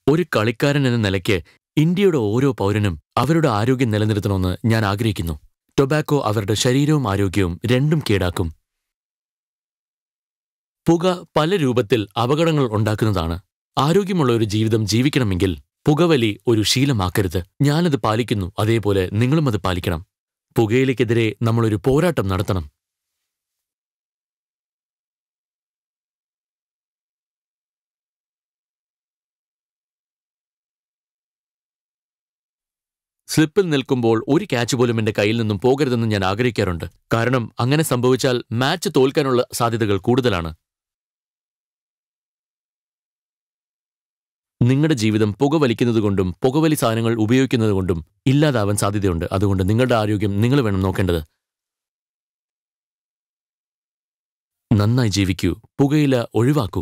ഒരു കളിക്കാരൻ എന്ന നിലയ്ക്ക് ഇന്ത്യയുടെ ഓരോ പൗരനും അവരുടെ ആരോഗ്യം നിലനിർത്തണമെന്ന് ഞാൻ ആഗ്രഹിക്കുന്നു. ടൊബാക്കോ അവരുടെ ശരീരവും ആരോഗ്യവും രണ്ടും കേടാക്കും. പുക പല രൂപത്തിൽ അപകടങ്ങൾ ഉണ്ടാക്കുന്നതാണ്. ആരോഗ്യമുള്ള ഒരു ജീവിതം ജീവിക്കണമെങ്കിൽ പുകവലി ഒരു ശീലമാക്കരുത്. ഞാനത് പാലിക്കുന്നു, അതേപോലെ നിങ്ങളും അത് പാലിക്കണം. പുകയിലേക്കെതിരെ നമ്മളൊരു പോരാട്ടം നടത്തണം. സ്ലിപ്പിൽ നിൽക്കുമ്പോൾ ഒരു ക്യാച്ച് പോലും എന്റെ കയ്യിൽ നിന്നും പോകരുതെന്ന് ഞാൻ ആഗ്രഹിക്കാറുണ്ട്. കാരണം അങ്ങനെ സംഭവിച്ചാൽ മാച്ച് തോൽക്കാനുള്ള സാധ്യതകൾ കൂടുതലാണ്. നിങ്ങളുടെ ജീവിതം പുകവലിക്കുന്നതുകൊണ്ടും പുകവലി സാധനങ്ങൾ ഉപയോഗിക്കുന്നതുകൊണ്ടും ഇല്ലാതാവാൻ സാധ്യതയുണ്ട്. അതുകൊണ്ട് നിങ്ങളുടെ ആരോഗ്യം നിങ്ങൾ വേണം നോക്കേണ്ടത്. നന്നായി ജീവിക്കൂ. പുകയില ഒഴിവാക്കൂ.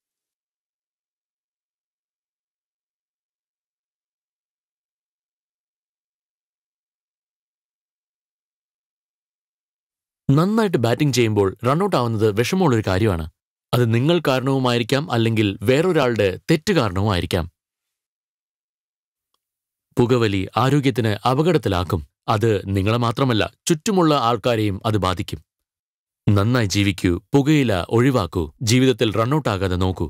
നന്നായിട്ട് ബാറ്റിംഗ് ചെയ്യുമ്പോൾ റണ്ണൌട്ട് ആവുന്നത് വിഷമമുള്ളൊരു കാര്യമാണ്. അത് നിങ്ങൾ കാരണവുമായിരിക്കാം, അല്ലെങ്കിൽ വേറൊരാളുടെ തെറ്റ് കാരണവുമായിരിക്കാം. പുകവലി ആരോഗ്യത്തിന് അപകടത്തിലാക്കും. അത് നിങ്ങളെ മാത്രമല്ല, ചുറ്റുമുള്ള ആൾക്കാരെയും അത് ബാധിക്കും. നന്നായി ജീവിക്കൂ. പുകയില ഒഴിവാക്കൂ. ജീവിതത്തിൽ റണ്ണൌട്ടാകാതെ നോക്കൂ.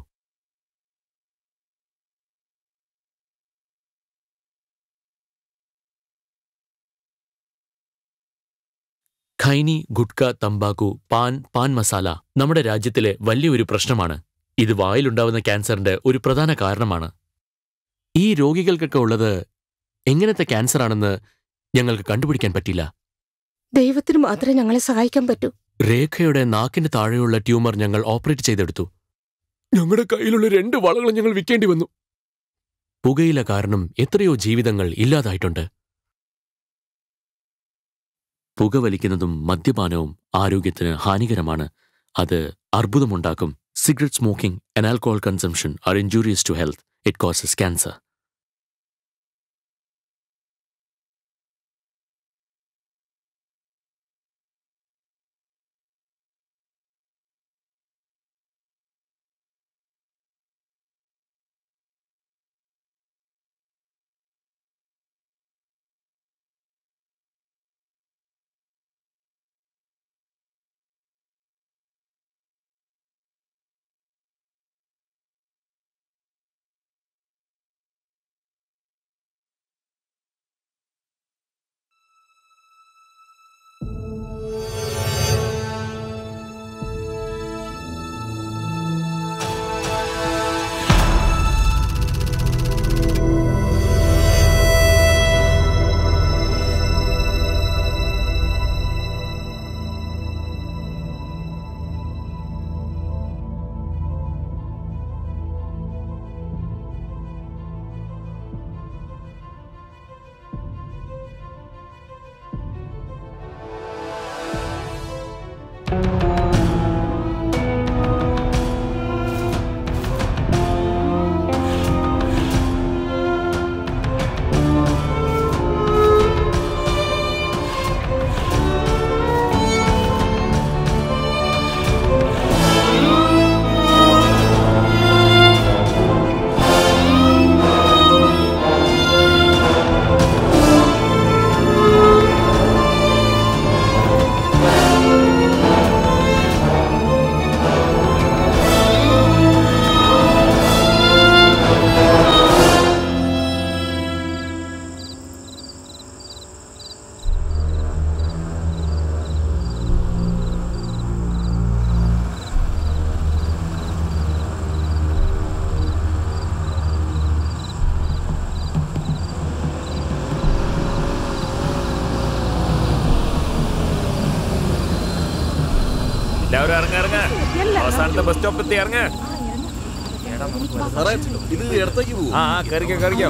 ഖൈനി, ഗുട്ക, തമ്പാക്കു, പാൻ മസാല നമ്മുടെ രാജ്യത്തിലെ വലിയൊരു പ്രശ്നമാണ്. ഇത് വായിലുണ്ടാവുന്ന ക്യാൻസറിന്റെ ഒരു പ്രധാന കാരണമാണ്. ഈ രോഗികൾക്കൊക്കെ ഉള്ളത് എങ്ങനത്തെ ക്യാൻസറാണെന്ന് ഞങ്ങൾക്ക് കണ്ടുപിടിക്കാൻ പറ്റില്ല. ദൈവത്തിന് മാത്രമേ ഞങ്ങളെ സഹായിക്കാൻ പറ്റൂ. രേഖയുടെ നാക്കിന്റെ താഴെയുള്ള ട്യൂമർ ഞങ്ങൾ ഓപ്പറേറ്റ് ചെയ്തെടുത്തു. ഞങ്ങളുടെ കയ്യിലുള്ള 2 വളകളും ഞങ്ങൾ വിൽക്കേണ്ടി വന്നു. പുകയില കാരണം എത്രയോ ജീവിതങ്ങൾ ഇല്ലാതായിട്ടുണ്ട്. പുകവലിക്കുന്നതും മദ്യപാനവും ആരോഗ്യത്തിന് ഹാനികരമാണ്. അത് അർബുദമുണ്ടാക്കും. Cigarette smoking and alcohol consumption are injurious to health. It causes cancer. അവസാനത്തെ ബസ് സ്റ്റോപ്പ് ഇറങ്ങ. ഇത് ഇടത്തേക്ക് പോകും. കറിക്കോ.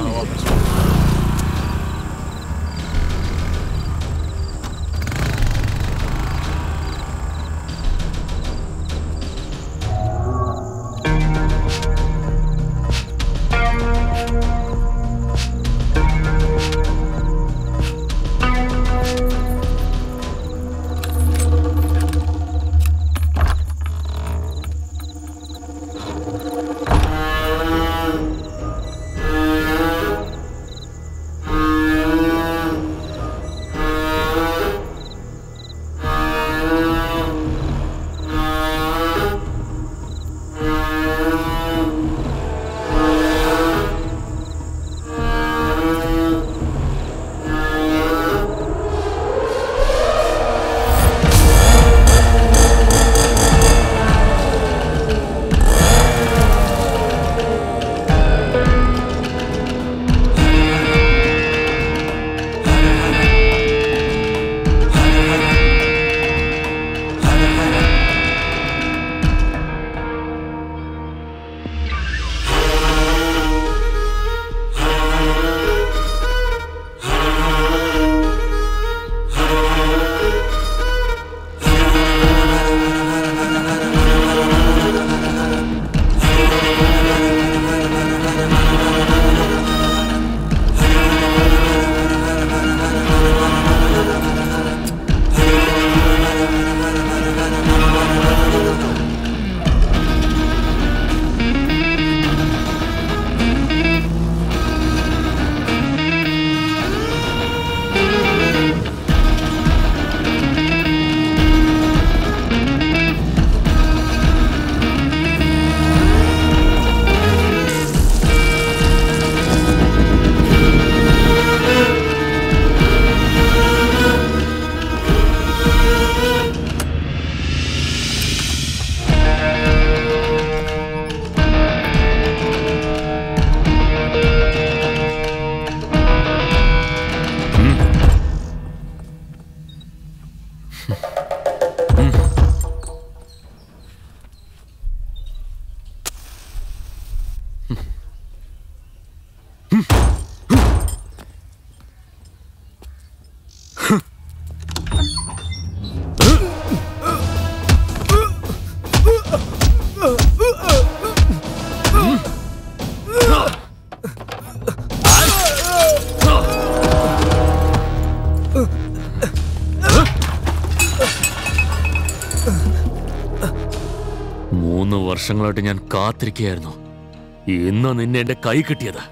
വർഷങ്ങളായിട്ട് ഞാൻ കാത്തിരിക്കുകയായിരുന്നു. ഇന്ന് നിന്നെ എന്റെ കൈ കിട്ടിയത്.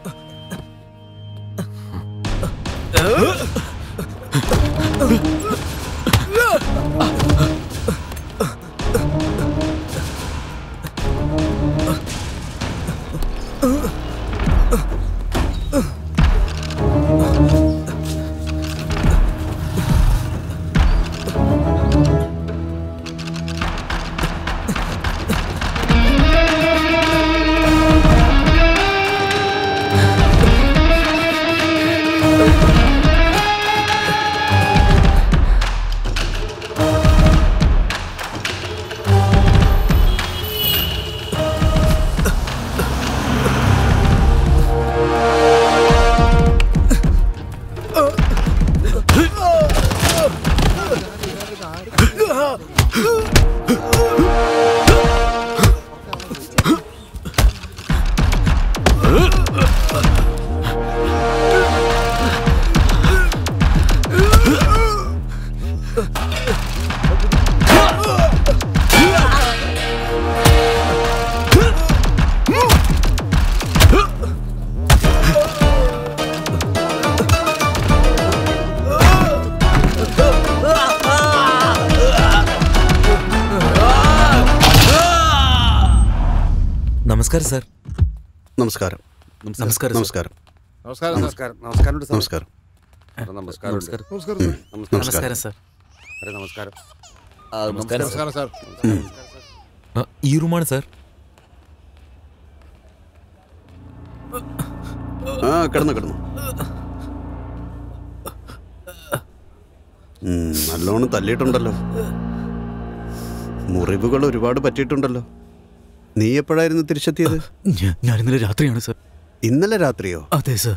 നമസ്കാരം സാർ. നമസ്കാരം. നമസ്കാരം. നമസ്കാരം. നമസ്കാരം. നമസ്കാരം. നമസ്കാരം. നമസ്കാരം. നമസ്കാരം സാർ. നമസ്കാരം. നമസ്കാരം സാർ. ഈ റൂമാണ് സാർ. കിടന്നു നല്ലോണം തല്ലിയിട്ടുണ്ടല്ലോ. മുറിവുകൾ ഒരുപാട് പറ്റിയിട്ടുണ്ടല്ലോ. നീ എപ്പോഴായിരുന്നു തിരിച്ചെത്തിയത്? ഞാൻ ഇന്നലെ രാത്രിയാണ് സാർ. ഇന്നലെ രാത്രിയോ? അതെ സാർ.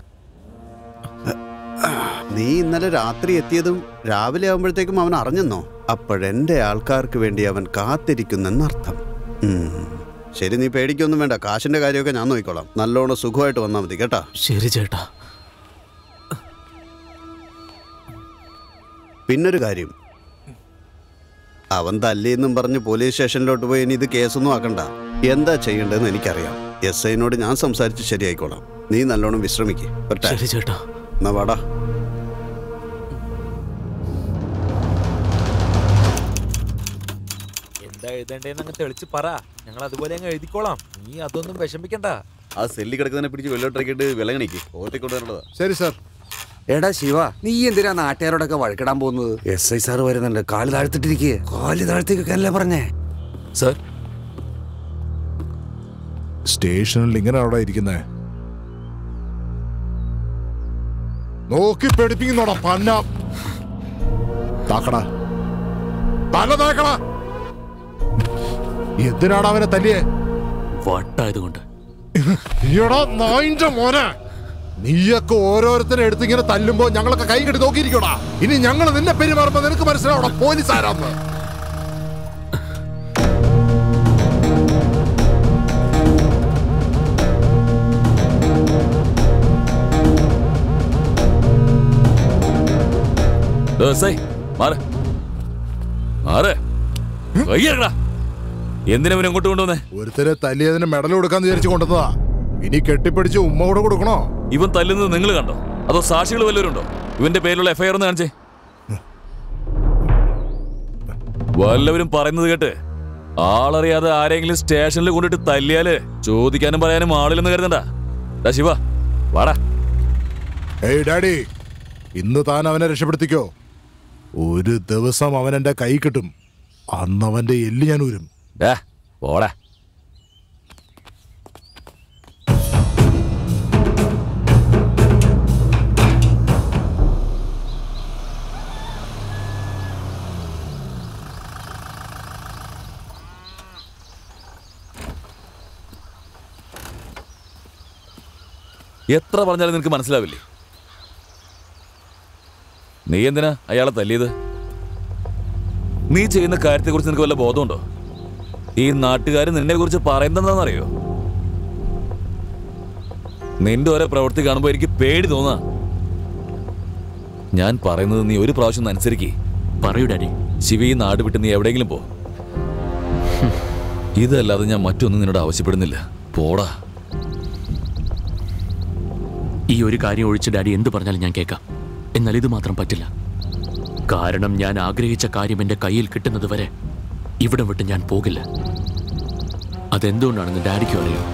നീ ഇന്നലെ രാത്രി എത്തിയതും രാവിലെ ആകുമ്പോഴത്തേക്കും അവൻ അറിഞ്ഞെന്നോ? അപ്പോഴെന്റെ ആൾക്കാർക്ക് വേണ്ടി അവൻ കാത്തിരിക്കുന്നെന്നർത്ഥം. ശരി, നീ പേടിക്കൊന്നും വേണ്ട. കാശിന്റെ കാര്യമൊക്കെ ഞാൻ നോക്കിക്കോളാം. നല്ലോണം സുഖമായിട്ട് വന്നാൽ മതി കേട്ടാ. ശരി ചേട്ടാ. പിന്നൊരു കാര്യം, അവൻ തല്ലിയെന്നും പറഞ്ഞ് പോലീസ് സ്റ്റേഷനിലോട്ട് പോയി ഇനി ഇത് കേസൊന്നും ആക്കണ്ട. എന്താ ചെയ്യേണ്ടതെന്ന് എനിക്കറിയാം. SIനോട് ഞാൻ സംസാരിച്ച് ശരിയായിക്കോളാം. നീ നല്ലോണം വിശ്രമിക്ക്. ശരി ചേട്ടാ. എന്നാ വാടാ. എന്താ എഴുതണ്ടേന്ന് തെളിച്ച് പറ. ഞങ്ങൾ അതുപോലെ അങ്ങ് എഴുതിക്കോളാം. നീ അതൊന്നും വിഷമിക്കണ്ട. ആ സെല്ലി കിടക്കുന്നതിനെ പിടിച്ച് വെള്ളോട്ടിറക്കിയിട്ട് വിലങ്ങണിക്ക് ഓർത്തിക്കൊണ്ട് വരേണ്ടതാ. ശരി സാർ. എടാ ശിവ, നീ എന്തിനാ നാട്ടുകാരോടൊക്കെ വഴക്കിടാൻ പോകുന്നത്? SI സാറ് വരുന്നുണ്ട്. കാല് താഴ്ത്തിട്ടിരിക്കുക. കാല് താഴ്ത്തിക്കല്ലേ പറഞ്ഞേ സാർ. സ്റ്റേഷനിൽ ഇങ്ങനെ അവിടെ ഇരിക്കുന്നേ നോക്കി പേടിപ്പിക്കുന്നോടാ പന്ന. താക്കടാ, തല താക്കടാ. എന്തിനാണ് അവനെ തല്ലിയേ? വട്ടായതുകൊണ്ട്. ഈടാ നായിന്റെ മോനെ, നീയൊക്കെ ഓരോരുത്തരെ എടുത്തിങ്ങനെ തല്ലുമ്പോ ഞങ്ങളൊക്കെ കൈ കെട്ടി നോക്കിയിരിക്കോടാ. ഇനി ഞങ്ങൾ നിന്നെ പെരുമാറുമ്പോ നിനക്ക് മനസ്സിലാവണം പോലീസ് ആരാന്ന്. എന്തിനാ ഇങ്ങോട്ട് കൊണ്ടുവന്നേ? ഒരുത്തരെ തല്ലിയതിന് മെഡൽ കൊടുക്കാന്ന് വിചാരിച്ചു കൊണ്ടുവന്നതാ. ഇനി കെട്ടിപ്പിടിച്ച് ഉമ്മ കൂടെ കൊടുക്കണോ? ഇവൻ തല്ലുന്നത് നിങ്ങൾ കണ്ടോ? അതോ സാക്ഷികൾ വല്ലവരുണ്ടോ? ഇവന്റെ പേരിലുള്ള FIR ഒന്ന് കാണിച്ചേ. വല്ലവരും പറയുന്നത് കേട്ട് ആളറിയാതെ ആരെങ്കിലും സ്റ്റേഷനിൽ കൊണ്ടിട്ട് തല്ലിയാല് ചോദിക്കാനും പറയാനും ആളില്ലെന്ന് കരുതണ്ട. ശിവ വാടാ. ഏയ് ഡാഡി, ഇന്ന് താൻ അവനെ രക്ഷപ്പെടുത്തിക്കോ. ഒരു ദിവസം അവൻ എന്റെ കൈ കിട്ടും. അന്ന് അവന്റെ എല്ല് ഞാൻ ഊരും. പോടാ. എത്ര പറഞ്ഞാലും നിനക്ക് മനസ്സിലാവില്ലേ? നീ എന്തിനാ അയാളെ തല്ലിയത്? നീ ചെയ്യുന്ന കാര്യത്തെക്കുറിച്ച് നിനക്ക് വല്ല ബോധമുണ്ടോ? ഈ നാട്ടുകാർ നിന്നെ കുറിച്ച് പറയുന്നതെന്നറിയോ? നിന്റെ ഓരോ പ്രവൃത്തി കാണുമ്പോൾ എനിക്ക് പേടി തോന്നാ. ഞാൻ പറയുന്നത് നീ ഒരു പ്രാവശ്യം അനുസരിക്കേ. പറയൂ ഡാഡി. ശിവ, ഈ നാട് വിട്ട് നീ എവിടെയെങ്കിലും പോ. ഇതല്ലാതെ ഞാൻ മറ്റൊന്നും നിന്നോട് ആവശ്യപ്പെടുന്നില്ല. പോടാ. ഈ ഒരു കാര്യം ഒഴിച്ച് ഡാഡി എന്ത് പറഞ്ഞാലും ഞാൻ കേൾക്കാം. എന്നാൽ ഇത് മാത്രം പറ്റില്ല. കാരണം ഞാൻ ആഗ്രഹിച്ച കാര്യം എൻ്റെ കയ്യിൽ കിട്ടുന്നത് വരെ ഇവിടം വിട്ട് ഞാൻ പോകില്ല. അതെന്തുകൊണ്ടാണെന്ന് ഡാഡിക്കും അറിയാം.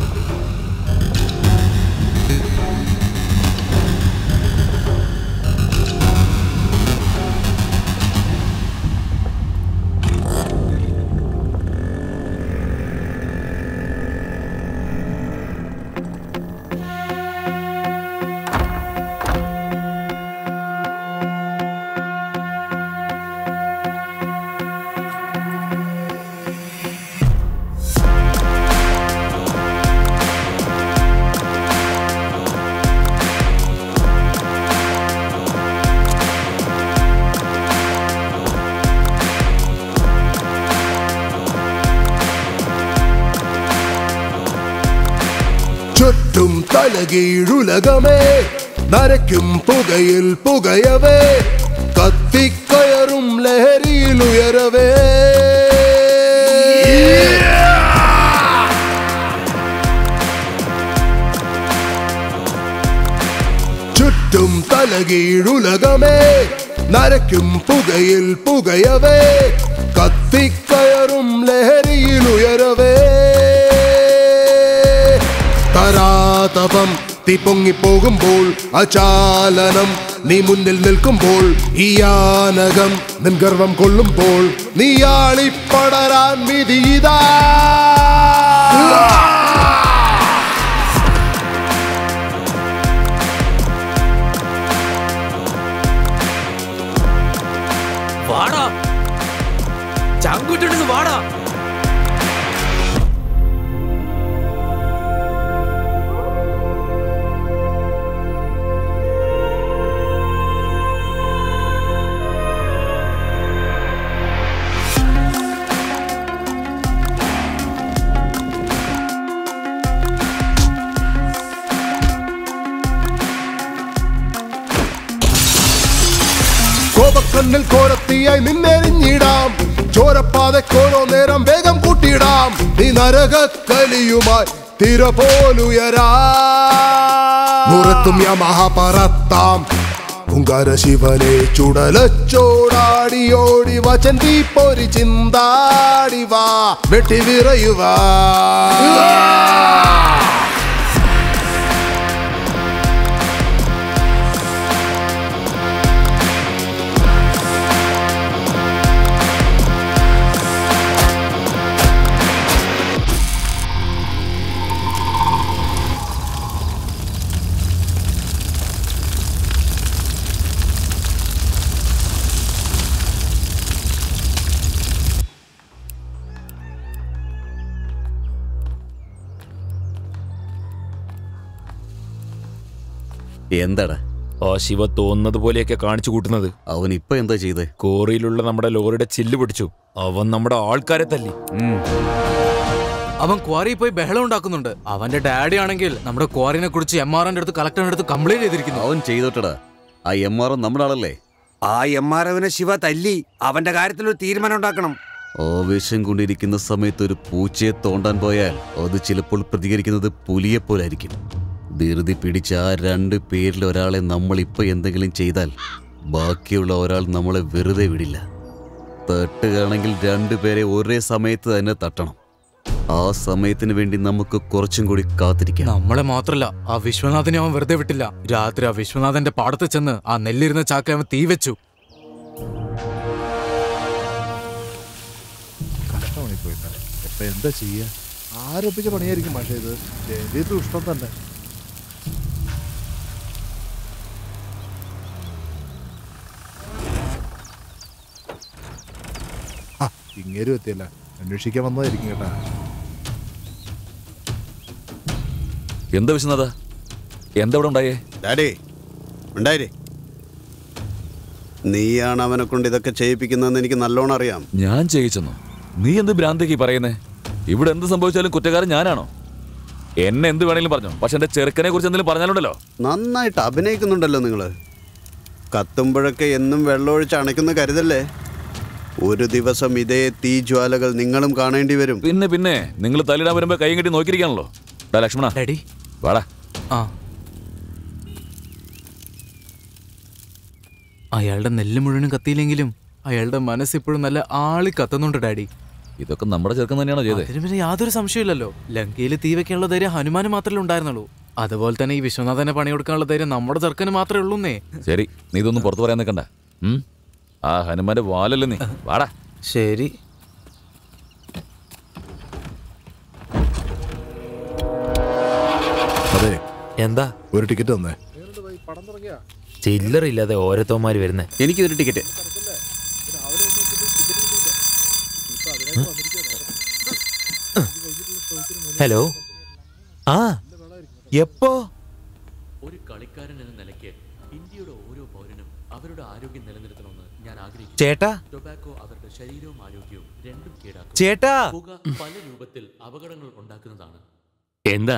ചുറ്റും തലകീഴുലകമേ നരയ്ക്കും പുകയിൽ പുകയവേ കത്തിക്കയറും ലഹരിയിൽ ഉയരവേ ചുറ്റും തലകീഴുലകമേ നരയ്ക്കും പുകയിൽ പുകയവേ കത്തിക്കയറും ലഹരിയിൽ ഉയരവേ തരാതപം തീ പൊങ്ങിപ്പോകുമ്പോൾ അചാലനം നീ മുന്നിൽ നിൽക്കുമ്പോൾ ഈ യാനകം നിൻ ഗർവം കൊള്ളുമ്പോൾ നീ ആളിപ്പടരാൻ വിധിയിതാ വാടാ, ചങ്കുറ്റെടുത്ത് വാടാ. കോപക്കണ്ണിൽ കോരത്തിയായി നിന്നെറിഞ്ഞിടാം ചോരപ്പാതക്കോരോ നേരം വേഗം കൂട്ടിയിടാം നീ നരകക്കലിയുമായി തിര പോലുയരാ മുറത്തും യമഹപറത്താം ഉങ്കാര ശിവനെ ചുടലച്ചോടാടിയോടി വചൻ തീപ്പൊരി ചിന്താടി വാ വെട്ടി വിറയുവാ എന്താടാ ആ ശിവ തോന്നുന്നത് പോലെയൊക്കെ കാണിച്ചു കൂട്ടുന്നത്? അവൻ ഇപ്പൊ എന്താ ചെയ്തേ? കോറിയിലുള്ള നമ്മുടെ ലോറിയുടെ ചില്ല് പിടിച്ചു. അവൻ നമ്മുടെ ആൾക്കാരെ തല്ലി. അവൻ ക്വാറിയിൽ പോയി ബഹളം ഉണ്ടാക്കുന്നുണ്ട്. അവന്റെ ഡാഡി ആണെങ്കിൽ നമ്മുടെ ക്വാറിനെ കുറിച്ച് MRന്റെ അടുത്ത് കളക്ടറിന്റെ അടുത്ത് കംപ്ലൈന്റ് ചെയ്തിരിക്കുന്നു. അവൻ ചെയ്തോട്ടടാ. ആ MR നമ്മുടെ ആളല്ലേ? ആ MR അവനെ ശിവ തല്ലി. അവന്റെ കാര്യത്തിൽ ഒരു തീരുമാനം ഉണ്ടാക്കണം. ആവേശം കൊണ്ടിരിക്കുന്ന സമയത്ത് ഒരു പൂച്ചയെ തോണ്ടാൻ പോയാൽ അത് ചിലപ്പോൾ പ്രതികരിക്കുന്നത് പുലിയെപ്പോലായിരിക്കും. ധൃതി പിടിച്ച ആ 2 പേരിൽ ഒരാളെ നമ്മൾ ഇപ്പൊ എന്തെങ്കിലും ചെയ്താൽ ബാക്കിയുള്ള ഒരാൾ നമ്മളെ വെറുതെ വിടില്ല. തട്ടുകയാണെങ്കിൽ 2 പേരെ ഒരേ സമയത്ത് തന്നെ തട്ടണം. ആ സമയത്തിന് വേണ്ടി നമുക്ക് കുറച്ചും കൂടി കാത്തിരിക്കാം. നമ്മളെ മാത്രല്ല, ആ വിശ്വനാഥനെ അവൻ വെറുതെ വിട്ടില്ല. രാത്രി ആ വിശ്വനാഥന്റെ പാടത്ത് ചെന്ന് ആ നെല്ലിരുന്ന ചാക്ക അവൻ തീ വെച്ചു. എന്താ ചെയ്യാ? ആരോപിച്ച പണിയായിരിക്കും. പക്ഷേ ഇത് ദുഷ്ടം തന്നെ. ഇങ്ങേരും എത്തിയല്ല, അന്വേഷിക്കാൻ വന്നതായിരിക്കും കേട്ടാ. എന്താ വിശ്വനാഥ, എന്താ ഇവിടെ ഉണ്ടായേ? ഡാഡി ഉണ്ടായിരേ, നീയാണ് അവനെ കൊണ്ട് ഇതൊക്കെ ചെയ്യിപ്പിക്കുന്നതെന്ന് എനിക്ക് നല്ലോണം അറിയാം. ഞാൻ ചെയ്യിച്ചെന്നോ? നീ എന്ത് ഭ്രാന്തേക്ക് പറയുന്നേ? ഇവിടെ എന്ത് സംഭവിച്ചാലും കുറ്റക്കാരൻ ഞാനാണോ? എന്നെ എന്ത് വേണമെങ്കിലും പറഞ്ഞോ, പക്ഷെ എന്റെ ചെറുക്കനെ കുറിച്ച് എന്തെങ്കിലും പറഞ്ഞാലുണ്ടല്ലോ. നന്നായിട്ട് അഭിനയിക്കുന്നുണ്ടല്ലോ നിങ്ങള്. കത്തുമ്പോഴൊക്കെ എന്നും വെള്ളമൊഴിച്ച് അണയ്ക്കുന്ന കരുതല്ലേ. ഒരു ദിവസം ഇതേ തീജ്വാലകൾ നിങ്ങളും കാണേണ്ടി വരും. പിന്നെ നിങ്ങൾ തല്ലിടാൻ വരുമ്പോ കൈ കെട്ടി നോക്കിയിരിക്കാണല്ലോ. ലക്ഷ്മണ വാടാ. അയാളുടെ നെല്ല് മുഴുവനും കത്തിയില്ലെങ്കിലും അയാളുടെ മനസ്സിപ്പോഴും നല്ല ആളി കത്തുന്നുണ്ട് ഡാഡി. ഇതൊക്കെ നമ്മുടെ ചെറുക്കൻ തന്നെയാണോ ചെയ്തത്? അതിന് പിന്നെ യാതൊരു സംശയമില്ലല്ലോ. ലങ്കയിൽ തീ വെക്കാനുള്ള ധൈര്യം ഹനുമാന് മാത്രമേ ഉണ്ടായിരുന്നുള്ളൂ. അതുപോലെ തന്നെ ഈ വിശ്വനാഥനെ പണി കൊടുക്കാനുള്ള ധൈര്യം നമ്മുടെ ചെറുക്കന് മാത്രമേ ഉള്ളൂന്നേ. ശരി, നീ ഇതൊന്നും പുറത്തു പറയാൻ നിൽക്കണ്ട. ആ ഹനുമാന്റെ വാലല്ലേ നീ. വാടാ. ശരി. അതെ, എന്താ ഒരു ടിക്കറ്റ് തന്നേ. ചില്ലറില്ലാതെ ഓരോരുത്തന്മാര് വരുന്നേ. എനിക്കൊരു ടിക്കറ്റ്. ഹലോ. ആ എപ്പോ? ഒരു കളിക്കാരൻ എന്ന നിലയ്ക്ക് ഇന്ത്യയുടെ ഓരോ പൗരനും അവരുടെ ആരോഗ്യം നിലനിർത്തണമെന്ന് ഞാൻ ആഗ്രഹിക്കുന്നു. ചേട്ടാ, ടൊബാക്കോ അവരുടെ ശരീരവും ആരോഗ്യവും രണ്ടും കേടാക്കും. ചേട്ടാ, പുക പല രൂപത്തിൽ അപകടങ്ങൾ ഉണ്ടാക്കുന്നതാണ്. എന്താ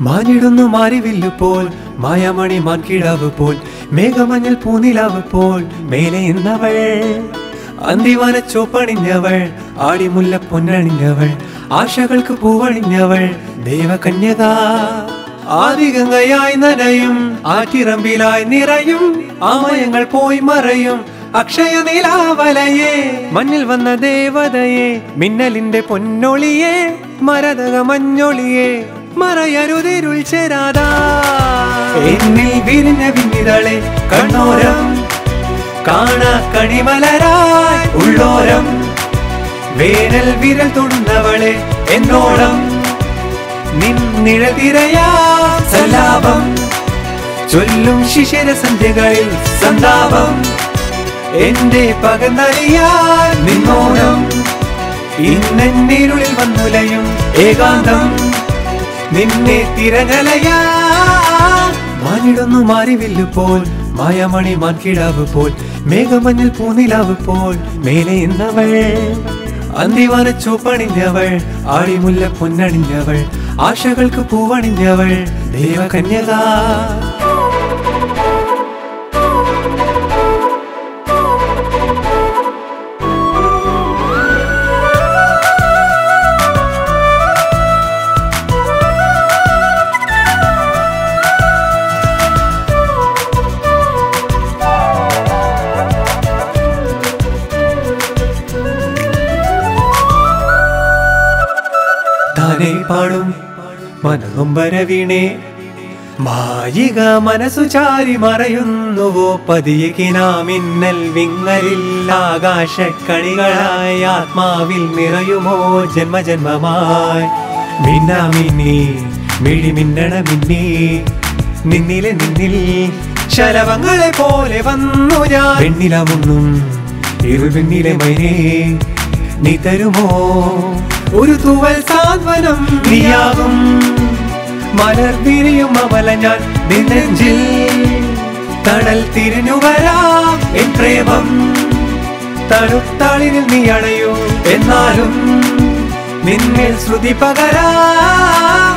മാനിടുന്നു മാരിവില്ലു പോൽ മായാമണി മാൻകിടാവ് പോൽ മേഘമഞ്ഞൽ പൂനിലാവ് പോൽ മേലെ ഇന്നവൾ അന്തിവാന ചോപ്പണിഞ്ഞവൾ ആടിമുല്ല പൊന്നണിഞ്ഞവൾ ആശകൾക്ക് പൂവണിഞ്ഞവൾ ദേവകന്യക ആദിഗംഗയായി നനയും ആറ്റിറമ്പിലായി നിറയും ആമയങ്ങൾ പോയി മറയും അക്ഷയ നിലാവലയെ മഞ്ഞിൽ വന്ന ദേവതയെ മിന്നലിന്റെ പൊന്നൊളിയെ മരതക മഞ്ഞൊളിയെ മറയരുതിരുൾ ചേരാതാ എന്നിൽ വിരിഞ്ഞ വിന്നിതളെ കണ്ണോരം കാണാ കണിമലരായി ഉള്ളോരം വേനൽ വിരൽ തൊടുന്നവളെ എന്നോളം നിന്നിഴതിരയാ സലാപം ചൊല്ലും ശിശിര സന്ധ്യകളിൽ സന്താപം എന്റെ പകന്നറിയാൻ നിന്നോണം ഇന്നിരുളിൽ വന്നുലയും ഏകാന്തം നിന്നെ തിരഞ്ഞലയാ മാനിടുന്നു മാറിവില്ലു പോൽ മായമണി മാൻകിടാവ് പോൽ മേഘമഞ്ഞൽ പൂനിലാവ് പോൽ മേലെ ഇന്നവൾ അന്തിവാന ചോപ്പണിഞ്ഞവൾ ആടിമുല്ല പൊന്നണിഞ്ഞവൾ ആശകൾക്ക് പൂവണിഞ്ഞവൾ ദേവകന്യക പാടും മനോമ്പര വീണേ മായിക മനസ്സു ചാരി മറയുന്നുവോ പതിയെ കിനാമിന്നൽ വിങ്ങലിൽ ആകാശക്കണികളായി ആത്മാവിൽ നിറയുമോ ജന്മജന്മമായി മിന്നാമിന്നി മിഴി മിന്നണ മിന്നി നിന്നിലെ നിന്നിൽ ശലഭങ്ങളെ പോലെ വന്നു ഞാൻ വെണ്ണിലമൊന്നും ഇരുൾവെണ്ണിലെ മൈനേ നീ തരുമോ ഒരു തൂവൽ സാന്ത്വനം നീയാകും മലർ വിരിയും അമല ഞാൻ നെഞ്ചിൽ തണൽ തിരിഞ്ഞു വരാം എൻ പ്രേമം തണുത്താളിനിൽ നീ അണയൂ എന്നാലും നിന്നിൽ ശ്രുതി പകരാം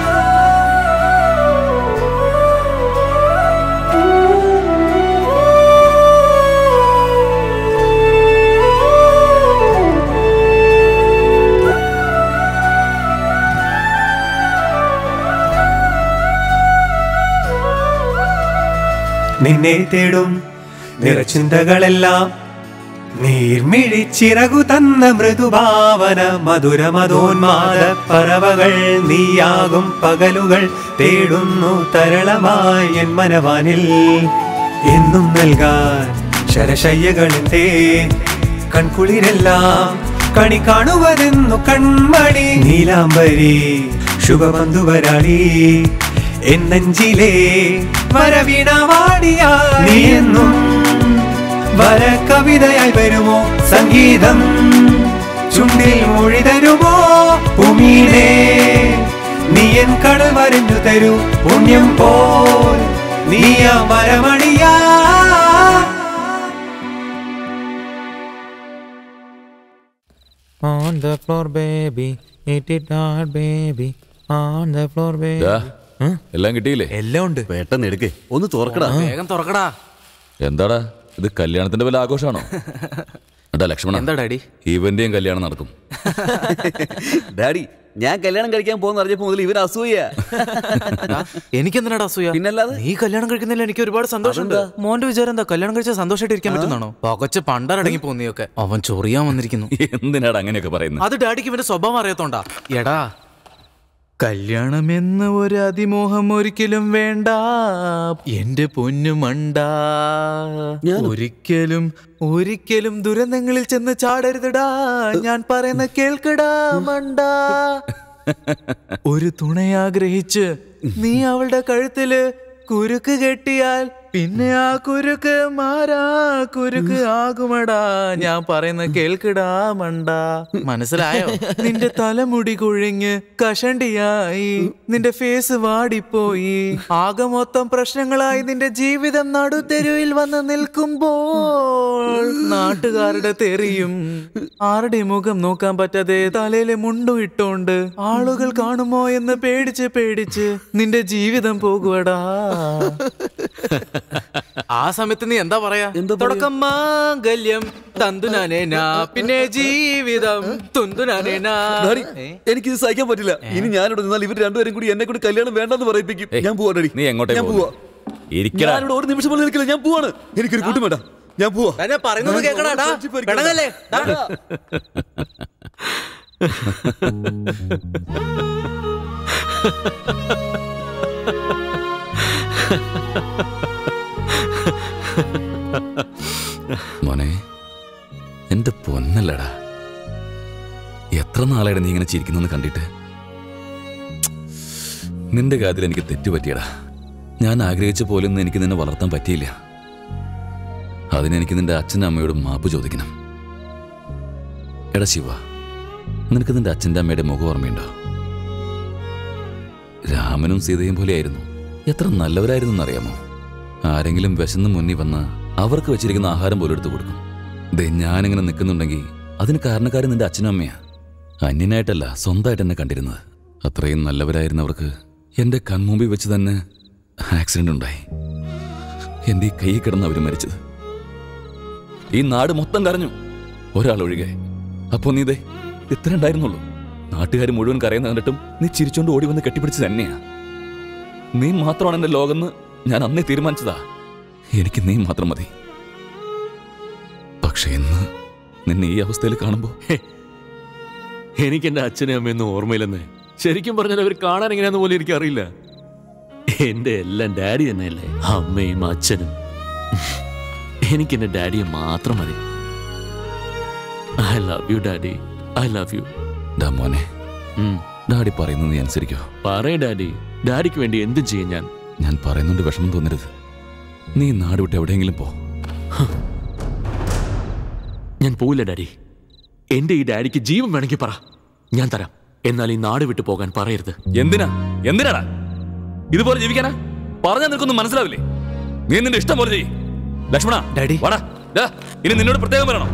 നിന്നെ തേടും നിറചിന്തകളെല്ലാം നീർമിഴിച്ചിറകു തന്ന മൃദുഭാവന മധുരമതോന്മാദ പറവകൾ നീയാകും പകലുകൾ തേടുന്നു തരളമായി എൻ മനവാനിൽ എന്നും നൽകാൻ ശരശയ്യകളെന്തേ കൺകുളിരെല്ലാം കണി കാണുവതെന്നു കൺമണി നീലാംബരി ശുഭബന്ധുവരാളി എന്നഞ്ചിലേ വരവീണവാടിയാ നീ എന്നും വര കവിതയായി വരുമോ സംഗീതം ചുണ്ടിൽ മൊഴി തരുമോ ഭൂമിയിലേ നീ എൻ കടൽ വരഞ്ഞു തരൂ പുണ്യം പോൽ നീയാ മരമണിയാ On the floor baby eat it hard baby on the floor baby എല്ലാം കിട്ടിയില്ലേ? എല്ലാം ഉണ്ട്. പെട്ടെന്ന് എടുക്കേ, ഒന്ന് തുറക്കടാ. വേഗം തുറക്കടാ. എന്താടാ ഇത്, കല്യാണത്തിന്റെ വല്ല ആഘോഷമാണോ? എടാ ലക്ഷ്മണ, എന്താ ഡാഡി? ഇവന്റെയും കല്യാണം നടക്കും. ഡാഡി, ഞാൻ കല്യാണം കഴിക്കാൻ പോകുന്ന അറിഞ്ഞപ്പോ മുതൽ ഇവൻ അസൂയ. എനിക്കെന്തിനാടാ അസൂയ? പിന്നല്ലാതെ നീ കല്യാണം കഴിക്കുന്നില്ല, എനിക്ക് ഒരുപാട് സന്തോഷമുണ്ട്. മോന്റെ വിചാരം എന്താ, കല്യാണം കഴിച്ചാൽ സന്തോഷമായിട്ട് ഇരിക്കാൻ പറ്റുന്നാണോ? പകച്ച് പണ്ടടങ്ങി പോന്നിയൊക്കെ അവൻ ചൊറിയാൻ വന്നിരിക്കുന്നു. എന്തിനാടാ അങ്ങനെയൊക്കെ പറയുന്നത്? അത് ഡാഡിക്ക് ഇവന്റെ സ്വഭാവം അറിയാത്തോണ്ടാ. എടാ, കല്യാണമെന്ന ഒരു അതിമോഹം ഒരിക്കലും വേണ്ട എന്റെ പൊന്നു മണ്ട. ഒരിക്കലും ഒരിക്കലും ദുരന്തങ്ങളിൽ ചെന്ന് ചാടരുതടാ, ഞാൻ പറയുന്ന കേൾക്കടാ മണ്ട. ഒരു തുണയാഗ്രഹിച്ച് നീ അവളുടെ കഴുത്തില് കുരുക്ക് കെട്ടിയാൽ പിന്നെ ആ കുരുക്ക് മാറാ കുരുക്ക് ആകുമടാ. ഞാൻ പറയുന്ന കേൾക്കിടാ മണ്ട. മനസ്സിലായോ? നിന്റെ തലമുടി കുഴിഞ്ഞ് കഷണ്ടിയായി, നിന്റെ ഫേസ് വാടിപ്പോയി, ആകെ മൊത്തം പ്രശ്നങ്ങളായി നിന്റെ ജീവിതം നടുത്തെരുവിൽ വന്ന് നിൽക്കുമ്പോൾ നാട്ടുകാരുടെ തെറിയും, ആരുടെ മുഖം നോക്കാൻ പറ്റാതെ തലയിലെ മുണ്ടും ഇട്ടോണ്ട് ആളുകൾ കാണുമോ എന്ന് പേടിച്ച് പേടിച്ച് നിന്റെ ജീവിതം പോകുവടാ. ആ സമയത്ത് നീ എന്താ പറയാ? തുടക്കം മാംഗല്യം തന്തുനാനേനാ, പിന്നെ ജീവിതം തുന്തുനാനേനാ. എനിക്കിത് സഹിക്കാൻ പറ്റില്ല. ഇനി ഞാനിവിടെ നിന്നാൽ ഇവർ രണ്ടുപേരും കൂടി എന്നെ കൂടി കല്യാണം വേണ്ടെന്ന് പറയിപ്പിക്കും. ഞാൻ പോവാ. നീ എങ്ങോട്ടേ പോവാ? ഞാനിവിടെ ഒരു നിമിഷം പോലും നിൽക്കില്ല. ഞാൻ പോവാണ്. എനിക്കൊരു കൂട്ടും വേണ്ട. ഞാൻ പോവാ. ഞാൻ പറയുന്നത് കേൾക്കണാ. മോനെ, എന്റെ പൊന്നല്ലടാ, എത്ര നാളായിട്ട് നീ ഇങ്ങനെ ചിരിക്കുന്നു കണ്ടിട്ട്. നിന്റെ കാര്യത്തിൽ എനിക്ക് തെറ്റുപറ്റിയടാ. ഞാൻ ആഗ്രഹിച്ച പോലൊന്നും എനിക്ക് നിന്നെ വളർത്താൻ പറ്റിയില്ല. അതിനെനിക്ക് നിന്റെ അച്ഛനും അമ്മയോടും മാപ്പ് ചോദിക്കണം. എടാ ശിവ, നിനക്ക് നിന്റെ അച്ഛൻ്റെ അമ്മയുടെ മുഖം ഓർമ്മയുണ്ടോ? രാമനും സീതയും പോലെയായിരുന്നു. എത്ര നല്ലവരായിരുന്നു എന്നറിയാമോ? ആരെങ്കിലും വിശന്ന് മുന്നിൽ വന്ന് അവർക്ക് വെച്ചിരിക്കുന്ന ആഹാരം പോലും എടുത്തു കൊടുക്കും. ദേ, ഞാനിങ്ങനെ നിൽക്കുന്നുണ്ടെങ്കിൽ അതിന് കാരണക്കാരൻ നിന്റെ അച്ഛനും അമ്മയാ. അന്യനായിട്ടല്ല, സ്വന്തമായിട്ട് എന്നെ കണ്ടിരുന്നത്. അത്രയും നല്ലവരായിരുന്നവർക്ക് എൻ്റെ കൺമുമ്പിൽ വെച്ച് തന്നെ ആക്സിഡന്റ് ഉണ്ടായി. എൻ്റെ ഈ കൈ കിടന്ന് അവർ മരിച്ചത്. ഈ നാട് മൊത്തം കരഞ്ഞു, ഒരാളൊഴികെ. അപ്പോ നീ ഇതേ ഇത്ര ഉണ്ടായിരുന്നുള്ളൂ. നാട്ടുകാർ മുഴുവൻ കരയുന്ന കണ്ടിട്ടും നീ ചിരിച്ചോണ്ട് ഓടി വന്ന് കെട്ടിപ്പിടിച്ച് തന്നെയാ. നീ മാത്രമാണ് എൻ്റെ ലോകമെന്ന് ഞാൻ അന്നേ തീരുമാനിച്ചതാ. എനിക്ക് നീ മാത്രം മതി. പക്ഷെ ഇന്ന് നിന്നെ ഈ അവസ്ഥയിൽ കാണുമ്പോ എനിക്ക് എന്റെ അച്ഛനും അമ്മയൊന്നും ഓർമ്മയില്ലെന്ന്. ശരിക്കും പറഞ്ഞാൽ അവർ കാണാൻ എങ്ങനെയാന്ന് പോലും എനിക്കറിയില്ല. എന്റെ എല്ലാം ഡാഡി തന്നെയല്ലേ, അമ്മയും അച്ഛനും. എനിക്ക് എന്റെ ഡാഡിയെ മാത്രം മതി. I love you daddy, I love you. ഡാ മോനെ, ഡാഡി പറയുന്നത് നീ അനുസരിക്കോ? പറയ് ഡാഡി, ഡാഡിക്ക് വേണ്ടി എന്തും ചെയ്യും ഞാൻ. ഞാൻ പറയുന്നുണ്ട്, വിഷമം തോന്നരുത്. നീ നാട് വിട്ട് എവിടെയെങ്കിലും പോ. ഞാൻ പോവില്ല ഡാഡി. എന്റെ ഈ ഡാഡിക്ക് ജീവൻ വേണമെങ്കിൽ പറ, ഞാൻ തരാം. എന്നാൽ ഈ നാട് വിട്ടു പോകാൻ പറയരുത്. എന്തിനാടാ ഇതുപോലെ ജീവിക്കാനാ? പറഞ്ഞാൽ നിനക്കൊന്നും മനസ്സിലാവില്ലേ? നീ നിന്റെ ഇഷ്ടം പോലെ ചെയ്യ്. ലക്ഷ്മണ, ഡാഡി വാടാ. ഇനി നിന്നോട് പ്രത്യേകം പറയണം.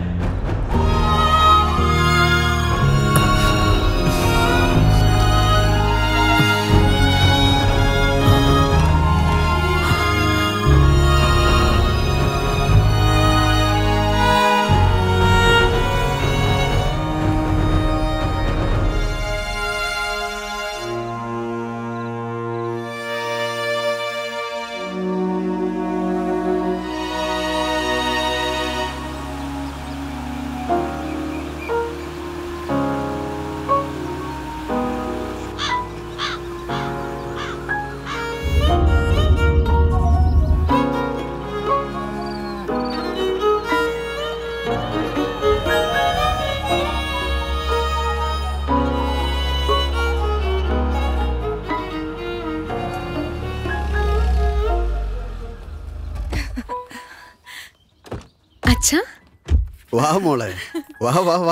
വാ മോളെ, വാ വാ വാ.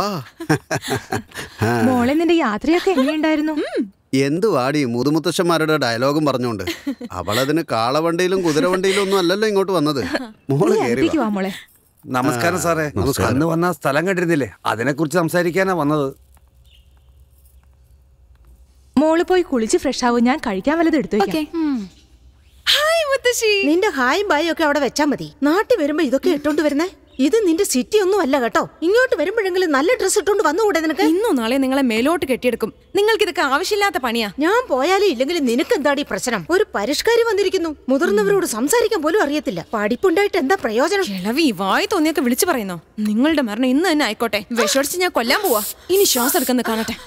മോളെ, നിന്റെ യാത്രയൊക്കെ എങ്ങനെയുണ്ടായിരുന്നു? എന്ത് വാടി മുതുമുത്തശ്ശന്മാരുടെ ഡയലോഗും പറഞ്ഞോണ്ട്. അവളതിന് കാളവണ്ടിയിലും കുതിരവണ്ടിയിലും ഒന്നും അല്ലല്ലോ ഇങ്ങോട്ട് വന്നത്. മോളെ കേറി വാ. മോളെ. നമസ്കാരം സാറേ. അന്ന് വന്ന സ്ഥലം കണ്ടിരുന്നില്ലേ, അതിനെ കുറിച്ച് സംസാരിക്കാനാ വന്നത്. മോള് പോയി കുളിച്ച് ഫ്രഷ് ആവും. ഞാൻ കഴിക്കാൻ വല്ലതും എടുത്തു വെക്കാം. നിന്റെ ഹായും ബായും ഒക്കെ അവിടെ വെച്ചാ മതി. നാട്ടിൽ വരുമ്പോ ഇതൊക്കെ ഇട്ടോണ്ട് വരുന്നേ. ഇത് നിന്റെ സിറ്റി ഒന്നും അല്ല കേട്ടോ. ഇങ്ങോട്ട് വരുമ്പോഴെങ്കിലും നല്ല ഡ്രസ് ഇട്ടോണ്ട് വന്നുകൂടെ നിനക്ക്? ഇന്നോ നാളെ നിങ്ങളെ മേലോട്ട് കെട്ടിയെടുക്കും. നിങ്ങൾക്ക് ഇതൊക്കെ ആവശ്യമില്ലാത്ത പണിയാ. ഞാൻ പോയാലും ഇല്ലെങ്കിലും നിനക്ക് എന്താടി പ്രശ്നം? ഒരു പരിഷ്കാരി വന്നിരിക്കുന്നു. മുതിർന്നവരോട് സംസാരിക്കാൻ പോലും അറിയത്തില്ല. പഠിപ്പുണ്ടായിട്ട് എന്താ പ്രയോജനം? കിളവി വായി തോന്നിയൊക്കെ വിളിച്ചു പറയുന്നോ? നിങ്ങളുടെ മരണം ഇന്ന് തന്നെ ആയിക്കോട്ടെ. വിഷടിച്ച് ഞാൻ കൊല്ലാൻ പോവാ. ഇനി ശ്വാസം എടുക്കുന്ന കാണട്ടെ.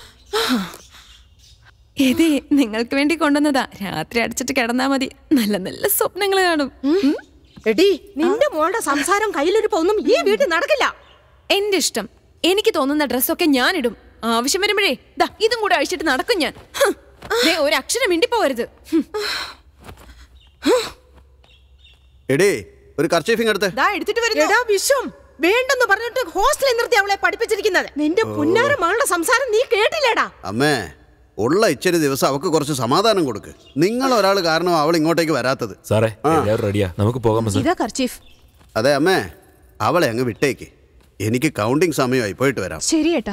ഏതേ നിങ്ങൾക്ക് വേണ്ടി കൊണ്ടുവന്നതാ. രാത്രി അടിച്ചിട്ട് കിടന്നാ മതി. നല്ല നല്ല സ്വപ്നങ്ങൾ കാണും. എടി, നിന്റെ മോളുടെ സംസാരം കയ്യിലൊരുപ്പൊന്നും ഈ വീട്ടിൽ നടക്കില്ല. എന്റെ ഇഷ്ടം. എനിക്ക് തോന്നുന്ന ഡ്രസ്സൊക്കെ ഞാൻ ഇടും. ആവശ്യം വരുമ്പോഴേ ദാ ഇതും കൂടെ അഴിച്ചിട്ട് നടക്കും ഞാൻ. ഒരു അക്ഷരം മിണ്ടിപ്പോവരുത്. എടേ ഒരു കർച്ചീഫിങ് എടുത്ത്. എടാ വിശ്വം, വേണ്ടെന്ന് പറഞ്ഞിട്ട് ഹോസ്റ്റലിൽ നിർത്തി അവളെ പഠിപ്പിച്ചിരിക്കുന്നത്. നിന്റെ പുന്നാര മകളുടെ സംസാരം നീ കേട്ടില്ലേടാ? അമ്മേ, ഉള്ള ഇച്ചിരി ദിവസം അവക്ക് കുറച്ച് സമാധാനം കൊടുക്ക്. നിങ്ങൾ ഒരാൾ കാരണം അവൾ ഇങ്ങോട്ടേക്ക് വരാത്തത്. സാറേ റെഡിയാ, നമുക്ക് പോകാം. ഇതാ കർച്ചീഫ്. അതെ അമ്മേ, അവളെ അങ്ങ് വിട്ടേക്ക്. എനിക്ക് കൗണ്ടിങ് സമയമായി, പോയിട്ട് വരാം. ശരി ഏട്ടാ.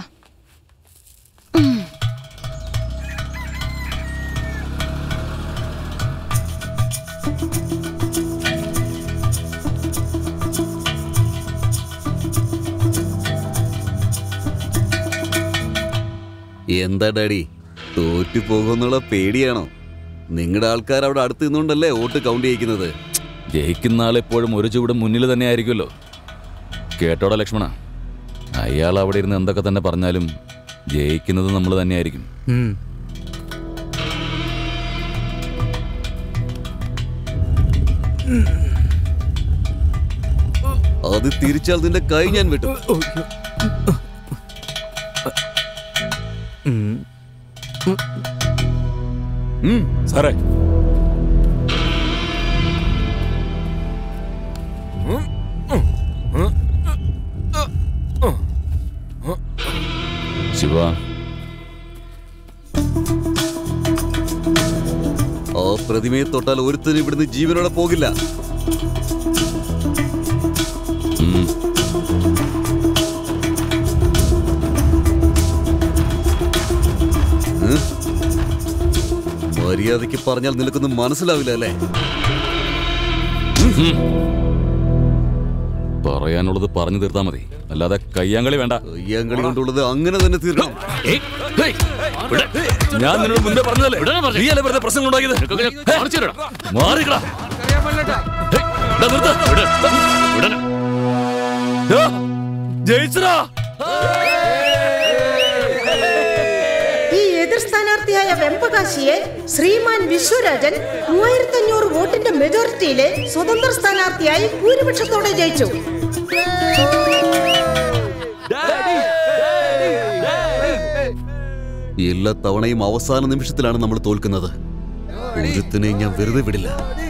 എന്താ ഡാഡി, തോറ്റു പോകുന്നുള്ള പേടിയാണോ? നിങ്ങളുടെ ആൾക്കാർ അവിടെ അടുത്ത് നിന്നുകൊണ്ടല്ലേ വോട്ട് കൗണ്ട് ചെയ്യിക്കുന്നത്. ജയിക്കുന്ന ആളെപ്പോഴും ഒരു ചൂടും മുന്നിൽ തന്നെ ആയിരിക്കുമല്ലോ. കേട്ടോടാ ലക്ഷ്മണ, അയാൾ അവിടെ ഇരുന്ന് എന്തൊക്കെ തന്നെ പറഞ്ഞാലും ജയിക്കുന്നത് നമ്മൾ തന്നെയായിരിക്കും. അത് തിരിച്ചാൽ നിന്റെ കൈ ഞാൻ വിട്ടു. സാറേ, ശിവ, ആ പ്രതിമയെ തൊട്ടാൽ ഒരുത്തനും ഇവിടുന്ന് ജീവനോടെ പോകില്ല. മര്യാദയ്ക്ക് പറഞ്ഞാൽ നിനക്കൊന്നും മനസ്സിലാവില്ല അല്ലേ? പറയാനുള്ളത് പറഞ്ഞു തീർത്താ മതി, അല്ലാതെ കയ്യാങ്കളി വേണ്ട. കയ്യാങ്കളി കൊണ്ടുള്ളത് അങ്ങനെ തന്നെ തീർക്കണം. ഞാൻ നിന്നോട് മുന്നേ പറഞ്ഞതല്ലേ, നീയല്ലേ വെറുതെ പ്രശ്നം ഉണ്ടാക്കിയത്? മാറിക്കടാ. ജയിച്ചടാ. ഈ എതിർ സ്ഥാനാർത്ഥിയായ വെമ്പകാശിയെ ശ്രീമാൻ വിശ്വരാജൻ 3500 വോട്ടിന്റെ മെജോറിറ്റിയിലെ സ്വതന്ത്ര സ്ഥാനാർത്ഥിയായി ഭൂരിപക്ഷത്തോടെ ജയിച്ചു. എല്ലാ തവണയും അവസാന നിമിഷത്തിലാണ് നമ്മൾ തോൽക്കുന്നത്. ഒരുത്തിനെ ഞാൻ വെറുതെ വിടില്ല.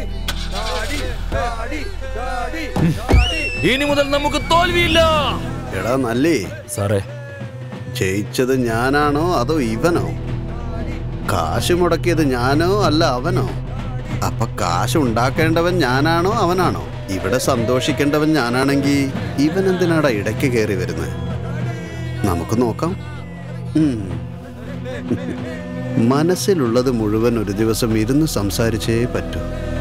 ഇനി മുതൽ നമുക്ക് തോൽവിയില്ല. എടാ നല്ലേ സാറേ, ജയിച്ചത് ഞാനാണോ അതോ ഇവനോ? കാശ് മുടക്കിയത് ഞാനോ അല്ല അവനോ? അപ്പൊ കാശ് ഉണ്ടാക്കേണ്ടവൻ ഞാനാണോ അവനാണോ? ഇവിടെ സന്തോഷിക്കേണ്ടവൻ ഞാനാണെങ്കിൽ ഇവൻ എന്തിനാടാ ഇടയ്ക്ക് കയറി വരുന്നത്? നമുക്ക് നോക്കാം. മനസ്സിലുള്ളത് മുഴുവൻ ഒരു ദിവസം ഇരുന്ന് സംസാരിച്ചേ പറ്റൂ.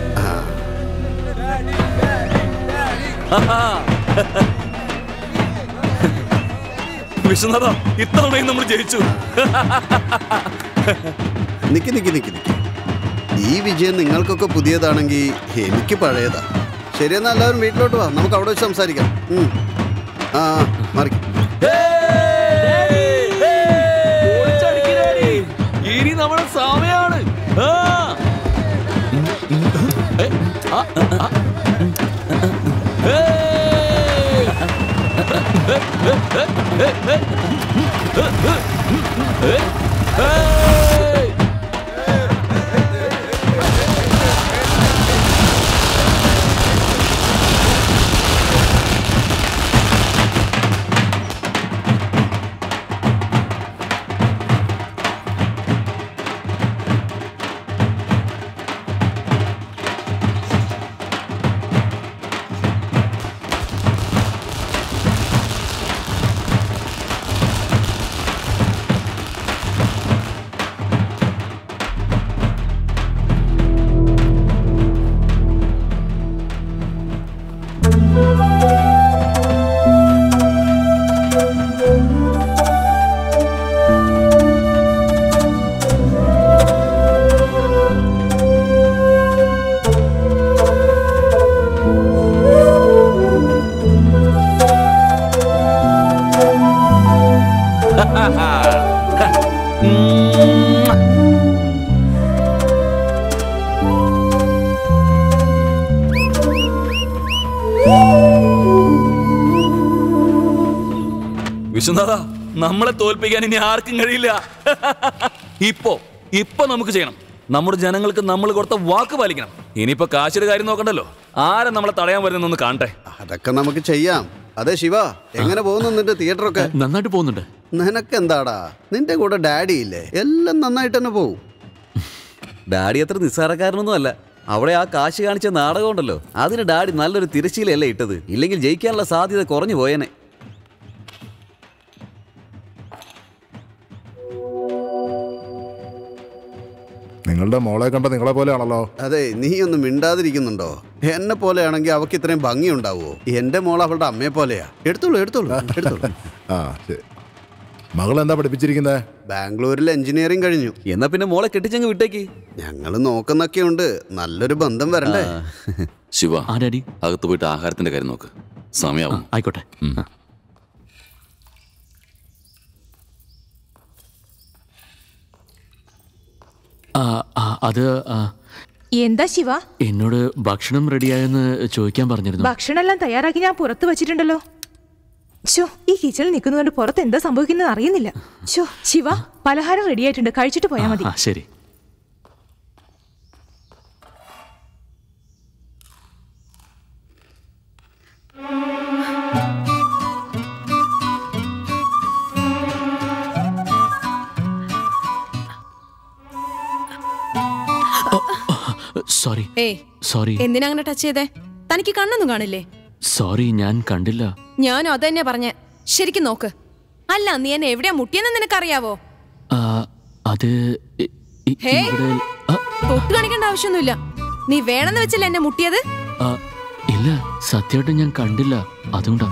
വിശ്വനാഥ, ഇത്തവണയും നമ്മൾ ജയിച്ചു. നിക്ക് നിക്ക് നിക്ക് നിക്ക്, ഈ വിജയം നിങ്ങൾക്കൊക്കെ പുതിയതാണെങ്കിൽ എനിക്ക് പഴയതാ. ശരിയെന്നാ എല്ലാവരും വീട്ടിലോട്ട് വാ, നമുക്ക് അവിടെ വെച്ച് സംസാരിക്കാം. മാറിക്കും. ഇനി നമ്മുടെ സമയാണ്. വിശ്വനാഥ, നമ്മളെ തോൽപ്പിക്കാൻ ഇനി ആർക്കും കഴിയില്ല. ഇപ്പൊ നമുക്ക് ചെയ്യണം. നമ്മുടെ ജനങ്ങൾക്ക് നമ്മൾ കൊടുത്ത വാക്ക് പാലിക്കണം. ഇനിയിപ്പോ കാശിയുടെ കാര്യം നോക്കണ്ടല്ലോ. ആരെ നമ്മളെ തടയാൻ വരുന്നൊന്ന് കാണട്ടെ. അതൊക്കെ നമുക്ക് ചെയ്യാം. അതെ ശിവ, എങ്ങനെ പോകുന്നു നിന്റെ തിയേറ്ററൊക്കെ? നന്നായിട്ട് പോകുന്നുണ്ട്. നിനക്കെന്താടാ, നിന്റെ കൂടെ ഡാഡി ഇല്ലേ? എല്ലാം നന്നായിട്ട് തന്നെ പോവും. ഡാഡി അത്ര നിസ്സാരക്കാരനൊന്നും അല്ല. അവിടെ ആ കാശ് കാണിച്ച നാടകം ഉണ്ടല്ലോ, അതിന് ഡാഡി നല്ലൊരു തിരശ്ശീലയല്ലേ ഇട്ടത്. ഇല്ലെങ്കിൽ ജയിക്കാനുള്ള സാധ്യത കുറഞ്ഞു പോയേനെ. നിങ്ങളുടെ മോളെ കണ്ട നിങ്ങളെ പോലെയാണല്ലോ. അതെ, നീ ഒന്നും മിണ്ടാതിരിക്കുന്നുണ്ടോ? എന്നെ പോലെയാണെങ്കിൽ അവക്ക് ഇത്രയും ഭംഗി ഉണ്ടാവുമോ? എന്റെ മോൾ അവളുടെ അമ്മയെ പോലെയാ. എടുത്തോളൂ എടുത്തോളൂ എടുത്തോളൂ. ആ ശരി. മകൾ എന്താ പഠിപ്പിച്ചിരിക്കുന്നത്? ബാംഗ്ലൂരിൽ എഞ്ചിനീയറിംഗ് കഴിഞ്ഞു. എന്നാ പിന്നെ മോളെ കെട്ടിച്ചങ്ങ് വിട്ടേക്ക്. ഞങ്ങള് നോക്കുന്നൊക്കെ ഉണ്ട്. നല്ലൊരു ബന്ധം വരണ്ടേ? ശിവ, അകത്ത് പോയിട്ട് ആഹാരത്തിന്റെ കാര്യം നോക്ക്. സമയാവും. ആയിക്കോട്ടെ. അത് എന്താ ശിവ? എന്നോട് ഭക്ഷണം റെഡിയായെന്ന് ചോദിക്കാൻ പറഞ്ഞിരുന്നു. ഭക്ഷണം എല്ലാം തയ്യാറാക്കി ഞാൻ പുറത്ത് വെച്ചിട്ടുണ്ടല്ലോ. ഈ കിച്ചണിൽ നിൽക്കുന്നതുകൊണ്ട് പുറത്ത് എന്താ സംഭവിക്കുന്നത് അറിയുന്നില്ല. ശിവ, പലഹാരം റെഡി ആയിട്ടുണ്ട്, കഴിച്ചിട്ട് പോയാൽ മതി. ശരി. സോറി. എന്തിനാ അങ്ങനെ ടച്ച് ചെയ്തേ? തനിക്ക് കണ്ണൊന്നും കാണില്ലേ? സോറി, ഞാൻ കണ്ടില്ല. ഞാനും അതന്നെ പറഞ്ഞ. ശരിക്കും നോക്ക്. അല്ല, നീ എന്നെ എവിടെയാ മുട്ടിയെന്ന് നിനക്കറിയാവോ? അത് തൊട്ട് കാണിക്കേണ്ട ആവശ്യമൊന്നുമില്ല. നീ വേണമെന്ന് വെച്ചല്ലേ എന്നെ മുട്ടിയത്? ഇല്ല, സത്യമായിട്ടും ഞാൻ കണ്ടില്ല. അതുകൊണ്ടാ.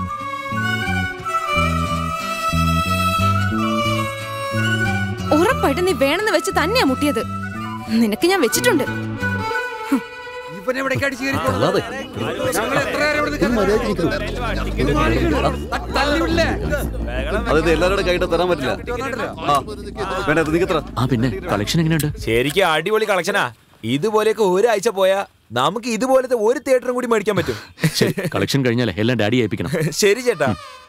ഉറപ്പായിട്ട് നീ വേണമെന്ന് വെച്ച് തന്നെയാ മുട്ടിയത്. നിനക്ക് ഞാൻ വെച്ചിട്ടുണ്ട്. അതായത് എല്ലാവരുടെ കൈയിട്ട് തരാൻ പറ്റില്ല. പിന്നെ കളക്ഷൻ എങ്ങനെയുണ്ട്? ശരിക്കും അടിപൊളി കളക്ഷനാ. ഇതുപോലെയൊക്കെ ഒരാഴ്ച പോയാ നമുക്ക് ഇതുപോലത്തെ ഒരു തിയേറ്ററും കൂടി മേടിക്കാൻ പറ്റും. കളക്ഷൻ കഴിഞ്ഞാലേ എല്ലാം ഡാഡി ഏൽപ്പിക്കണം. ശരി ചേട്ടാ.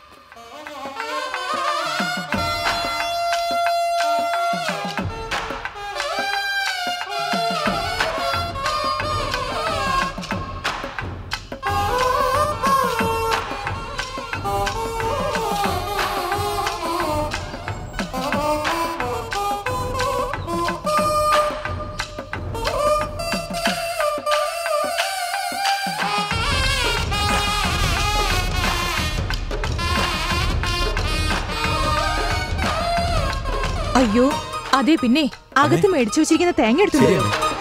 അയ്യോ, അതെ, പിന്നെ അകത്ത് മേടിച്ചു വെച്ചിരിക്കുന്ന തേങ്ങ എടുത്തു.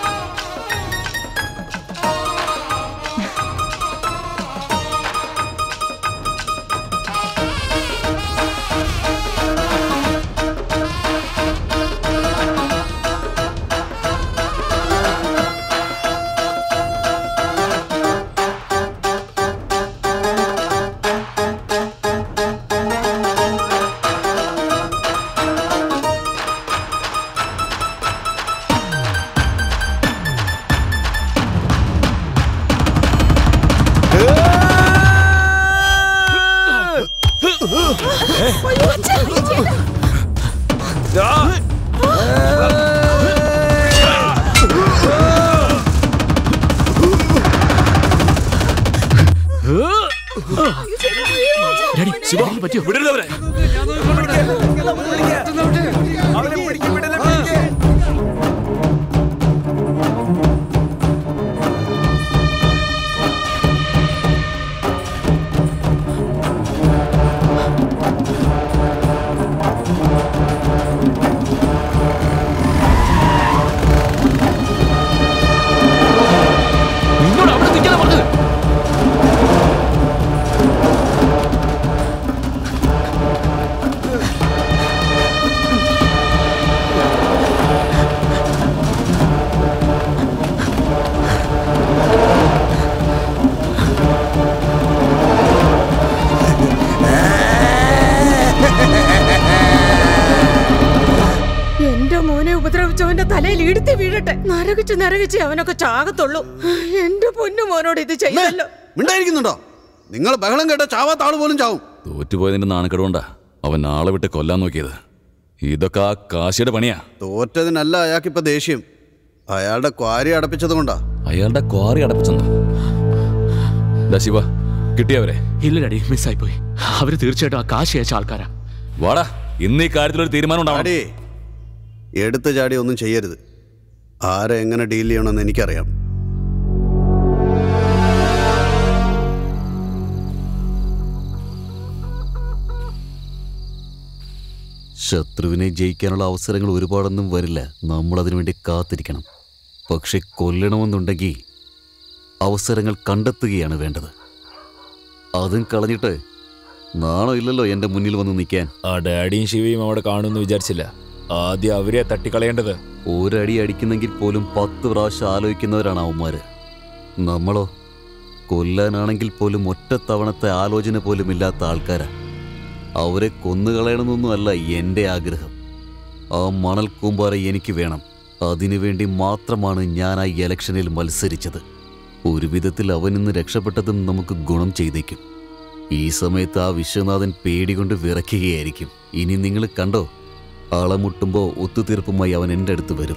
ഉപദ്രവിച്ചവന്റെ തലയിൽ ഇടുത്തി വീഴട്ടെ. നരകിച്ച് നരകിച്ച് അവനൊക്കെ ചാകത്തുള്ളൂ. എന്റെ പൊന്നു മോനോട് ഇത് ചെയ്യല്ലോ. മിണ്ടായിരിക്കുന്നുണ്ടോ? നിങ്ങൾ ബഹളം കേട്ട ചാവാത്ത ആള് പോലും ചാവും. തോറ്റുപോയതിന്റെ നാണക്കെടുകൊണ്ടാ അവൻ ആളെ വിട്ട് കൊല്ലാൻ നോക്കിയത്. ഇതൊക്കെ ആ കാശിയുടെ പണിയാ. തോറ്റതിനല്ല അയാൾക്കിപ്പോ ദേഷ്യം. അയാളുടെ ക്വാരി അടപ്പിച്ചത് കൊണ്ടാ. അയാളുടെ ക്വാറി അടപ്പിച്ചെന്നോ? ശിവ, കിട്ടിയവരെ? ഇല്ല ഡാഡി, മിസ്സായി പോയി. അവര് തീർച്ചയായിട്ടും ആ കാശ് അയച്ച ആൾക്കാരാ. വാടാ, ഇന്ന് ഈ കാര്യത്തിലൊരു തീരുമാനം ഉണ്ടാവും. എടുത്തു ചാടി ഒന്നും ചെയ്യരുത്. ആരെ എങ്ങനെ ഡീൽ ചെയ്യണമെന്ന് എനിക്കറിയാം. ശത്രുവിനെ ജയിക്കാനുള്ള അവസരങ്ങൾ ഒരുപാടൊന്നും വരില്ല. നമ്മളതിനു വേണ്ടി കാത്തിരിക്കണം. പക്ഷെ കൊല്ലണമെന്നുണ്ടെങ്കിൽ അവസരങ്ങൾ കണ്ടെത്തുകയാണ് വേണ്ടത്. അതും കളഞ്ഞിട്ട് നാണോ ഇല്ലല്ലോ എൻ്റെ മുന്നിൽ വന്ന് നിൽക്കാൻ. ആ ഡാഡിയും ശിവയും അവിടെ കാണുമെന്ന് വിചാരിച്ചില്ല. ആദ്യം അവരെ തട്ടിക്കളയേണ്ടത്. ഒരടി അടിക്കുന്നെങ്കിൽ പോലും 10 പ്രാവശ്യം ആലോചിക്കുന്നവരാണ് അവന്മാര്. നമ്മളോ കൊല്ലാനാണെങ്കിൽ പോലും ഒറ്റത്തവണത്തെ ആലോചന പോലും ഇല്ലാത്ത ആൾക്കാരാ. അവരെ കൊന്നുകളയണമെന്നൊന്നുമല്ല എൻ്റെ ആഗ്രഹം. ആ മണൽ കൂമ്പാറ എനിക്ക് വേണം. അതിനുവേണ്ടി മാത്രമാണ് ഞാൻ ആ ഇലക്ഷനിൽ മത്സരിച്ചത്. ഒരു വിധത്തിൽ അവനിന്ന് രക്ഷപ്പെട്ടതും നമുക്ക് ഗുണം ചെയ്തേക്കും. ഈ സമയത്ത് ആ വിശ്വനാഥൻ പേടികൊണ്ട് വിറയ്ക്കുകയായിരിക്കും. ഇനി നിങ്ങൾ കണ്ടോ, അളമുട്ടുമ്പോൾ ഒത്തുതീർപ്പുമായി അവൻ എൻ്റെ അടുത്ത് വരും.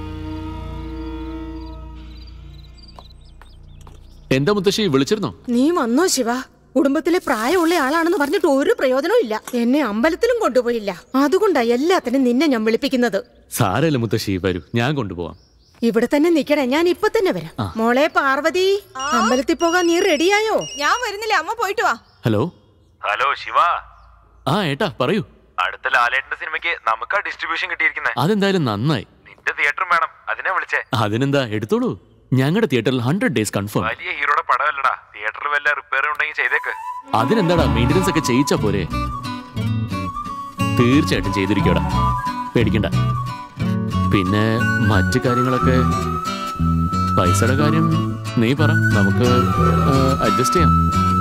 എന്താ മുത്തശ്ശി, വിളിച്ചിരുന്നോ? നീ വന്നോ ശിവ? കുടുംബത്തിലെ പ്രായമുള്ള ആളാണെന്ന് പറഞ്ഞിട്ട് ഒരു പ്രയോജനവും ഇല്ല. എന്നെ അമ്പലത്തിലും കൊണ്ടുപോയില്ല. അതുകൊണ്ടാ എല്ലാത്തിനും നിന്നെ ഞാൻ വിളിപ്പിക്കുന്നത്. സാരല്ല മുത്തശ്ശി, വരൂ, ഞാൻ കൊണ്ടുപോവാം. ഇവിടെ തന്നെ നിക്കണേ, ഞാൻ ഇപ്പൊ തന്നെ വരാം. മോളെ പാർവതി, അമ്പലത്തിൽ പോകാൻ നീ റെഡിയായോ? ഞാൻ വരുന്നില്ല, അമ്മ പോയിട്ട് വാ. Hello hello Shiva. ആ ഏട്ടാ പറയൂ. അടുത്ത ലാലേട്ടന്റെ സിനിമയ്ക്ക് നമുക്കാ ഡിസ്ട്രിബ്യൂഷൻ കിട്ടിയിരിക്കുന്നത്. അതെന്തായാലും നന്നായി. നിന്റെ തിയേറ്ററും വേണം, അതിനെ വിളിച്ചേ. അതിനെന്താ, എടുത്തോളൂ. ഞങ്ങളുടെ തിയേറ്ററിൽ 100 days കൺഫേം. വലിയ ഹീറോയുടെ പടമല്ലടാ, തിയേറ്ററിൽ വല്ല റിപ്പയർ ഉണ്ടെങ്കിൽ ചെയ്തേക്ക്. അതിനെന്താടാ, മെയിൻ്റനൻസ് ഒക്കെ ചെയ്യിച്ചാ പോരെ? തീർച്ചയായിട്ടും ചെയ്തിരിക്കടാ, പേടിക്കണ്ട. പിന്നെ മറ്റു കാര്യങ്ങളൊക്കെ, പൈസയുടെ കാര്യം നീ പറ, നമുക്ക് അഡ്ജസ്റ്റ് ചെയ്യാം.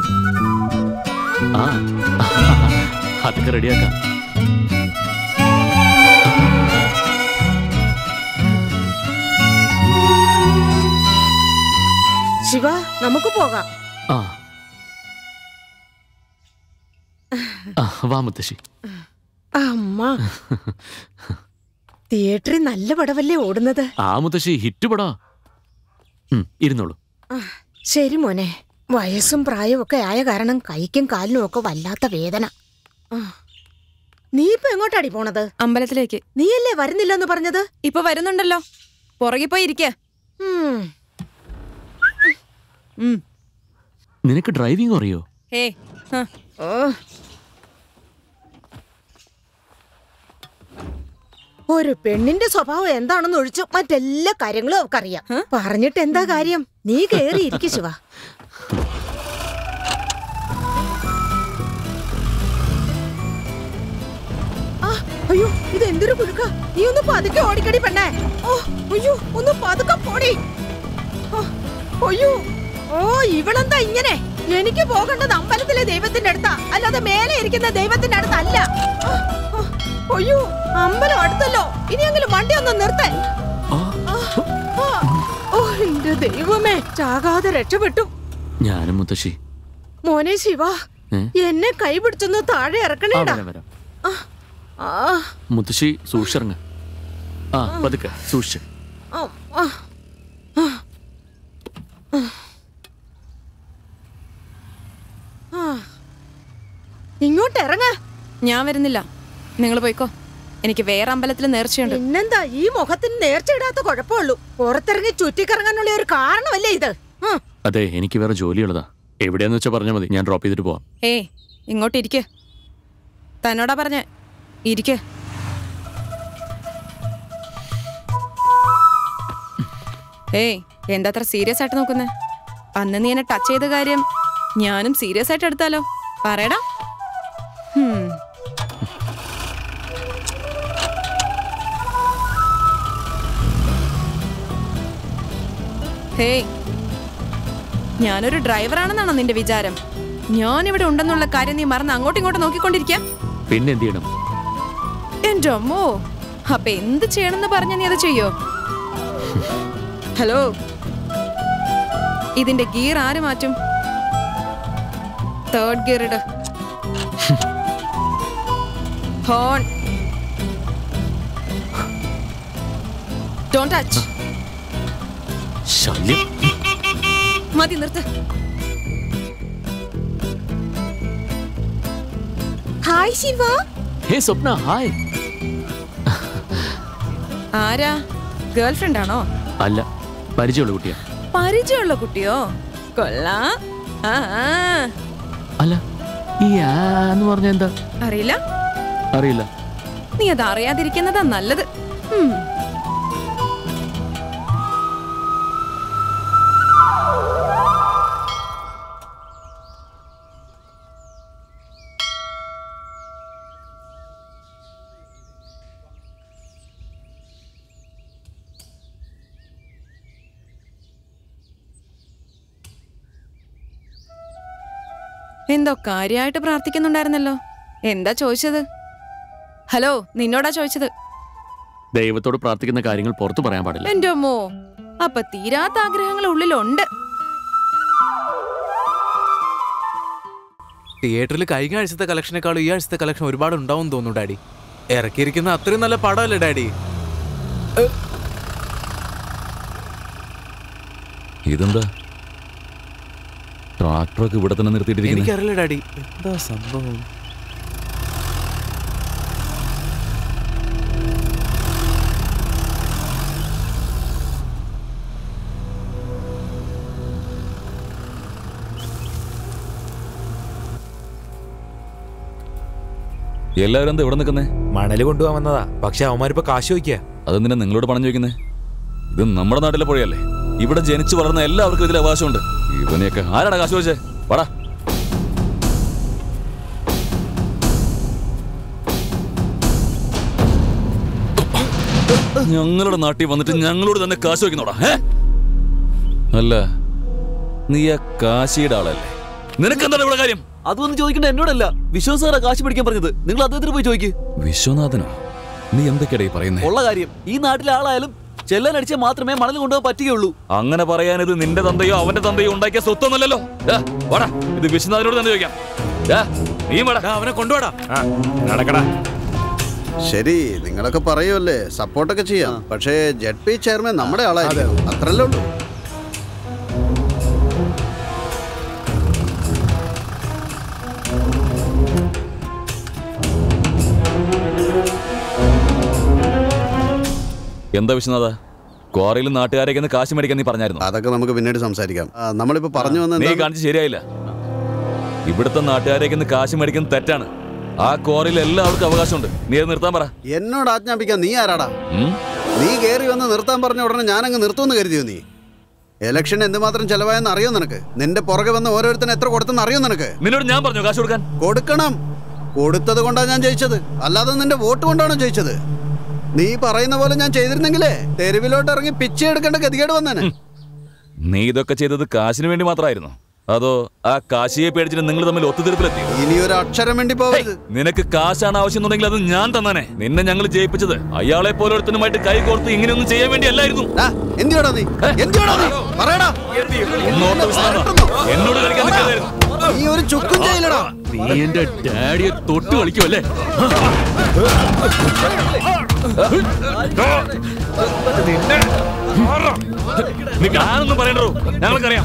ആ അതൊക്കെ റെഡിയാക്കാം. ശിവ, നമുക്ക് പോകാം. വാ മുത്തശ്ശി. അമ്മ, തിയേറ്ററിൽ നല്ല പടവല്ലേ ഓടുന്നത്? ആ മുത്തശ്ശി, ഹിറ്റ് പടാ. ഇരുന്നോളൂ. ശരി മോനെ. വയസ്സും പ്രായവും ഒക്കെ ആയ കാരണം കൈക്കും കാലിനും ഒക്കെ വല്ലാത്ത വേദന. നീ ഇപ്പൊ എങ്ങോട്ടാടി പോണത്? അമ്പലത്തിലേക്ക്. നീയല്ലേ വരുന്നില്ലെന്ന് പറഞ്ഞത്? ഇപ്പൊ വരുന്നുണ്ടല്ലോ, പുറകെ പോയി ഇരിക്ക. നിനക്ക് ഡ്രൈവിംഗ് അറിയോ? ഒരു പെണ്ണിന്റെ സ്വഭാവം എന്താണെന്ന് ഒഴിച്ചു മറ്റെല്ലാ കാര്യങ്ങളും അവക്കറിയാം. പറഞ്ഞിട്ട് എന്താ കാര്യം? നീ കേറി ഇരിക്കു ശിവ. അയ്യോ, ഇത് എന്തൊരു കുലുക്ക! നീ ഒന്ന് പതുക്കെ ഓടിക്കടി പെണ്ണേ. അയ്യോ, ഒന്ന് പതുക്കെ പോടി. അയ്യോ, ഓ ഇവളെന്താ ഇങ്ങനെ? എനിക്ക് പോകേണ്ടത് അമ്പലത്തിലെ ദൈവത്തിന്റെ അടുത്താ, അല്ലാതെ മേലെ ഇരിക്കുന്ന ദൈവത്തിന്റെ അടുത്തല്ല. അയ്യോ, അമ്പലം അടുത്തല്ലോ. ഇനിയെങ്കിലും വണ്ടി ഒന്ന് നിർത്തേ. ഓ എന്റെ ദൈവമേ, ചാകാതെ രക്ഷപ്പെട്ടു. ഞാനും മുത്തശ്ശി. മോനെ ശിവ, എന്നെ കൈ പിടിച്ചൊന്ന് താഴെ ഇറക്കണേടാ. മുത്തശ്ശി സൂക്ഷിച്ചിറങ്ങ. പതുക്കെ സൂക്ഷിച്ച്. ഇങ്ങോട്ട് ഇറങ്ങ. ഞാൻ വരുന്നില്ല, നിങ്ങൾ പോയിക്കോ. എനിക്ക് വേറെ അമ്പലത്തിൽ നേർച്ചയുണ്ട്. പിന്നെന്താ, ഈ മുഖത്തിന് നേർച്ചയിടാത്ത കുഴപ്പമുള്ളൂ. പുറത്തിറങ്ങി ചുറ്റിക്കറങ്ങാനുള്ള ഒരു കാരണമല്ലേ ഇത്? അതെ, എനിക്ക് വേറെ ജോലിയുള്ളതാ. എവിടെയാന്ന് വെച്ചാ പറഞ്ഞാൽ മതി, ഞാൻ ഡ്രോപ്പ് ചെയ്തിട്ട് പോവാം. ഇങ്ങോട്ട് ഇരിക്ക്. തന്നോടാ പറഞ്ഞ ഇരിക്ക്. എന്താ അത്ര സീരിയസ് ആയിട്ട് നോക്കുന്നേ? അന്ന് നീ എന്നെ ടച്ച് ചെയ്ത കാര്യം ഞാനും സീരിയസ് ആയിട്ട് എടുത്താലോ? പറയടാ. ഞാനൊരു ഡ്രൈവറാണെന്നാണോ നിന്റെ വിചാരം? ഞാനിവിടെ ഉണ്ടെന്നുള്ള കാര്യം നീ മറന്ന് അങ്ങോട്ടും ഇങ്ങോട്ടും നോക്കിക്കൊണ്ടിരിക്കാം. പിന്നെ എന്ത് ചെയ്യണം? എന്റെ അമ്മോ, അപ്പൊ എന്ത് ചെയ്യണമെന്ന് പറഞ്ഞ നീ അത് ചെയ്യോ? ഹലോ, ഇതിന്റെ ഗിയർ ആര് മാറ്റും? 3rd ഗിയർ ഇട്. ഹോൺ. Don't touch. ശല്യം. മതി, നിർത്ത്. Hi Shiva. Hey Swapna, hi. ആരാ? ഗേൾഫ്രണ്ട് ആണോ? അല്ല, പരിചയമുള്ള കുട്ടിയാ. പരിചയമുള്ള കുട്ടിയോ? കൊള്ളാം. അല്ല, ഈ എന്ന് പറഞ്ഞ എന്താ? അറിയില്ല. അറിയില്ല. നീ അത് അറിയാതിരിക്കുന്നതാ നല്ലത്. എന്തോ കാര്യമായിട്ട് പ്രാർത്ഥിക്കുന്നുണ്ടായിരുന്നല്ലോ. എന്താ ചോദിച്ചത്? ഹലോ, നിന്നോടാ ചോദിച്ചത്. ദൈവത്തോട് പ്രാർത്ഥിക്കുന്ന കാര്യങ്ങൾ പുറത്തു പറയാൻ പാടില്ല. എന്റെ അമ്മോ, അപ്പൊ തീരാത്ത ആഗ്രഹങ്ങൾ ഉള്ളിലുണ്ട്. തിയേറ്ററിൽ കഴിഞ്ഞ ആഴ്ചത്തെ കളക്ഷനേക്കാളും ഈ ആഴ്ചത്തെ കളക്ഷൻ ഒരുപാട് ഉണ്ടാവും തോന്നുന്നു ഡാഡി. ഇറക്കിയിരിക്കുന്ന അത്രയും നല്ല പടമല്ലേ ഡാഡി? ഇതെന്താ ട്രാക്ടറൊക്കെ ഇവിടെ തന്നെ നിർത്തിയിട്ടിരിക്കുന്നു? എനിക്കറിയില്ല ഡാഡി, എന്താ സംഭവം? എല്ലാവരും എന്താ ഇവിടെ നിൽക്കുന്നേ? മണല് കൊണ്ടുപോകാൻ വന്നതാ. പക്ഷെ അവന്മാരിപ്പോ കാശ് ചോദിക്കുക. അതെന്തിനാ നിങ്ങളോട് പണം ചോദിക്കുന്നേ? ഇത് നമ്മുടെ നാട്ടിലെ പുഴയല്ലേ. ഇവിടെ ജനിച്ചു വളർന്ന എല്ലാവർക്കും ഇതിൽ അവകാശമുണ്ട്. ഇവനെയൊക്കെ ആരാടാ കാശ് ചോദിച്ചേ? വാടാ. ഞങ്ങളുടെ നാട്ടിൽ വന്നിട്ട് ഞങ്ങളോട് തന്നെ കാശ് ചോദിക്കുന്നോടാ? അല്ല, നീ ആ കാശിയുടെ ആളല്ലേ? നിനക്കെന്താണ് ഇവിടെ കാര്യം? അതൊന്നും ചോദിക്കണ്ട, എന്നോടല്ല. വിശ്വസാറാ കാശ് പിടിക്കാൻ പറഞ്ഞത്. നിങ്ങൾ അദ്ദേഹത്തിന് പോയി ചോദിക്ക്. വിശ്വനാഥനോ? നീ എന്തൊക്കെയാ പറയുന്നേ? ഉള്ള കാര്യം, ഈ നാട്ടിലെ ആളായാലും ചെല്ലാനടിച്ചാൽ മാത്രമേ മണൽ കൊണ്ടുപോകാൻ പറ്റുകയുള്ളൂ. അങ്ങനെ പറയാൻ ഇത് നിന്റെ തന്തയോ അവന്റെ തന്തയോ ഉണ്ടാക്കിയ സ്വത്തൊന്നല്ലോ. ഇത് വിശ്വനാഥനോട് തന്നെ ചോദിക്കാം. നീ അവനെ കൊണ്ടുപോടാ. നടക്കടാ. ശരി, നിങ്ങളൊക്കെ പറയുമല്ലേ, സപ്പോർട്ടൊക്കെ ചെയ്യാം. പക്ഷേ ജെഡ് ചെയർമാൻ നമ്മുടെ ആളായിരുന്നു, അത്രല്ലേ ഉള്ളൂ. എന്താ വിശ്വനാഥ, ക്വാറിയിൽ നാട്ടുകാരേക്ക് കാശ് മേടിക്കാൻ നീ പറഞ്ഞായിരുന്നു? അതൊക്കെ നമുക്ക് പിന്നീട് സംസാരിക്കാം. നമ്മളിപ്പോ പറഞ്ഞു വന്ന നീ കാണിച്ച് ശരിയായില്ല. ഇവിടുത്തെ നാട്ടുകാരേക്ക് കാശ് മേടിക്കുന്നത് തെറ്റാണ്. ആ ക്വാറിയിൽ എല്ലാവർക്കും അവകാശമുണ്ട്. നീ അത് നിർത്താൻ പറ. എന്നോട് ആജ്ഞാപിക്കാൻ നീ ആരാടാ? നീ കയറി വന്ന് നിർത്താൻ പറഞ്ഞ ഉടനെ ഞാനങ്ങ് നിർത്തുമെന്ന് കരുതിയോ? നീ ഇലക്ഷൻ എന്തുമാത്രം ചെലവായെന്ന് അറിയോ നിനക്ക്? നിന്റെ പുറകെ വന്ന് ഓരോരുത്തരും എത്ര കൊടുത്തെന്ന് അറിയോ നിനക്ക്? നിന്നോട് ഞാൻ പറഞ്ഞു കാശ് കൊടുക്കാൻ. കൊടുക്കണം. കൊടുത്തത് കൊണ്ടാണ് ഞാൻ ജയിച്ചത്, അല്ലാതെ നിന്റെ വോട്ട് കൊണ്ടാണോ ജയിച്ചത്? നീ പറയുന്ന പോലെ ഞാൻ ചെയ്തിരുന്നെങ്കിലേ തെരുവിലോട്ട് ഇറങ്ങി പിച്ചെ എടുക്കേണ്ട ഗതികേട് വന്നേനെ. നീ ഇതൊക്കെ ചെയ്തത് കാശിന് വേണ്ടി മാത്രമായിരുന്നു, അതോ ആ കാശിയെ പേടിച്ചിട്ട് നിങ്ങൾ തമ്മിൽ ഒത്തുതീർപ്പിലെത്തി? ഇനി ഒരു അക്ഷരം വേണ്ടി പോകരുത്. നിനക്ക് കാശാണ് ആവശ്യമുണ്ടെങ്കിൽ അത് ഞാൻ തന്നാനെ. നിന്നെ ഞങ്ങൾ ജയിപ്പിച്ചത് അയാളെ പോലൊരുത്തനുമായിട്ട് കൈ കോർത്ത് ഇങ്ങനെയൊന്നും ചെയ്യാൻ വേണ്ടി അല്ലായിരുന്നു. എന്തിയോടാ നീ? എന്തിയോടാ നീ? പറയടാ. എന്നോട് കളിക്കാൻ നിൽക്കാതായിരുന്നു. നീ ഒരു ചുക്കും ചെയ്യില്ലടാ. നീ എന്റെ ഡാഡിയെ തൊട്ട് കളിക്കുമല്ലേ? ഞാനൊന്നും പറയണ്ടോ, ഞങ്ങൾക്കറിയാം.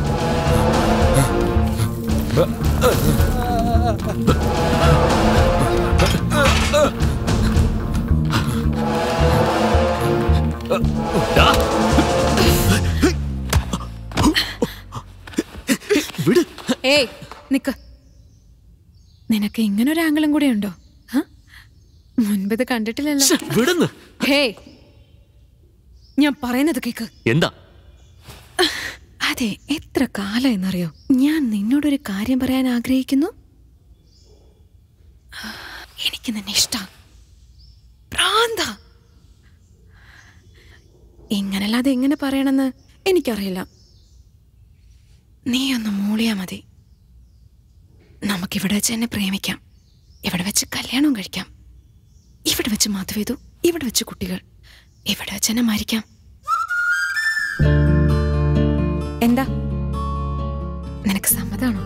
ഏയ് നിക്ക്. നിനക്ക് ഇങ്ങനൊരു ആംഗിളും കൂടെ ഉണ്ടോ? മുൻപത് കണ്ടിട്ടില്ലല്ലോ. ഹേയ്, ഞാൻ പറയുന്നത് കേക്ക്. എന്താ? അതെ, എത്ര കാലമെന്നറിയോ ഞാൻ നിന്നോടൊരു കാര്യം പറയാൻ ആഗ്രഹിക്കുന്നു. എനിക്ക് നിന്നെ ഇഷ്ടം. പ്രാന്ത. ഇങ്ങനല്ലാതെ എങ്ങനെ പറയണമെന്ന് എനിക്കറിയില്ല. നീ ഒന്ന് മൂളിയാ മതി. നമുക്കിവിടെ വെച്ച് എന്നെ പ്രേമിക്കാം, ഇവിടെ വെച്ച് കല്യാണവും കഴിക്കാം, ഇവിടെ വെച്ച് മാധവേതു, ഇവിടെ വെച്ച് കുട്ടികൾ, ഇവിടെ വെച്ച് എന്നെ മരിക്കാം. എന്താ, നിനക്ക് സമ്മതാണോ?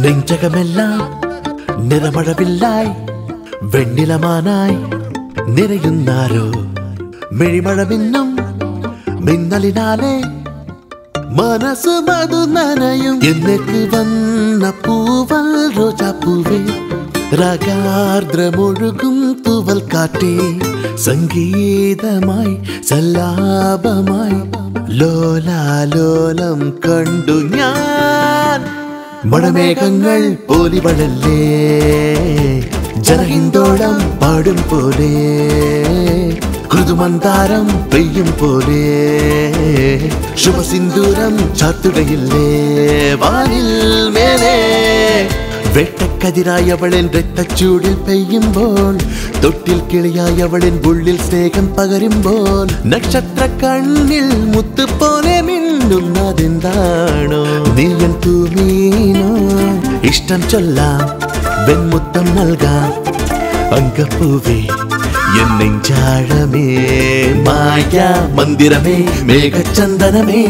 നെഞ്ചകമെല്ലാം നിറമഴവില്ലായി വെണ്ണിലമാനായി നിറയുന്നാരോ മിഴിമഴ മിന്നും മിന്നലിനാലെ മനസ്സ് മധു നനയും എന്നേക്ക് വന്ന പൂവൽ റോജാപ്പൂവേ രാഗാർദ്രമൊഴുകും തൂവൽ കാറ്റേ സംഗീതമായി സല്ലാപമായി ലോലാലോലം കണ്ടു ഞാൻ മഴമേഘങ്ങൾ പോലിവളല്ലേ ജനഹിന്ദോളം പാടും പോലെ ഋതുമന്താരം പെയ്യും പോലെ ശുഭസിന്ദൂരം ചാത്തുകയില്ലേ വാനിൽ മേലെ വെട്ടക്കതിരായവളൻ രക്തച്ചൂടിൽ പെയ്യുമ്പോൾ തൊട്ടിൽ കിളിയായവളൻ ഉള്ളിൽ സ്നേഹം പകരുമ്പോൾ നക്ഷത്ര കണ്ണിൽ മുത്തുപോലെ മിന്നുന്നതെന്താണോ നീയൻ തൂമീനോ ഇഷ്ടം ചൊല്ലാം വെൺമുത്തം നൽകാം അങ്കപ്പൂവേ എന്നെഞ്ചാഴമേ മായ മന്ദിരമേ മേഘചന്ദനമേ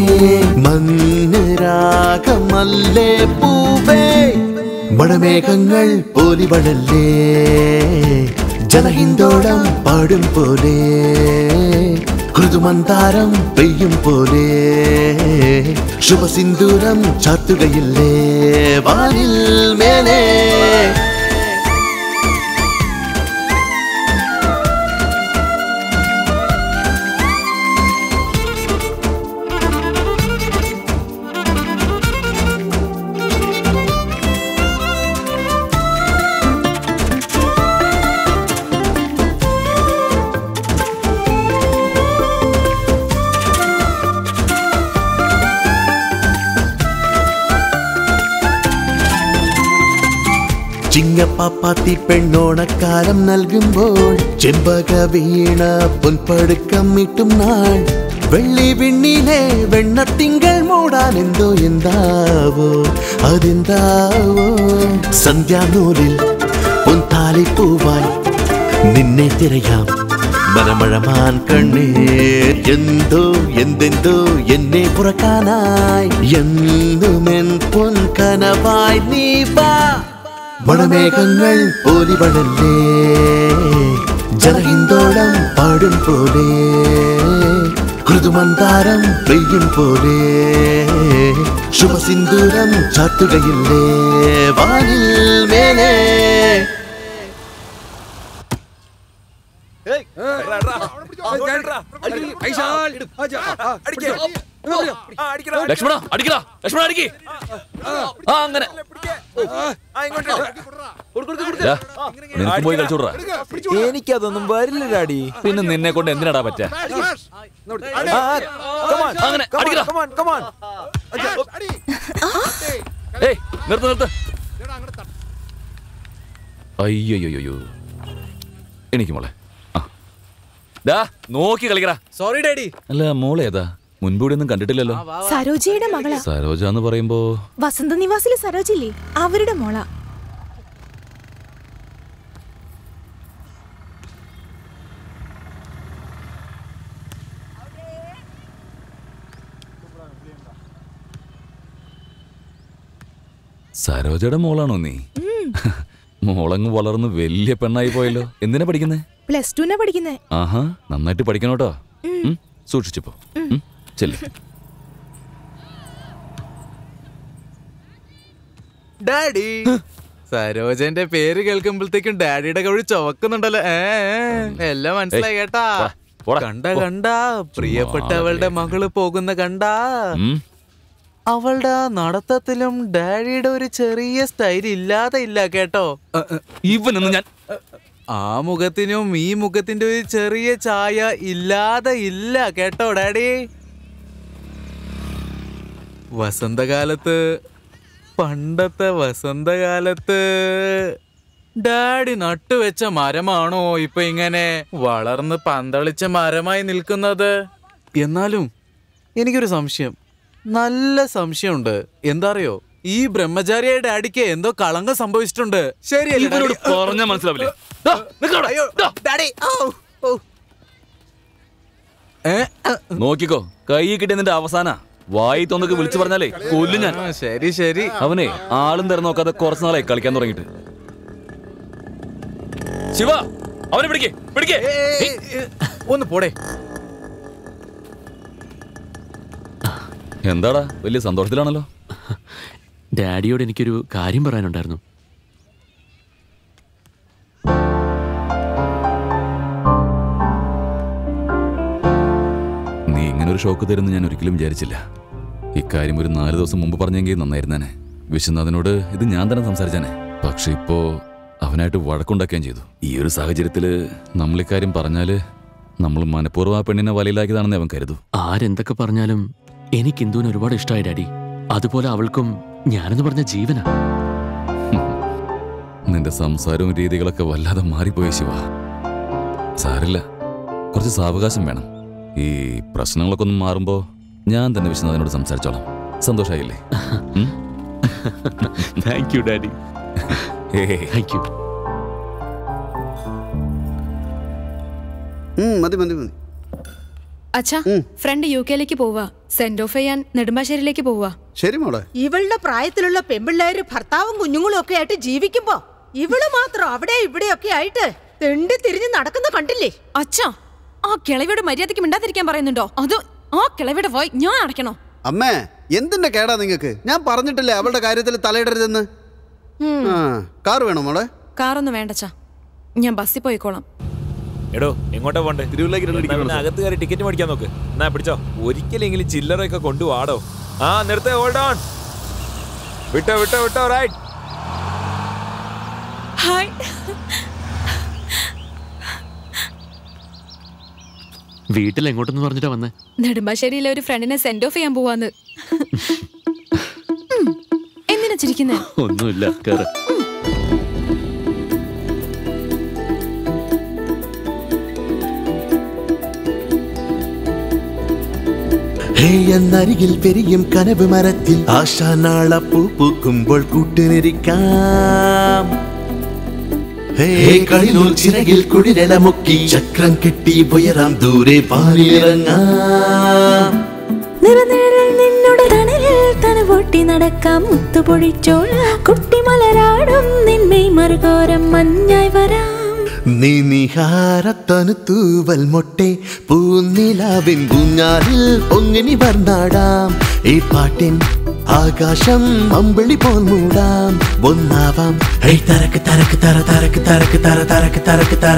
മന്ദിരാഗമല്ലേ പൂവേ മഴമേഘങ്ങൾ പോലിവളല്ലേ ജനഹിന്ദോളം പാടും പോലെ ഋതുമന്താരം പെയ്യും പോലെ ശുഭസിന്ദൂരം ചാത്തുകയില്ലേ വാനിൽ മേലെ ചിങ്ങപ്പാപ്പാത്തി പെണ്ണോണക്കാലം നൽകുമ്പോൾ ചെമ്പക വീണ പൊൻപടുക്കം ഇട്ടും നാൾ വെള്ളി വിണ്ണിലെ വെണ്ണത്തിങ്കൾ മൂടാൻ എന്തോ എന്താവോ അതെന്താവോ സന്ധ്യാനൂലിൽ പൊൻതാലിപ്പൂവായി നിന്നെ തിരയാം മനമഴമാൻ കണ്ണേ എന്തോ എന്തെന്തോ എന്നെ പുറക്കാനായി എന്നുമെൻ പൊൻ കനവായി നീ വാ മഴമേഘങ്ങൾ പോലിവളല്ലേ ജനഹിന്ദോളം പാടും പോലെ ഋതുമന്താരം പെയ്യും പോലെ ശുഭസിന്ദൂരം ചാത്തുകയില്ലേ വാനിൽ മേലെ ലക്ഷ്മണ അടിക്കടാ ലക്ഷ്മണ അടിക്ക് ആ അങ്ങനെ നിനക്ക് പോയി കളിച്ചോടാ എനിക്കതൊന്നും വരില്ല ഡാഡി പിന്നെ നിന്നെ കൊണ്ട് എന്തിനാടാ പറ്റാ അങ്ങനെ അടിക്കടാ ഏയ് നിർത്ത് നിർത്ത് അയ്യോ എനിക്ക് മോളെ ദാ നോക്കി കളിക്കടാ സോറി ഡാഡി അല്ല മോളെ ഏതാ മുൻപൂടെ ഒന്നും കണ്ടിട്ടില്ലല്ലോ സരോജയുടെ മകളാ സരോജ എന്ന് പറയുമ്പോ വസന്ത നിവാസിലെ സരോജില്ലേ അവരുടെ മോള സരോജയുടെ മോളാണോ നീ മോളങ്ങ് വളർന്ന് വലിയ പെണ്ണായി പോയല്ലോ എന്തിനാ പഠിക്കുന്നേ +2 പഠിക്കുന്നേ ആഹാ നന്നായിട്ട് പഠിക്കണോട്ടോ സൂക്ഷിച്ചപ്പോ ചെല്ലു ഡാഡി സരോജന്റെ പേര് കേൾക്കുമ്പോഴത്തേക്കും ഡാഡിയുടെ കവഴി ചുവക്കുന്നുണ്ടല്ലോ എല്ലാം മനസ്സിലായി കേട്ടാ കണ്ട പ്രിയപ്പെട്ടവളുടെ മകള് പോകുന്ന കണ്ട അവളുടെ നടത്തത്തിലും ഡാഡിയുടെ ഒരു ചെറിയ സ്റ്റൈൽ ഇല്ലാതെ ഇല്ല കേട്ടോ ഇവനൊന്നും ഞാൻ ആ മുഖത്തിനും ഈ മുഖത്തിന്റെ ഒരു ചെറിയ ചായ ഇല്ലാതെ ഇല്ല കേട്ടോ ഡാഡി വസന്തകാലത്ത് പണ്ടത്തെ വസന്തകാലത്ത് ഡാഡി നട്ടുവെച്ച മരമാണോ ഇപ്പൊ ഇങ്ങനെ വളർന്ന് പന്തളിച്ച മരമായി നിൽക്കുന്നത് എന്നാലും എനിക്കൊരു സംശയം നല്ല സംശയമുണ്ട് എന്താ അറിയോ ഈ ബ്രഹ്മചാരിയായ ഡാഡിക്ക് എന്തോ കളങ്കം സംഭവിച്ചിട്ടുണ്ട് ശരിയല്ലേ പറഞ്ഞാ മനസ്സിലാവില്ലേ നോക്കിക്കോ കൈ കിട്ടിയ നിന്റെ അവസാന വായി തോന്നൊക്കെ വിളിച്ചു പറഞ്ഞാലേ കൊല്ലും ഞാൻ. ശരി ശരി. അവനെ ആളും തരം നോക്കാതെ കുറച്ച് നാളായി കളിക്കാൻ തുടങ്ങിയിട്ട്. ശിവ, അവനെ പിടിക്കേ. ഒന്ന് പോടേ. എന്താടാ, വലിയ സന്തോഷത്തിലാണല്ലോ. ഡാഡിയോട് എനിക്കൊരു കാര്യം പറയാനുണ്ടായിരുന്നു. നീ ഇങ്ങനെ ഒരു ഷോക്ക് തരുമെന്ന് ഞാൻ ഒരിക്കലും വിചാരിച്ചില്ല. ഇക്കാര്യം ഒരു 4 ദിവസം മുമ്പ് പറഞ്ഞെങ്കിൽ നന്നായിരുന്നേനെ. വിശ്വനാഥനോട് ഇത് ഞാൻ തന്നെ സംസാരിച്ചേനെ. പക്ഷെ ഇപ്പോ അവനായിട്ട് വഴക്കുണ്ടാക്കുകയും ചെയ്തു. ഈ ഒരു സാഹചര്യത്തില് നമ്മൾ ഇക്കാര്യം പറഞ്ഞാല് നമ്മൾ മനഃപൂർവ്വം ആ പെണ്ണിനെ വലയിലാക്കിയതാണെന്ന് അവൻ കരുതും. ആരെന്തൊക്കെ പറഞ്ഞാലും എനിക്ക് ഇന്ദുവിന് ഒരുപാട് ഇഷ്ടമായി ഡാഡി. അതുപോലെ അവൾക്കും ഞാനെന്ന് പറഞ്ഞ ജീവനാ. നിന്റെ സംസാരവും രീതികളൊക്കെ വല്ലാതെ മാറിപ്പോയി ശിവ. സാരില്ല, കുറച്ച് സാവകാശം വേണം. ഈ പ്രശ്നങ്ങളൊക്കെ ഒന്ന് മാറുമ്പോ ഞാൻ തന്നെ വിശ്വനാഥനോട് സംസാരിച്ചോളാം. സന്തോഷായില്ലേ? Thank you daddy. Thank you. മതി. അച്ഛാ, ഫ്രണ്ട് UK പോവാ. സെൻഡ് ഓഫ് ചെയ്യാൻ നെടുമ്പാശ്ശേരിയിലേക്ക് പോവാ. ശരി മോളെ. ഇവളുടെ പ്രായത്തിലുള്ള പെമ്പിള്ളേര് ഭർത്താവും കുഞ്ഞുങ്ങളും ഒക്കെ ആയിട്ട് ജീവിക്കുമ്പോ ഇവള് മാത്രം അവിടെ ഇവിടെയൊക്കെ ആയിട്ട് തെണ്ടി തിരിഞ്ഞ് നടക്കുന്ന കണ്ടില്ലേ? അച്ഛാ, ആ കിളവിയുടെ മര്യാദയ്ക്ക് മിണ്ടാതിരിക്കാൻ പറയുന്നുണ്ടോ? അതോ ആ കിളവിയുടെ വായ് ഞാൻ അടയ്ക്കണോ? അമ്മേ, എന്തിന്റെ കേടാ നിങ്ങക്ക്? ഞാൻ പറഞ്ഞിട്ടില്ലേ അവളുടെ കാര്യത്തിൽ തലയിടരുതെന്ന്. കാറ് വേണോ മോളെ? കാറൊന്നും വേണ്ടച്ചാ, ഞാൻ ബസ്സിൽ പോയിക്കോളാം. എടോ, എങ്ങോട്ടാ പോണ്ടേ? അകത്ത് കയറി ടിക്കറ്റ് മേടിക്കാൻ നോക്ക്. എന്നാ പിടിച്ചോ. ഒരിക്കലെങ്കിലും ചില്ലറയൊക്കെ കൊണ്ടുവാടോ. നിർത്തേ, ഹോൾഡ് ഓൺ. വിട്ടോ റൈറ്റ്. ഹായ്. വീട്ടിൽ എങ്ങോട്ടെന്ന് പറഞ്ഞിട്ടാ വന്നേ? നെടുമ്പാശ്ശേരിയിലെ ഒരു ഫ്രണ്ടിനെ സെൻഡ് ഓഫ് ചെയ്യാൻ പോവാന്ന്. എന്തിനാ ചിരിക്കുന്നേ? ഒന്നുമില്ല, കേറ്. എന്നരികിൽ പെരിയും കനവ് മരത്തിൽ ആശാനാള പൂ പൂക്കുമ്പോൾ കൂട്ടുനിരിക്കാം. കളിനൂൽ ചിറകിൽ കുളിരല മുക്കി ചക്രം കെട്ടി ഉയരാം ദൂരെ പാലിറങ്ങാം. നിന്നോട് തണലിൽ തണവോട്ടി നടക്കാം. മുത്തുപൊഴിച്ചോളാം കുട്ടിമലരാടും നിന്മേ മറുകോരം മഞ്ഞായി വരാം. നിഹാരത്തനു തൂവൽ മൊട്ടെ പൂനിലാവിൻ കുഞ്ഞാലിൽ പൊങ്ങിനി വർണ്ണാടാം. ഈ പാട്ടിൻ ആകാശം അമ്പിളി പോൽ മൂടാം. ഒന്നാവാം. തരക്ക് തരക്ക് തര തരക്ക് തരക്ക് തര തരക്ക് തരക്ക് തര.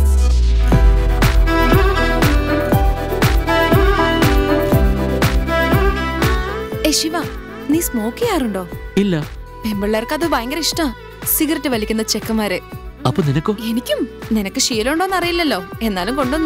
ശിവ, നീ സ്മോക്ക് ചെയ്യാറുണ്ടോ? ഇല്ല. പെമ്പിള്ളേർക്ക് അത് ഭയങ്കര ഇഷ്ടാ, സിഗരറ്റ് വലിക്കുന്ന ചെക്കന്മാരെ. അപ്പൊ നിനക്കോ? എനിക്കും. നിനക്ക് ശീലമുണ്ടോന്ന് അറിയില്ലല്ലോ, എന്നാലും കൊണ്ടുവന്നു.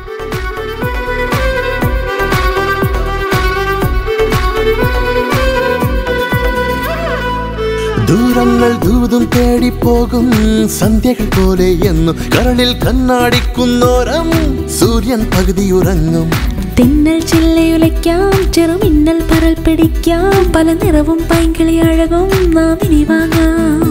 ദൂരങ്ങൾ ദൂതും തേടിപ്പോകും സന്ധ്യകൾ പോലെ എന്നു കരളിൽ കണ്ണാടിക്കുന്നോരം സൂര്യൻ പകുതി ഉറങ്ങും. തിന്നൽ ചില്ലയുലയ്ക്കാം, ചെറുമിന്നൽ പരൽ പിടിക്കാം. പല നിറവും പൈങ്കിളി അഴകും നാം ഇനി വാങ്ങാം.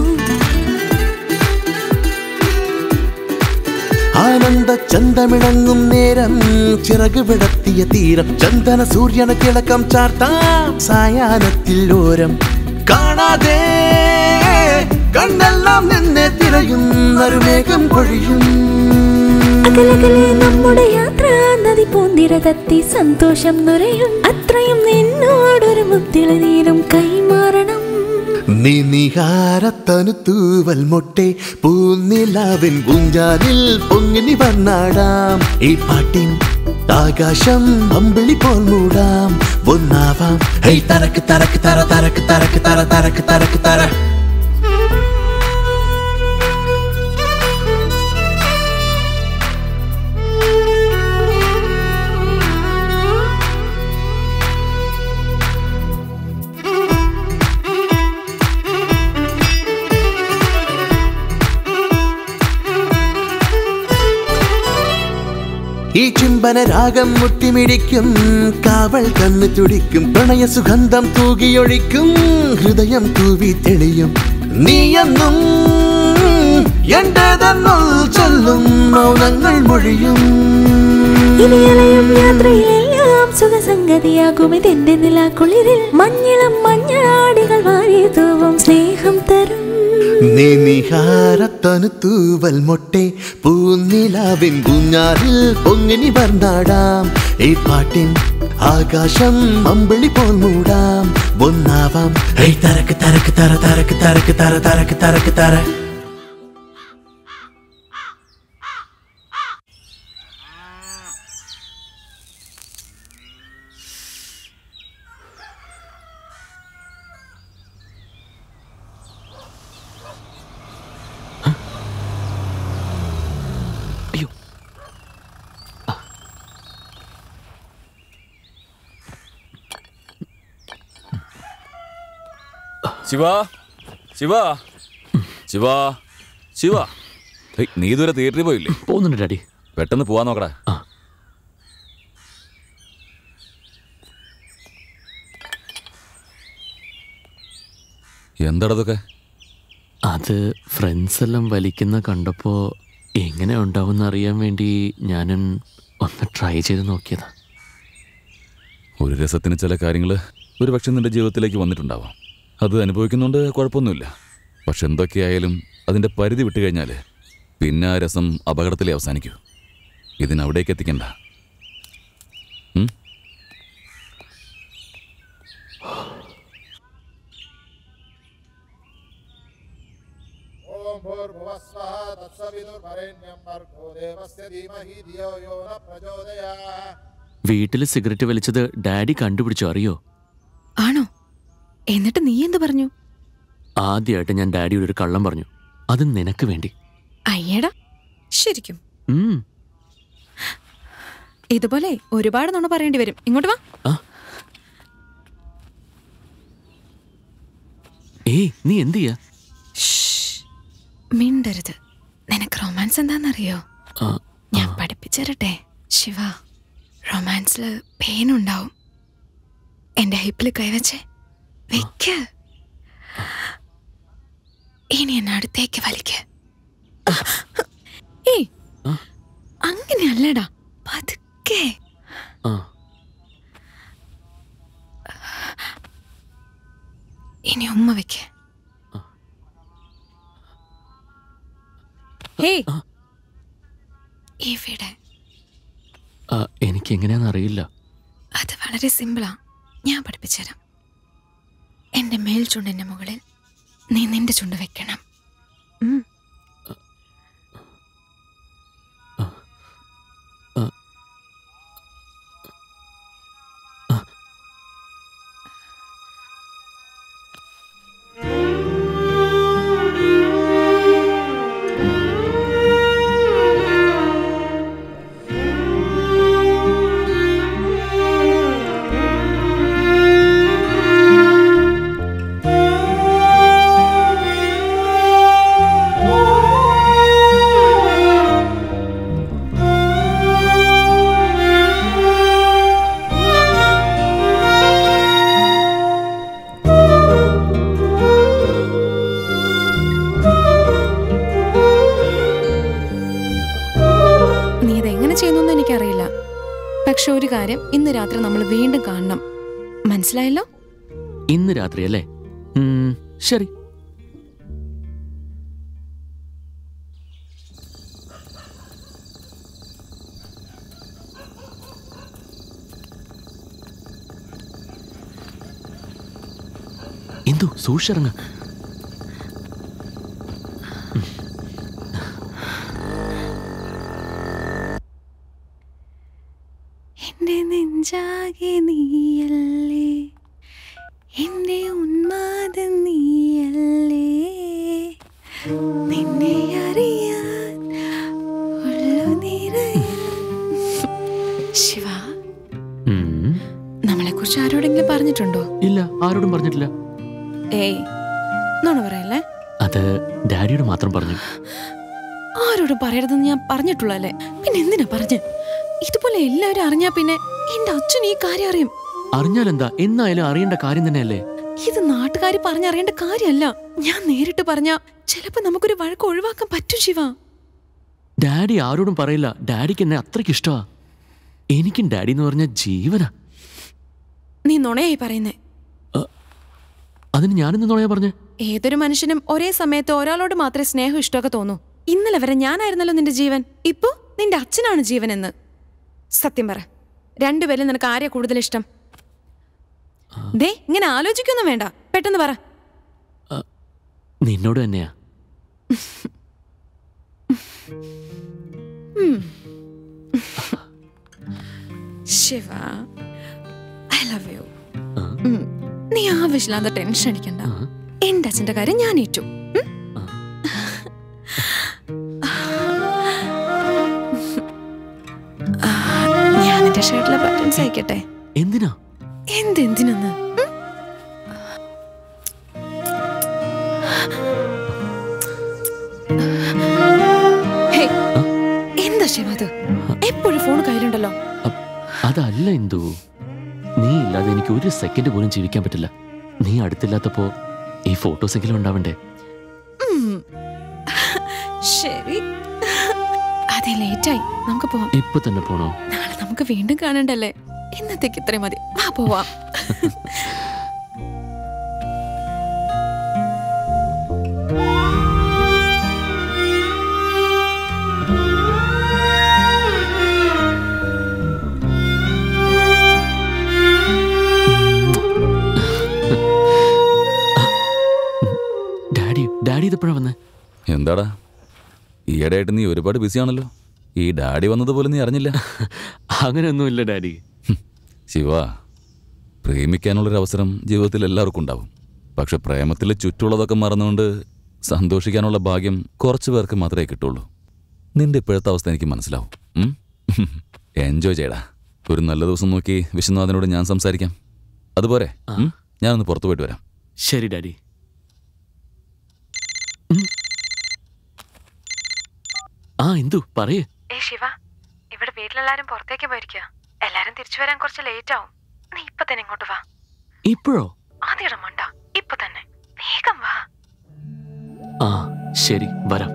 ആനന്ദ ചന്തമിണങ്ങും നേരം ചിറക് വിടത്തിയ തീരം ചന്ദന സൂര്യന തിളക്കം ചാർത്താം. സായാഹ്നത്തിൽ ഓരം കാണാതെ കണ്ണെല്ലാം നിന്നെ തിരയും. നറുമേഘം പൊഴിയും. അകലകലെ നമ്മുടെ യാത്ര നദി പൂന്തിരതെത്തി സന്തോഷം നുരയും. അത്രയും നിന്നോടൊരു മുത്തിളി നീരും കൈമാറണം. നിഹാരത്തനു തൂവൽ മൊട്ടെ പൂനിലാവിൻ കുഞ്ചാലിൽ പൊങ്ങിനി വർണ്ണാടാം. ഈ പാട്ടിൻ ആകാശം അമ്പിളി പോൽ മൂടാം. ഒന്നാവാം. തരക്ക് തരക്ക് തര തരക്ക് തരക്ക് തര തരക്ക് തരക്ക് തര. ഈ ചുംബന രാഗം മുട്ടിമിടിക്കും. കാവൽ കണ്ണു തുടിക്കും. പ്രണയ സുഗന്ധം തൂകിയൊഴിക്കും. ഹൃദയം തൂവി തെളിയും. നീയെന്നും എന്റേതെന്നുൾ ചൊല്ലും മൗനങ്ങൾ മൊഴിയും. ഇനിയലയും യാത്രയിലെല്ലാം എല്ലാം സുഖസംഗതിയാകും ഇതെന്റെ നിലാക്കുളിരിൽ മഞ്ഞളം മഞ്ഞളാടികൾ വാരി തൂവും സ്നേഹം തരും നിഹാരത്തനു തൂവൽ മൊട്ടെ പൂനിലാവിൻ കുഞ്ഞാറിൽ പൊങ്ങിനി വർണ്ണാടാം ഈ പാട്ടിൻ ആകാശം അമ്പിളി പോൽ മൂടാം ഒന്നാവാം തരക്ക് തരക്ക് തര തരക്ക് തരക്ക് തര തരക്ക് തരക്ക് തര. ശിവ ശിവ ശിവ ശിവ, നീ ഇതുവരെ തിയേറ്ററിൽ പോയില്ലേ? പോകുന്നുണ്ട് ഡാഡി. പെട്ടെന്ന് പോവാൻ നോക്കടാ. എന്താടതൊക്കെ? അത് ഫ്രണ്ട്സ് എല്ലാം വലിക്കുന്ന കണ്ടപ്പോ എങ്ങനെ ഉണ്ടാവും അറിയാൻ വേണ്ടി ഞാനും ഒന്ന് ട്രൈ ചെയ്ത് നോക്കിയതാ. ഒരു രസത്തിന് ചില കാര്യങ്ങൾ ഒരു പക്ഷെ നിന്റെ ജീവിതത്തിലേക്ക് വന്നിട്ടുണ്ടാവാം. അത് അനുഭവിക്കുന്നുണ്ട്, കുഴപ്പമൊന്നുമില്ല. പക്ഷെ എന്തൊക്കെയായാലും അതിൻ്റെ പരിധി വിട്ടു കഴിഞ്ഞാൽ പിന്നെ ആ രസം അപകടത്തിലേ അവസാനിക്കൂ. ഇതിനവിടേക്ക് എത്തിക്കണ്ട. വീട്ടിൽ സിഗരറ്റ് വലിച്ചത് ഡാഡി കണ്ടുപിടിച്ചോ അറിയോ? ആണോ? എന്നിട്ട് നീ എന്ത് പറഞ്ഞു? ആദ്യമായിട്ട് ഞാൻ ഡാഡിയോട് ഒരു കള്ളം പറഞ്ഞു. അത് നിനക്ക് വേണ്ടി. അയ്യടാ, ശരിക്കും ഇതുപോലെ ഒരുപാട് നുണ പറയേണ്ടി വരും. ഇങ്ങോട്ട് വാ. ഏയ്, നീ എന്ത് ചെയ്യാ? മിണ്ടരുത്. നിനക്ക് റൊമാൻസ് എന്താണെന്നറിയോ? ഞാൻ പഠിപ്പിച്ചരട്ടെ. ശിവ, റൊമാൻസിൽ പെയിൻ ഉണ്ടാവും. എന്റെ ഹിപ്പിൽ കൈവച്ചേ വെക്ക്. ഇനി എന്നെ അടുത്തേക്ക് വലിക്ക്. ഏയ്, അങ്ങനെയല്ലടാ, പതുക്കെ. ഇനി ഉമ്മ വെക്ക്. ഇവിടെ. എനിക്ക് എങ്ങനെയാന്ന് അറിയില്ല. അത് വളരെ സിമ്പിളാ, ഞാൻ പഠിപ്പിച്ചുതരാം. എന്റെ മേൽ ചുണ്ടിന്റെ മുകളിൽ നീ നിന്റെ ചുണ്ട് വെക്കണം. പക്ഷെ ഒരു കാര്യം, ഇന്ന് രാത്രി നമ്മൾ വീണ്ടും കാണണം. മനസ്സിലായല്ലോ? ഇന്ന് രാത്രി അല്ലേ? ശരി. എന്തു സൂക്ഷിച്ചിറങ്ങ. എന്റെ നെഞ്ചാകെ നീയല്ലേ, എന്റെ ഉന്മാദം നീയല്ലേ, നിന്നെ അറിയാൻ ശിവ, നമ്മളെ കുറിച്ച് ആരോടെങ്കിലും പറഞ്ഞിട്ടുണ്ടോ? ഇല്ല, ആരോടും പറഞ്ഞിട്ടില്ല. ഏയ്, നോണ പറയല്ലേ? അത് ഡാഡിയോട് മാത്രം പറഞ്ഞു. ആരോടും പറയരുതെന്ന് ഞാൻ പറഞ്ഞിട്ടുള്ളൂ അല്ലേ? പിന്നെ എന്തിനാ പറഞ്ഞ്? ഇതുപോലെ എല്ലാവരും അറിഞ്ഞാ പിന്നെ എന്റെ അച്ഛൻ ഈ കാര്യം അറിയും. അറിഞ്ഞാലെന്താ? എന്നായാലും അറിയേണ്ട കാര്യം തന്നെയല്ലേ? ഇത് നാട്ടുകാർ പറഞ്ഞറിയേണ്ട കാര്യമല്ല. ഞാൻ നേരിട്ട് പറഞ്ഞാ ചിലപ്പോ നമുക്കൊരു വഴക്ക് ഒഴിവാക്കാൻ പറ്റും ശിവ. ഡാഡി ആരോടും പറയില്ല. ഡാഡിക്ക് എന്നെ അത്രയ്ക്ക് ഇഷ്ടമാ. എനിക്കും ഡാഡി എന്ന് പറഞ്ഞ ജീവനാ. നീ നുണയായി പറയുന്നേ. അതിന് ഞാനെന്ന് നുണയാ പറഞ്ഞേ? ഏതൊരു മനുഷ്യനും ഒരേ സമയത്ത് ഒരാളോട് മാത്രമേ സ്നേഹം ഇഷ്ടമൊക്കെ തോന്നൂ. ഇന്നലെ വരെ ഞാനായിരുന്നല്ലോ നിന്റെ ജീവൻ, ഇപ്പോ നിന്റെ അച്ഛനാണ് ജീവൻ എന്ന്. സത്യം പറ, രണ്ടുപേരും നിനക്ക് ആരെയാ കൂടുതൽ ഇഷ്ടം? ദേ ഇങ്ങനെ ആലോചിക്കൊന്നും വേണ്ട, പെട്ടെന്ന് പറ. നിന്നോട് തന്നെയാ. Shiva, I love you. നീ ആവശ്യമില്ലാത്ത ടെൻഷൻ അടിക്കണ്ട. എന്റെ അച്ഛന്റെ കാര്യം ഞാൻ ഏറ്റു. ഞാൻ എന്റെ ഷർട്ടിലെ ബട്ടൺസ് അയക്കട്ടെ? എന്തിനാ? എന്തിനെന്ന്? എന്താ ശിവ അത്? എപ്പോഴും ഫോൺ കയ്യിലുണ്ടല്ലോ. അതല്ല എന്തു, നീ ഇല്ലാതെ എനിക്ക് ഒരു സെക്കൻഡ് പോലും ജീവിക്കാൻ പറ്റില്ല. നീ അടുത്തില്ലാത്തപ്പോ ഈ ഫോട്ടോസ് എങ്കിലും ഉണ്ടാവണ്ടേ? ശരി, അതെ, ലേറ്റായി, നമുക്ക് പോവാം. ഇപ്പൊ തന്നെ പോണോ? നാളെ നമുക്ക് വീണ്ടും കാണണ്ടല്ലേ? ഇന്നത്തേക്ക് ഇത്രയും മതി, വാ പോവാം. ഡാഡി ഇതെപ്പോഴാ വന്നേ? എന്താടാ ഈയിടെയായിട്ട് നീ ഒരുപാട് ബിസിയാണല്ലോ. ഈ ഡാഡി വന്നതുപോലെ നീ അറിഞ്ഞില്ല? അങ്ങനെയൊന്നുമില്ല ഡാഡി. ശിവ, പ്രേമിക്കാനുള്ളൊരവസരം ജീവിതത്തിൽ എല്ലാവർക്കും ഉണ്ടാവും. പക്ഷെ പ്രേമത്തിൽ ചുറ്റുള്ളതൊക്കെ മറന്നുകൊണ്ട് സന്തോഷിക്കാനുള്ള ഭാഗ്യം കുറച്ച് പേർക്ക് മാത്രമേ കിട്ടുള്ളൂ. നിന്റെ ഇപ്പോഴത്തെ അവസ്ഥ എനിക്ക് മനസ്സിലാവും. എൻജോയ് ചെയ്യടാ. ഒരു നല്ല ദിവസം നോക്കി വിശ്വനാഥനോട് ഞാൻ സംസാരിക്കാം. അതുപോലെ ഞാനൊന്ന് പുറത്തു പോയിട്ട് വരാം. ശരി ഡാഡി. ആ എന്തു പറയേ? ശിവ, ഇവിടെ വീട്ടിലെല്ലാരും പുറത്തേക്ക് പോയിരിക്കുക. എല്ലാരും തിരിച്ചു വരാൻ കുറച്ച് ലേറ്റ് ആവും. നീ ഇപ്പൊ തന്നെ ഇങ്ങോട്ട് വാ. ഇപ്പോഴോ? ആദ്യം മണ്ട, ഇപ്പൊ തന്നെ വേഗം വാ. ആ ശരി, വരാം.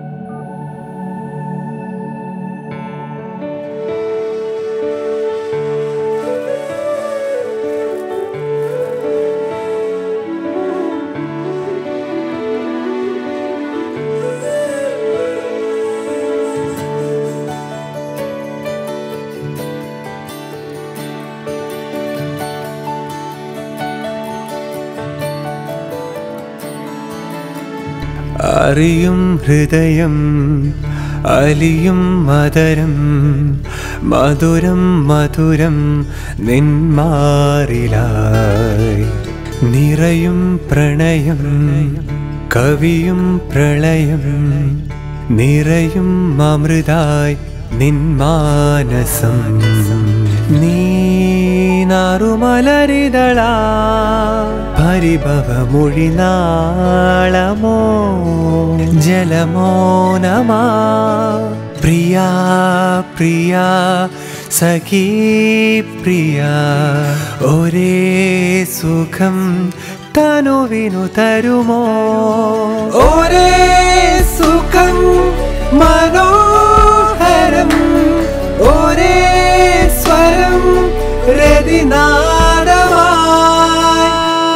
അറിയും ഹൃദയം അലിയും മധുരം മധുരം മധുരം നിന്മാറിലായി നിറയും പ്രണയം കവിയും പ്രളയം നിറയും അമൃതായി നിന്മാനസം നീനാറുമലരിതളാ പരിഭവമൊഴിനാളമോ ജലമോനമാ പ്രിയാ പ്രിയാ സഖീ പ്രിയാ ഒരേ സുഖം തനുവിനു തരുമോ ഒരേ സുഖം മനോഹരം ഒരേ സ്വരം രതിനാദമായി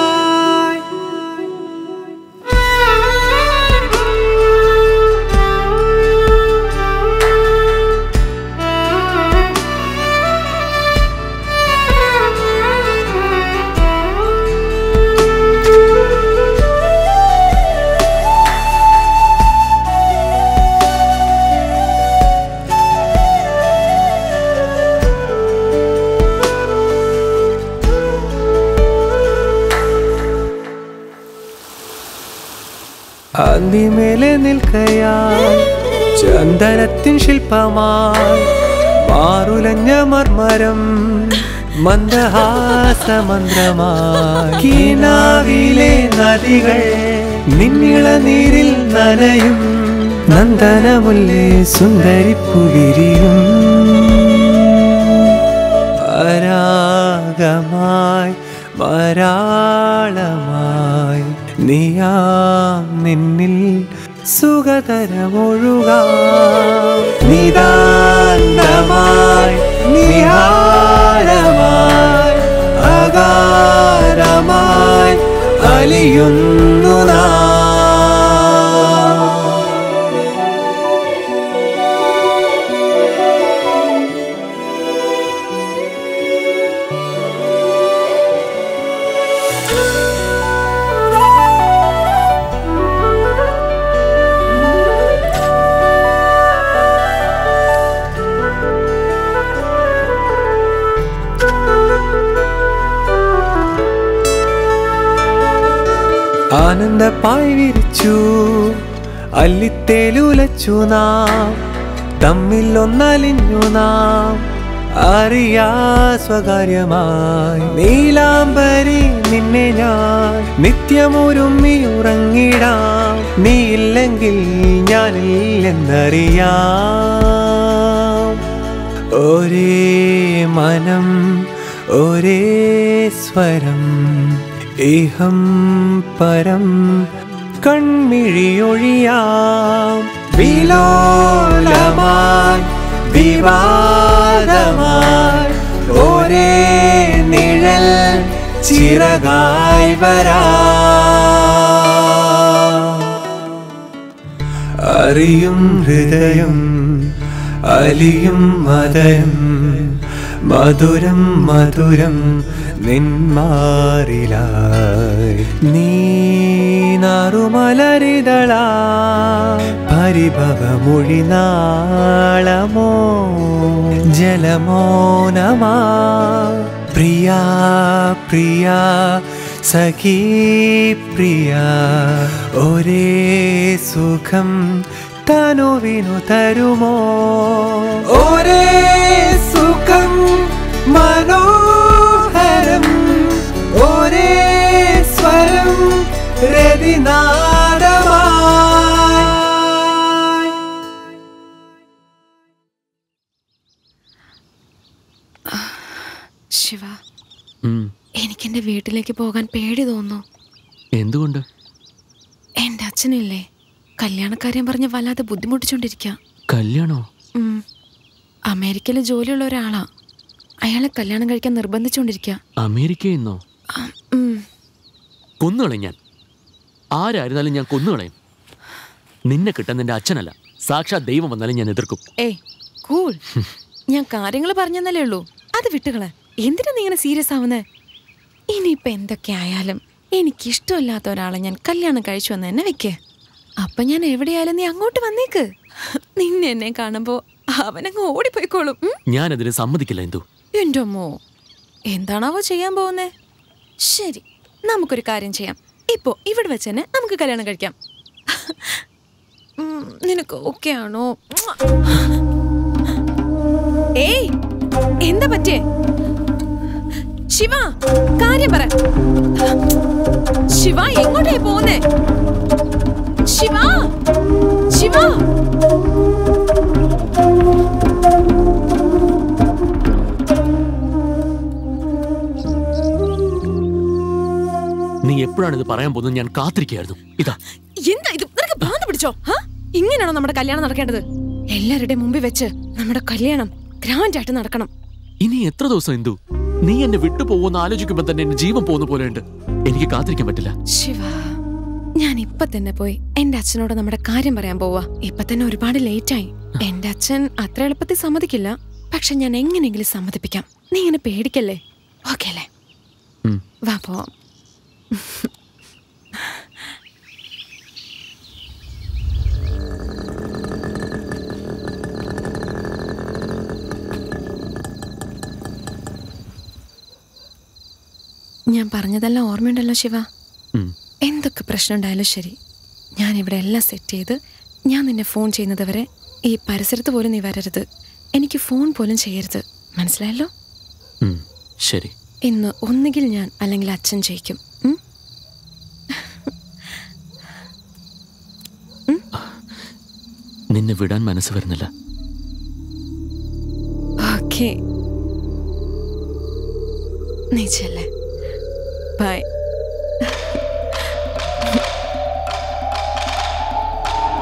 അന്തിമേലെ നിൽക്കയാൽ ചന്ദനത്തിൻ ശില്പമായി മാറുലഞ്ഞ മർമരം മന്ദഹാസമന്ത്രമായി കിനാവിലെ നദികൾ നിന്നിള നീരിൽ നനയും നന്ദനമുല്ലേ സുന്ദരിപ്പുവിരിയും അരാഗമായി വരാളമായി നീയാം നിന്നിൽ സുഖതരമൊഴുകാം നിതാന്തമായി നിഹാരമായി അകാരമായി അലിയുന്നു നാം. ആനന്ദപ്പായി വിരിച്ചു അല്ലിത്തേലുലച്ചു നാം തമ്മിൽ ഒന്നലിഞ്ഞു നാം അറിയാ സ്വകാര്യമായി നീലാംബരി നിന്നെ ഞാൻ നിത്യമൊരുമ്മി ഉറങ്ങിടാം നീയില്ലെങ്കിൽ ഞാനില്ലെന്നറിയാം. ഒരേ മനം ഒരേ സ്വരം ഇഹം പരം കൺമിഴിയൊഴിയാം വിലോലമായി വിവാദമായി ഒരേ നിഴൽ ചിറകായി വരാം. അറിയും ഹൃദയം അലിയും മദയം മധുരം മധുരം നിന്മാറിലായി നീ നാറുമലരിതളാ പരിഭവമൊഴിനാളമോ ജലമോനമാ പ്രിയാ പ്രിയാ സഖീ പ്രിയാ ഒരേ സുഖം തനുവിനു തരുമോ ഒരേ സുഖം മനോഹരം ഒരേ സ്വരം രതിനാദമായി. ശിവ, എനിക്കെന്റെ വീട്ടിലേക്ക് പോകാൻ പേടി തോന്നുന്നു. എന്തുകൊണ്ട്? എന്റെ അച്ഛനില്ലേ കല്യാണക്കാര്യം പറഞ്ഞ് വല്ലാതെ ബുദ്ധിമുട്ടിച്ചോണ്ടിരിക്കുക. കല്യാണോ? അമേരിക്കയിൽ ജോലിയുള്ള ഒരാളാ. അയാളെ കല്യാണം കഴിക്കാൻ നിർബന്ധിച്ചോണ്ടിരിക്കുക. അമേരിക്കയിൽ നിന്നോ? കൊന്നുകളയും ഞാൻ. ആരായിരുന്നാലും ഞാൻ കൊന്നുകളയും. നിന്നെ കിട്ടാൻ നിന്റെ അച്ഛനല്ല, സാക്ഷാത് ദൈവം വന്നാലും ഞാൻ എതിർക്കും. ഏയ് കൂൾ, ഞാൻ കാര്യങ്ങൾ പറഞ്ഞെന്നല്ലേ ഉള്ളൂ, അത് വിട്ടുകളെ. എന്തിനാ നീ ഇങ്ങനെ സീരിയസ് ആവുന്നേ? ഇനിയിപ്പൊ എന്തൊക്കെ ആയാലും എനിക്കിഷ്ടമില്ലാത്ത ഒരാളെ ഞാൻ കല്യാണം കഴിച്ചു വന്ന് തന്നെ വെക്കേ. അപ്പൊ ഞാൻ എവിടെയായാലും നീ അങ്ങോട്ട് വന്നേക്ക്. നിന്നെ എന്നെ കാണുമ്പോ അവനങ്ങ് ഓടിപ്പോയിക്കോളും. ഞാനതിന് സമ്മതിക്കില്ല. എന്തു എന്റെ അമ്മോ, എന്താണാവോ ചെയ്യാൻ പോകുന്നേ? ശരി, നമുക്കൊരു കാര്യം ചെയ്യാം. ഇപ്പോ ഇവിടെ വെച്ച് തന്നെ നമുക്ക് കല്യാണം കഴിക്കാം. നിനക്ക് ഓക്കെ ആണോ? ഏയ്, എന്താ പറ്റേ? ശിവ, കാര്യം പറ. ശിവ, എങ്ങോട്ടേ പോകുന്നേ? ശിവ, ശിവ. നീ എപ്പോഴാണ് ഇത് പറയാൻ പോകുന്നത്? ഞാൻ കാത്തിരിക്കുകയായിരുന്നു. ഇതാ. എന്താ ഇത്? നിനക്ക് ഭ്രാന്ത് പിടിച്ചോ? ഇങ്ങനെയാണോ നമ്മുടെ കല്യാണം നടക്കേണ്ടത്? എല്ലാവരുടെയും മുമ്പിൽ വെച്ച് നമ്മുടെ കല്യാണം ഗ്രാൻഡ് ആയിട്ട് നടക്കണം. ഇനി എത്ര ദിവസം എന്തു? നീ എന്നെ വിട്ടു പോകുന്ന ആലോചിക്കുമ്പോ തന്നെ എന്റെ ജീവൻ പോകുന്ന പോലെയുണ്ട്. എനിക്ക് കാത്തിരിക്കാൻ പറ്റില്ല. ശിവ, ഞാൻ ഇപ്പൊ തന്നെ പോയി എന്റെ അച്ഛനോട് നമ്മുടെ കാര്യം പറയാൻ പോവാ. ഇപ്പൊ തന്നെ ഒരുപാട് ലേറ്റായി. എന്റെ അച്ഛൻ അത്ര എളുപ്പത്തിൽ സമ്മതിക്കില്ല. പക്ഷെ ഞാൻ എങ്ങനെയെങ്കിലും സമ്മതിപ്പിക്കാം. നീ ഇങ്ങനെ പേടിക്കല്ലേ? ഓക്കെ അല്ലേ? വാ പോവാം. ഞാൻ പറഞ്ഞതെല്ലാം ഓർമ്മയുണ്ടല്ലോ ശിവ? എന്തൊക്കെ പ്രശ്നം ഉണ്ടായാലും ശരി, ഞാൻ ഇവിടെ എല്ലാം സെറ്റ് ചെയ്ത് ഞാൻ നിന്നെ ഫോൺ ചെയ്യുന്നത് വരെ ഈ പരിസരത്ത് പോലും നീ വരരുത്. എനിക്ക് ഫോൺ പോലും ചെയ്യരുത്. മനസ്സിലായല്ലോ? ശരി. ഇന്ന് ഒന്നുകിൽ ഞാൻ അല്ലെങ്കിൽ അച്ഛൻ ജയിക്കും. നിന്നെ വിടാൻ മനസ്സ് വരുന്നില്ല. ഓക്കെ, നീ ചെല്ലേ. ബൈ.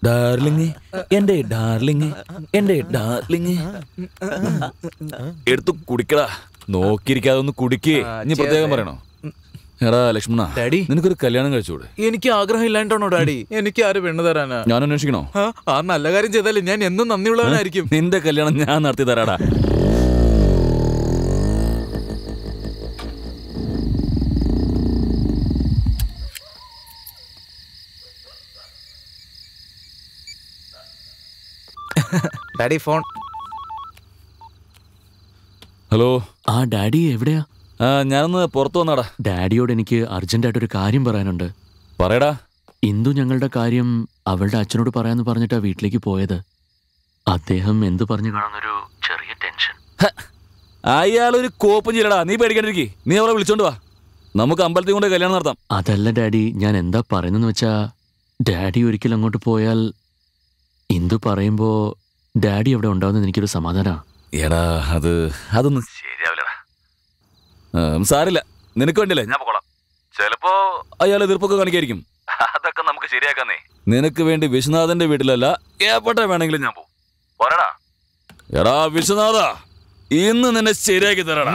ഡാർലിങ്, എന്റെ ഡാർലിങ്, എന്റെ ഡാർലിങ്, എടുത്തു കുടിക്കടാ. നോക്കിയിരിക്കാതെ ഒന്ന് കുടിക്കേ. ഇനി പ്രത്യേകം പറയണോ? എടാ ലക്ഷ്മണ, ഡാഡി നിനക്കൊരു കല്യാണം കഴിച്ചൂടെ? എനിക്ക് ആഗ്രഹം ഇല്ലാണ്ടാണോ ഡാഡി? എനിക്ക് ആര് പെണ്ണ് തരാനാ? ഞാൻ അന്വേഷിക്കണോ? ആ നല്ല കാര്യം ചെയ്താലേ ഞാൻ എന്നും നന്ദിയുള്ളവനായിരിക്കും. നിന്റെ കല്യാണം ഞാൻ നടത്തി തരാടാ. Daddy phone. ഹലോ. ആ ഡാഡി എവിടെയാ? ഞാനൊന്ന് പുറത്തു വന്നാടാ. ഡാഡിയോട് എനിക്ക് അർജന്റായിട്ടൊരു കാര്യം പറയാനുണ്ട്. പറയടാ. ഇന്ദു ഞങ്ങളുടെ കാര്യം അവളുടെ അച്ഛനോട് പറയാന്ന് പറഞ്ഞിട്ടാ വീട്ടിലേക്ക് പോയത്. അദ്ദേഹം എന്തു പറഞ്ഞു കാണുന്നൊരു ചെറിയ ടെൻഷൻ. അയാളൊരു കോപ്പം ചെയ്യലടാ. നീ പേടിക്കാണ്ടിരിക്കേ. നീ അവളെ വിളിച്ചോണ്ട് വാ. നമുക്ക് അമ്പലത്തിൽ കൊണ്ട് കല്യാണം നടത്താം. അതല്ല ഡാഡി, ഞാൻ എന്താ പറയുന്നെന്ന് വെച്ചാ, ഡാഡി ഒരിക്കൽ അങ്ങോട്ട് പോയാൽ ഇന്ദു പറയുമ്പോ ഡാഡി അവിടെ ഉണ്ടാവുന്നത് എനിക്കൊരു സമാധാനാ. എടാ അതൊന്നും ശരിയാവില്ലടാ. സാരില്ല, നിനക്ക് വേണ്ടിയല്ലേ ഞാൻ പോകോളാം. ചിലപ്പോ അയാൾ എതിർപ്പൊക്കെ കാണിക്കായിരിക്കും. അതൊക്കെ നമുക്ക് ശരിയാക്കാന്നേ. നിനക്ക് വേണ്ടി വിശ്വനാഥന്റെ വീട്ടിലല്ല എവിടെ വേണമെങ്കിലും ഞാൻ പോകും. പറയടാ. എടാ വിശ്വനാഥ, ഇന്ന് നിന്നെ ശരിയാക്കി തരാടാ.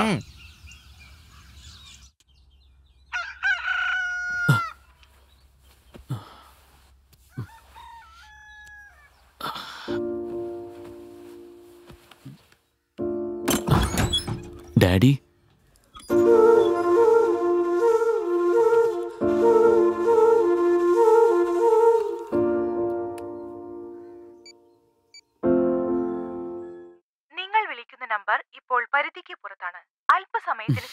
ഡാഡി, നിങ്ങൾ വിളിക്കുന്ന നമ്പർ ഇപ്പോൾ പരിധിക്ക് പുറത്താണ്. അല്പസമയത്തിന്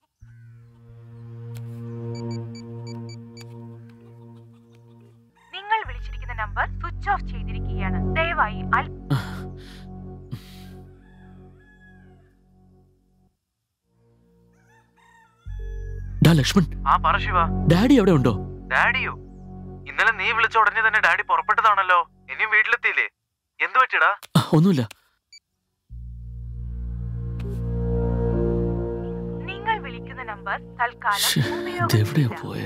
നിങ്ങൾ വിളിച്ചിരിക്കുന്ന നമ്പർ സ്വിച്ച് ഓഫ് ചെയ്തിരിക്കുകയാണ്. ദയവായി ലക്ഷ്മൺ. ആ പറ ശിവ. ഡാഡി എവിടെ ഉണ്ടോ? ഡാഡിയോ? ഇന്നലെ നീ വിളിച്ച ഉടനെ തന്നെ ഡാഡി പുറപ്പെട്ടതാണല്ലോ. ഇനിയും വീട്ടിലെത്തിയില്ലേ? എന്തു പറ്റിയടാ? ഒന്നുമില്ല. നിങ്ങൾ വിളിക്കുന്ന നമ്പർ തൽക്കാലം ഇതെവിടെയാ പോയെ?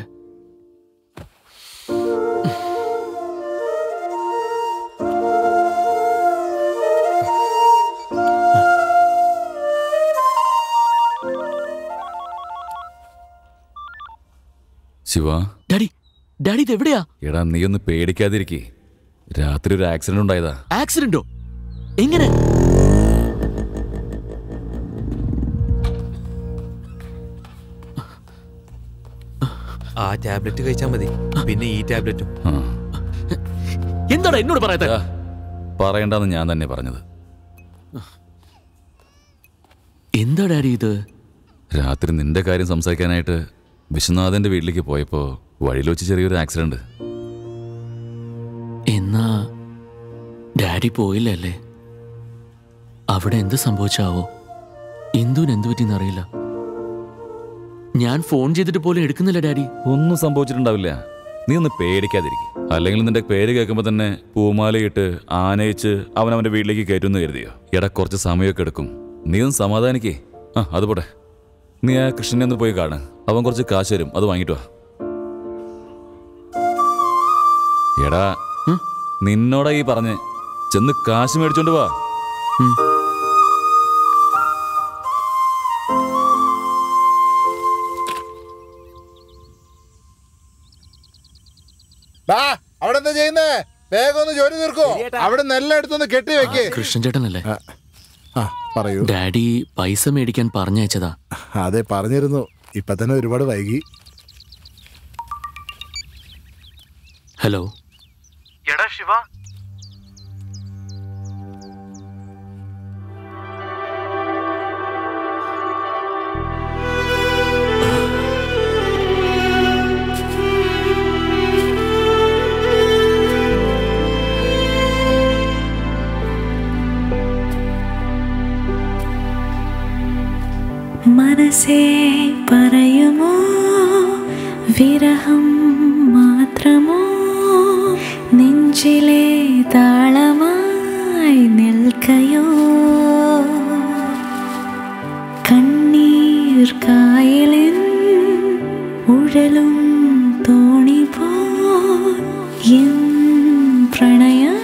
ശിവ. ഡാഡി, ഡാഡി ഇത് എവിടെയാ? എടാ നീ ഒന്ന് പേടിക്കാതിരിക്കേ. രാത്രി ഒരു ആക്സിഡന്റ് ഉണ്ടായതാ. ആക്സിഡന്റോ? എങ്ങനെ? ആ ടാബ്ലറ്റ് കഴിച്ചാൽ മതി. പിന്നെ ഈ ടാബ്ലറ്റും. എന്താടാ എന്നോട് പറയാത്ത? പറയണ്ടെന്ന് ഞാൻ തന്നെ പറഞ്ഞത്. എന്താ ഡാഡി ഇത്? രാത്രി നിന്റെ കാര്യം സംസാരിക്കാനായിട്ട് വിശ്വനാഥന്റെ വീട്ടിലേക്ക് പോയപ്പോ വഴിയിൽ വെച്ച് ചെറിയൊരു ആക്സിഡന്റ്. എന്നാ ഡാഡി പോയില്ലല്ലേ? അവിടെ എന്ത് സംഭവിച്ചാവോ? ഇന്ദുവിന് എന്തു പറ്റിയെന്നറിയില്ല. ഞാൻ ഫോൺ ചെയ്തിട്ട് പോലും എടുക്കുന്നില്ല ഡാഡി. ഒന്നും സംഭവിച്ചിട്ടുണ്ടാവില്ല. നീ ഒന്ന് പേടിക്കാതിരിക്കും. അല്ലെങ്കിൽ നിന്റെ പേര് കേൾക്കുമ്പോ തന്നെ പൂമാലയിട്ട് ആനയിച്ച് അവനവന്റെ വീട്ടിലേക്ക് കയറ്റുമെന്ന് കരുതിയോ? എടാ കുറച്ച് സമയമൊക്കെ എടുക്കും. നീ ഒന്ന് സമാധാനിക്കേ. അത് പോട്ടെ, നീ ആ കൃഷ്ണനെ ഒന്ന് പോയി കാണ്. അവൻ കുറച്ച് കാശ് തരും, അത് വാങ്ങിട്ട് വാ. എടാ നിന്നോടാ ഈ പറഞ്ഞ്, ചെന്ന് കാശ് മേടിച്ചോണ്ട് വാ. അവിടെ എന്താ ചെയ്യുന്നേ? വേഗം ഒന്ന് ജോലി തീർക്കോ. അവിടെ നെല്ലാം എടുത്തൊന്ന് കെട്ടി വെക്കേ. കൃഷ്ണൻ ചേട്ടനല്ലേ? പറയൂ. ഡാഡി പൈസ മേടിക്കാൻ പറഞ്ഞയച്ചതാ. അതെ പറഞ്ഞിരുന്നു. ഇപ്പൊ തന്നെ ഒരുപാട് വൈകി. ഹലോ. എടാ ശിവ, മനസ്സേ പറയുമോ വിരഹം മാത്രമോ നെഞ്ചിലെ താളമായി നിൽക്കയോ കണ്ണീർ കായലിൻ ഉഴലും തോണി പോ എൻ പ്രണയം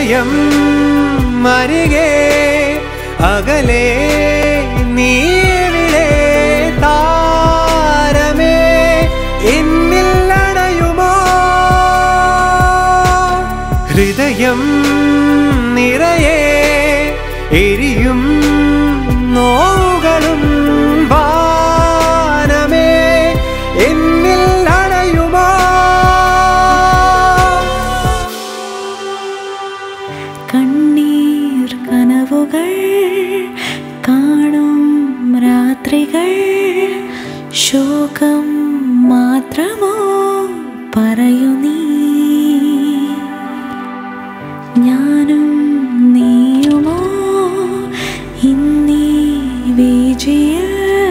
ഹൃദയം അരികെ അകലെ നീവിടെ താരമേ എന്നിൽ അണയുമോ ഹൃദയം നിറയെ എരിയും നോവുകളും വാനമേ എന്നിൽ അണയുമോ കണ്ണീർ കനവുകൾ കാണും രാത്രികൾ ശോകം മാത്രമോ പറയൂ നീ ഞാനും നീയുമോ ഇന്നീ വീജിയിൽ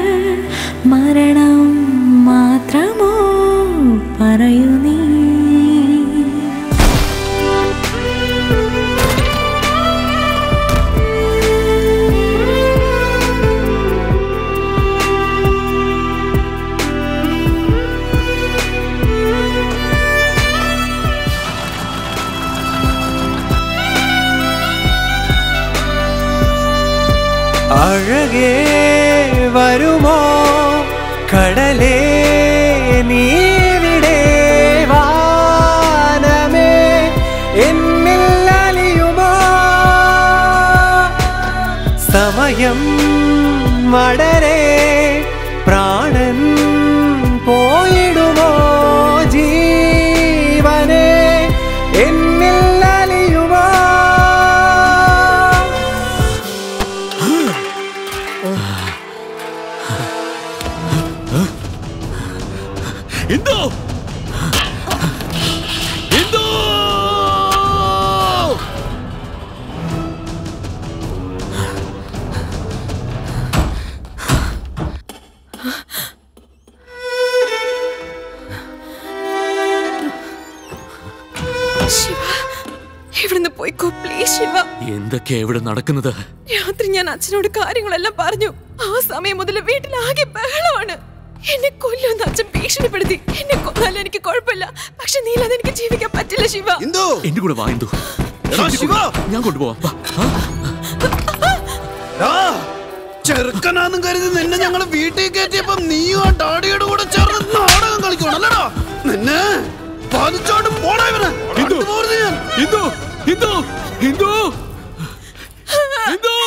മരണം മാത്രമോ പറയൂ നീ അഴകേ വരുമോ കടലേ നീവിടെ വാനമേ എന്നിൽ അലിയുമോ സമയം മടരേ പ്രാണൻ പോയിടുമോ ജീവനേ എന്നിൽ അലിയുമോ ഇന്ദു ഇന്ദു ശിവ ഇവിടുന്ന് പോയിക്കോ പ്ലീസ് ശിവ. എന്തൊക്കെയാ ഇവിടെ നടക്കുന്നത്? രാത്രി ഞാൻ അച്ഛനോട് കാര്യങ്ങളെല്ലാം പറഞ്ഞു. ആ സമയം മുതൽ വീട്ടിലാകെ ബഹളമാണ്. എന്നെ കൊല്ലുമെന്ന് അച്ഛൻ ഭീഷണിപ്പെടുത്തി. എന്നെ കൊല്ലാൻ എനിക്ക് കുഴപ്പമില്ല, പക്ഷെ നീലാതെ എനിക്ക് ജീവിക്കാൻ പറ്റില്ല ശിവ. എന്റെ കൂടെ വാ ഇന്ദു. ഞാൻ കൊണ്ടുപോവാം. ചെറുക്കനാന്നും കരുതി നിന്നെ ഞങ്ങള് വീട്ടിൽ കയറ്റിയപ്പോ നീയും ആ ഡാഡിയുടെ കൂടെ ചേർന്ന് നാടകം കളിക്കണല്ലടാ. നിന്നെ പാലിച്ചോണ്ട് പോടാ ഇവനെ. ഇന്ദു ഇന്ദു ഇന്ദു ഇന്ദു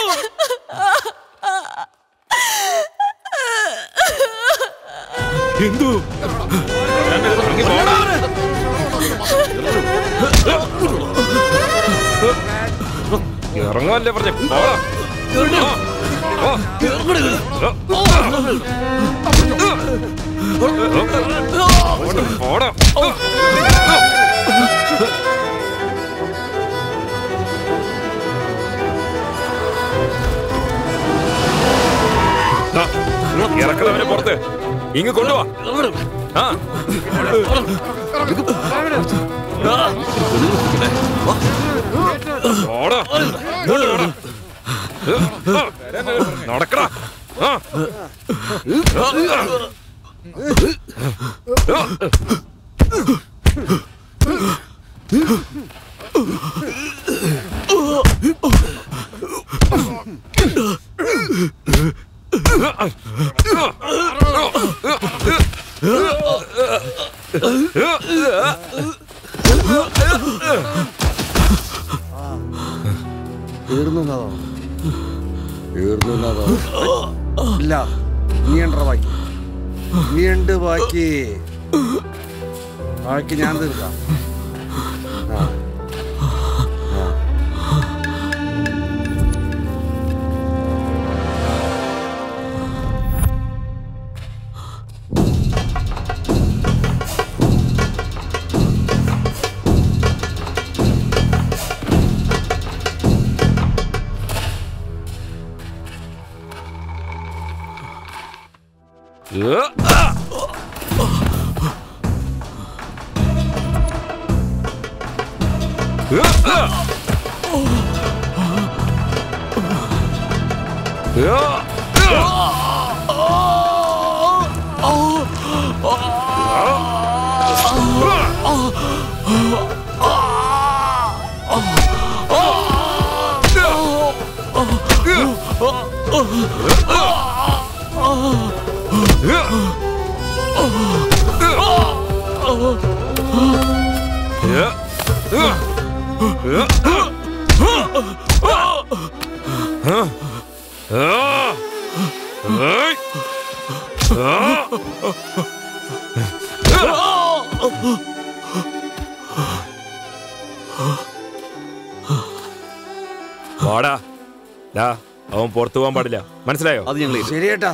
ഇന്ദു ഇറങ്ങാല്ലേ പറഞ്ഞ ഇറക്കുന്നവനെ പുറത്ത് ഇങ്ങ് കൊണ്ടുവാ. നടക്കടാ. ഇല്ല നീണ്ട ബാക്കി നീണ്ട് ബാക്കി ബാക്കി ഞാൻ തീർക്കാം. വാടാ, അവൻ പുറത്തു പോകാൻ പാടില്ല, മനസ്സിലായോ? അത് ഞങ്ങൾ ശരിയേട്ടാ.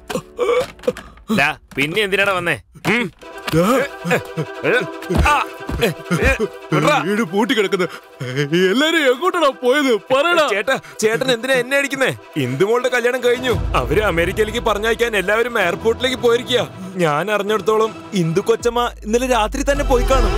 പിന്നെ എന്തിനാണ് വന്നേ? വീട് പൂട്ടിക്കിടക്കുന്നു. എല്ലാരും എങ്ങോട്ടാണ് പോയത്? പറയടാ. ചേട്ടൻ എന്തിനാ എന്നെ അടിക്കുന്നേ? ഇന്ദുമോളുടെ കല്യാണം കഴിഞ്ഞു. അവര് അമേരിക്കയിലേക്ക് പറഞ്ഞയക്കാൻ എല്ലാവരും എയർപോർട്ടിലേക്ക് പോയിരിക്കുക. ഞാൻ അറിഞ്ഞിടത്തോളം ഇന്ദു കൊച്ചമ്മ ഇന്നലെ രാത്രി തന്നെ പോയി കാണും.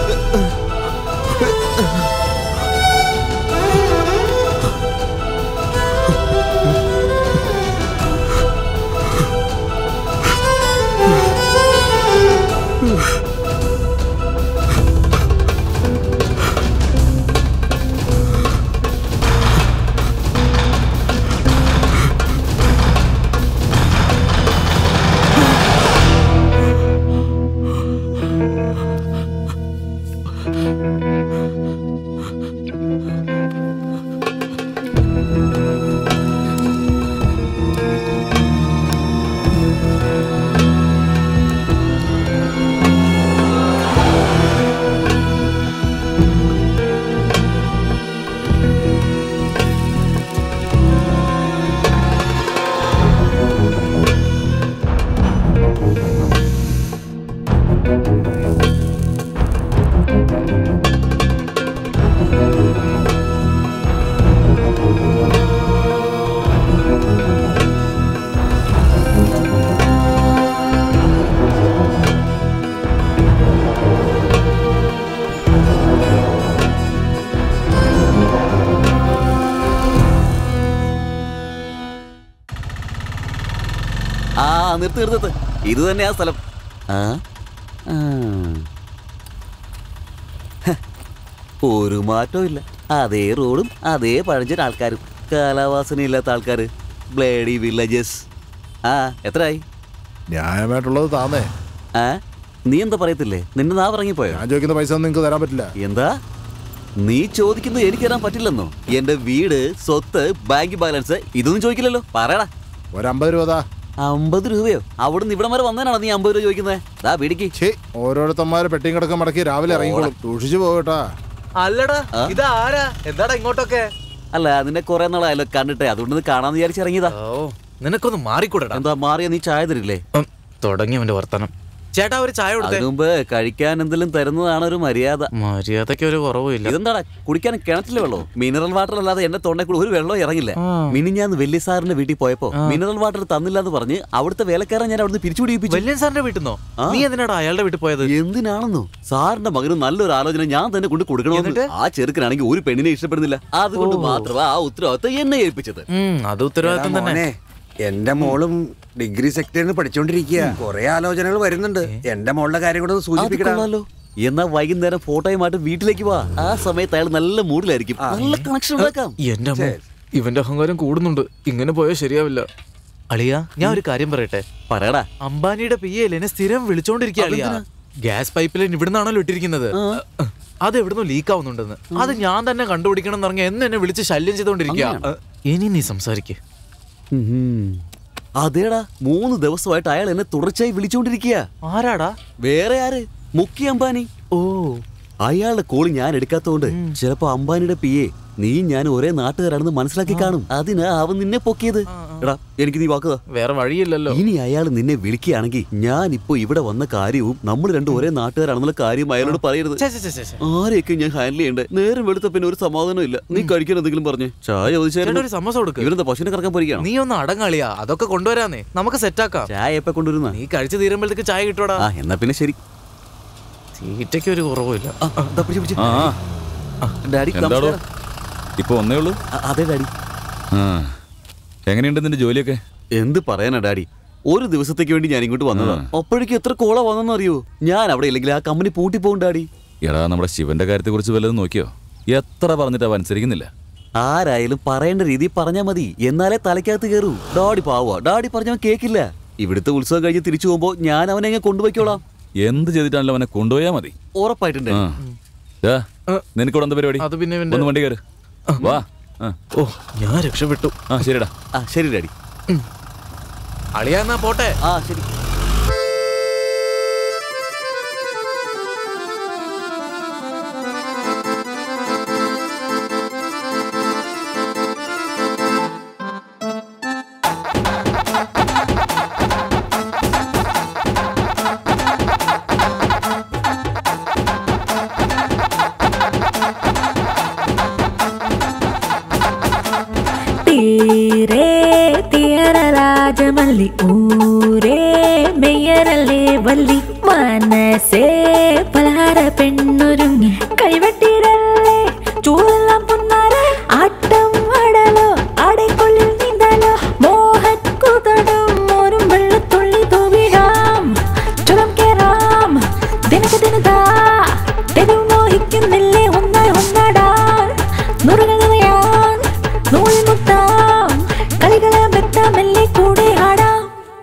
നിർത്ത്. ഇത് തന്നെയാ സ്ഥലം. ഒരു മാറ്റവും ഇല്ല. അതേ റോഡും അതേ പഴഞ്ചൻ ആൾക്കാരും. കാലാവാസനയില്ലാത്ത ആൾക്കാര്. Bloody villages. എത്രയായി? ന്യായമായിട്ടുള്ളത് താന്നേ. നീ എന്താ പറയത്തില്ലേ? നിന്റെ നാ ഇറങ്ങിപ്പോയോ? ഞാൻ ചോദിക്കുന്ന പൈസ ഒന്നും നിങ്ങൾക്ക് തരാൻ പറ്റില്ല. എന്താ നീ ചോദിക്കുന്നത്? എനിക്ക് തരാൻ പറ്റില്ലെന്നോ? എന്റെ വീട്, സ്വത്ത്, ബാങ്ക് ബാലൻസ് ഇതൊന്നും ചോദിക്കില്ലല്ലോ. പറയടാ. ഒരു 50 രൂപ. 50 രൂപയോ? അവിടുന്ന് ഇവിടം വരെ വന്നേനാണോ നീ 50 രൂപ ചോദിക്കുന്നത്? പിടിക്ക്. ഓരോരുത്തന്മാരെ പെട്ടിയും കിടക്കം മടക്കി രാവിലെ ഇറങ്ങിക്കോളും. സൂക്ഷിച്ചു പോകട്ടാ. അല്ലടാ, ഇത് ആരാ? എന്താടാ ഇങ്ങോട്ടൊക്കെ? അല്ല, നിന്നെ കുറെ നാളായാലോ കണ്ടിട്ടേ, അതുകൊണ്ട് കാണാന്ന് വിചാരിച്ചിറങ്ങിയതാ. നിനക്കൊന്ന് മാറിക്കൂടാ. എന്താ മാറിയ? നീ ചായ തരില്ലേ? തുടങ്ങിയവന്റെ വർത്തനം. ചേട്ടാ ഒരു ചായ കൊടുത്തേ. അതിനു മുമ്പ് കഴിക്കാൻ എന്തെങ്കിലും തരുന്നതാണ് ഒരു മര്യാദ. മര്യാദയ്ക്ക് ഒരു കുറവില്ല. ഇതെന്താടാ കുടിക്കാൻ കിണറ്റിലെ വെള്ളോ? മിനറൽ വാട്ടർ അല്ലാതെ എന്റെ തൊണ്ടയിൽ കൂടെ ഒരു വെള്ളം ഇറങ്ങില്ല. മിനിഞ്ഞാന്ന് വെല്ലി സാറിന്റെ വീട്ടിൽ പോയപ്പോ മിനറൽ വാട്ടർ തന്നില്ല എന്ന് പറഞ്ഞ് അവിടുത്തെ വേലക്കാരൻ ഞാൻ അവിടുന്ന് പിരിച്ചുപിടിപ്പിച്ചു. വെല്ലിയൻ സാറിന്റെ വീട്ടിൽ നിന്നോ? നീ എന്തിനാടാ അയാളുടെ വീട്ടിൽ പോയത്? എന്തിനാണെന്നോ? സാറിന്റെ മകന് നല്ലൊരു ആലോചന ഞാൻ തന്നെ കൊണ്ട് കൊടുക്കണമെന്ന്. ആ ചെറുക്കനാണെങ്കിൽ ഒരു പെണ്ണിനെ ഇഷ്ടപ്പെടുന്നില്ല. അതുകൊണ്ട് മാത്രമാ ആ ഉത്തരവാദിത്തം എന്നെ ഏൽപ്പിച്ചത്. അത് ഉത്തരവാദിത്തം തന്നെ. എന്റെ മോളും ഡിഗ്രി സെക്ടറിന് പഠിച്ചോണ്ടിരിക്കുക. കുറെ ആലോചനകൾ വരുന്നുണ്ട്. എന്റെ മോളുടെ കാര്യം കൂടെ സൂചിപ്പിക്കണമല്ലോ. എന്നാ വൈകുന്നേരം ഫോട്ടോയുമായിട്ട് വീട്ടിലേക്ക് വാ. ആ സമയത്ത് അയാൾ നല്ല മൂഡിലായിരിക്കും. നല്ല കണക്ഷൻ ഉണ്ടാക്കാം. എന്റെ ഇവന്റെ അഹങ്കാരം കൂടുന്നുണ്ട്. ഇങ്ങനെ പോയാൽ ശരിയാവില്ല. അളിയ, ഞാൻ ഒരു കാര്യം പറയട്ടെ. പറയടാ. അംബാനിയുടെ പിഎൽ എന്നെ സ്ഥിരം വിളിച്ചോണ്ടിരിക്കുക അളിയ. ഗ്യാസ് പൈപ്പ് ലൈൻ ഇവിടുന്നാണല്ലോ ഇട്ടിരിക്കുന്നത്. അത് എവിടുന്നോ ലീക്ക് ആവുന്നുണ്ടെന്ന്. അത് ഞാൻ തന്നെ കണ്ടുപിടിക്കണം എന്ന് പറഞ്ഞ എന്നെ വിളിച്ച് ശല്യം ചെയ്തോണ്ടിരിക്കുക. ഇനി നീ സംസാരിക്കേ. അതേടാ, 3 ദിവസമായിട്ട് അയാൾ എന്നെ തുടർച്ചയായി വിളിച്ചോണ്ടിരിക്കുക. ആരാടാ? വേറെ ആര്? മുഖ്യ അംബാനി. അയാളുടെ കോള് ഞാൻ എടുക്കാത്തോണ്ട് ചിലപ്പോ അംബാനിയുടെ പിയെ നീ ഞാൻ ഒരേ നാട്ടുകാരാണെന്ന് മനസ്സിലാക്കി കാണും. അതിനാ അവൻ നിന്നെ പൊക്കിയത്. എടാ, എനിക്ക് നീ വാക്കുക. വേറെ വഴിയില്ലല്ലോ. ഇനി അയാൾ നിന്നെ വിളിക്കുകയാണെങ്കിൽ ഞാൻ ഇപ്പൊ ഇവിടെ വന്ന കാര്യവും നമ്മൾ രണ്ടും ഒരേ നാട്ടുകാരാണെന്നുള്ള കാര്യം അയാളോട് പറയരുത്. ആരെയൊക്കെ ഞാൻ ഹാൻഡിൽ ചെയ്യണ്ടേ? നേരം വെളുത്ത പിന്നെ ഒരു സമാധാനം ഇല്ല. നീ കഴിക്കാൻ എന്തെങ്കിലും പറഞ്ഞേ. ചായ ഇവരെന്താ പശുവിനെ കറക്കാൻ പോയിരിക്കണം. നീ ഒന്ന് അടങ്ങാളിയാ. അതൊക്കെ കൊണ്ടുവരാന്നേ, നമുക്ക് സെറ്റാക്കാം. ചായ എപ്പ കൊണ്ടുവരുന്ന? നീ കഴിച്ചു തീരുമ്പോഴത്തേക്ക് ചായ കിട്ടൂടാ. എന്നാ പിന്നെ ശരി. തീറ്റയ്ക്ക് ഒരു കുറവില്ല. ഇപ്പൊ ഒന്നേ ഉള്ളൂ? അതെ ഡാഡി. എങ്ങനെയുണ്ട് നിന്റെ ജോലിയൊക്കെ? എന്ത് പറയാനാ ഡാഡി, ഒരു ദിവസത്തേക്ക് വേണ്ടി ഞാൻ ഇങ്ങോട്ട് വന്നതാ. അപ്പോഴേക്കും എത്ര കോള വന്നെന്ന് അറിയോ? ഞാൻ അവിടെ ഇല്ലെങ്കിൽ ആ കമ്പനി പൂട്ടി പോകും ഡാഡി. എടാ, നമ്മുടെ ശിവന്റെ കാര്യത്തെ കുറിച്ച് വല്ലതും നോക്കിയോ? എത്ര പറഞ്ഞിട്ട് അവൻ അനുസരിക്കുന്നില്ല. ആരായാലും പറയേണ്ട രീതിയിൽ പറഞ്ഞാ മതി, എന്നാലേ തലയ്ക്കകത്ത് കയറൂ. ഡാഡി പാവാ, ഡാഡി പറഞ്ഞവൻ കേക്കില്ല. ഇവിടുത്തെ ഉത്സവം കഴിഞ്ഞ് തിരിച്ചു പോകുമ്പോ ഞാൻ അവനെ എങ്ങനെ കൊണ്ടുപോയിക്കോളാം. എന്ത് ചെയ്തിട്ടാണല്ലോ അവനെ കൊണ്ടുപോയാ മതി. ഉറപ്പായിട്ടുണ്ട്. നിനക്കൂടെ എന്താ പരിപാടി? അത് പിന്നെ ഒന്ന് വണ്ടി കയറ്. വാ. ഓ, ഞാൻ രക്ഷപ്പെട്ടു. ശരിടാ. ശരി ഡാഡി. അളിയാ, എന്നാ പോട്ടെ. ശരി. തീരെ തീയറ രാജമല്ലി ഊരേ മെയ്യറല്ലേ വല്ലി മനസ്സേ പലഹാര പെണ്ണൊരുങ്ങി കൈവെട്ടിരല്ലേ ചൂടെല്ലാം പൊന്നാരെ ആട്ടം ആടലോ ആടേക്കുള്ളിൽ നീന്താലോ മോഹക്കുതടും മോരും വെള്ളത്തുള്ളി തൂവിടാം ചുരം കേറാം ദിനക്ക് ദിനതാ തെരുവ് മോഹിക്കുന്നില്ലേ ഒന്നായി ഒന്നാടാൻ നുറുകൾ നിറയാൻ നൂൽ മുത്താം കളികളെ മെത്താമെല്ലെ കൂടെ ആടാം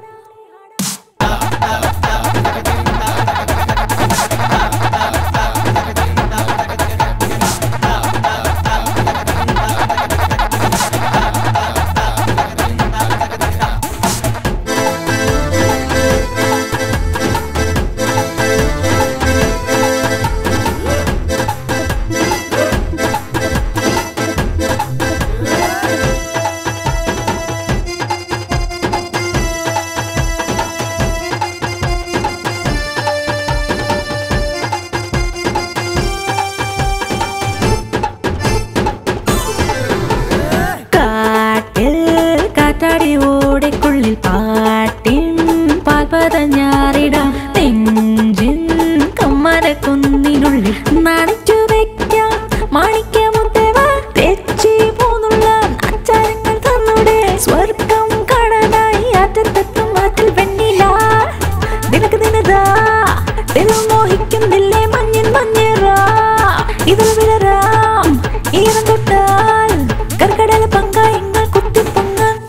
കാറ്റാടി ഓടക്കുള്ളിൽ പാട്ടിൻ പാൽപതഞ്ഞാറിടാം നെഞ്ചിൻ കമ്മര കുന്നിനുള്ളിൽ നനച്ചു വെക്കാം മാണിക്യമുത്തേവ തെച്ചി പോന്നുള്ള അച്ചാരങ്ങൾ തന്നൂടെ സ്വർഗം കാണാനായി അറ്റത്തെത്തും ആറ്റിൽ വെണ്ണില ദിനക്ക് ദിനതാ ദിനം മോഹിക്കുന്നില്ലേ മഞ്ഞിൻ മഞ്ഞേറാ ഇതിൽ വിളരാം ഈരം തൊട്ടാൽ കർക്കടല പങ്കായങ്ങൾ കുത്തിപ്പൊങ്ങ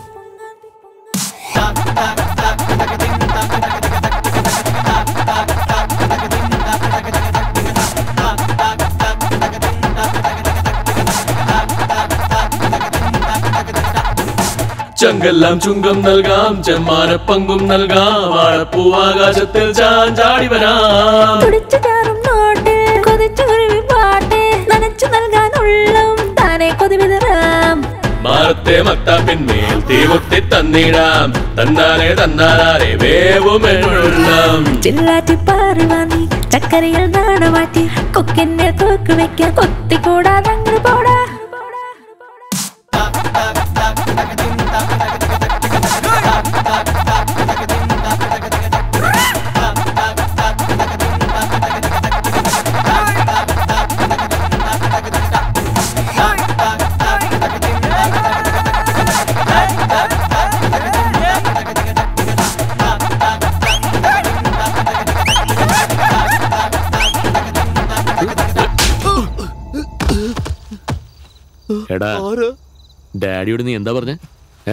ചങ്കെല്ലാം ചുങ്കം നൽകാം ചെമ്മാനപ്പങ്കും നൽകാം വാഴപ്പൂവാകാശത്തിൽ ചാഞ്ചാടി വരാം തുടിച്ചു ചാറും നോട്ട് കൊതിച്ചു കുരുവി പാട്ട് നനച്ചു നൽകാനുള്ളും താനെ കൊതിവിതറാം മാറത്തെ മത്താപ്പിന്മേൽ തീമുത്തി തന്നിടാം തന്നാലെ തന്നാലാരെ വേവുമെന്നുള്ളം ചില്ലാറ്റി പാറി വാങ്ങി ചക്കരയിൽ നാണമാറ്റി കൊക്കിന്റെ തോക്ക് വെക്കാൻ കൊത്തിക്കൂടാതങ്ങൾ പോടാ എടാ ഡാഡിയോട് നീ എന്താ പറഞ്ഞേ?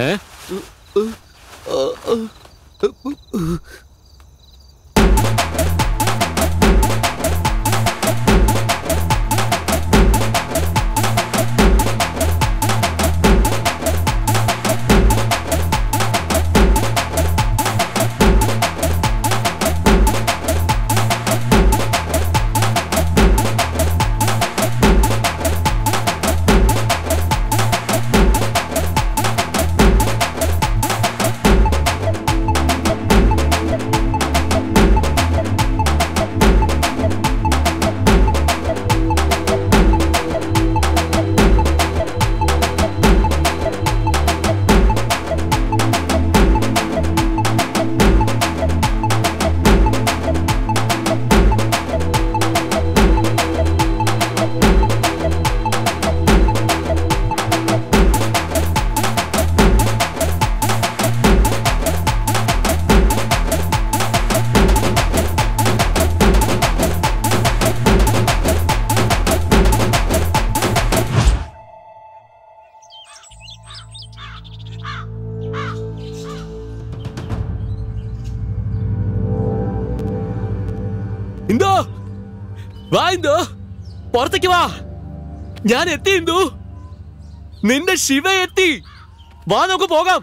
എന്തോ വാ, എന്തോ പുറത്തേക്ക് വാ. ഞാൻ എത്തി ഇന്ദു, നിന്റെ ശിവ എത്തി. വാ, നമുക്ക് പോകാം.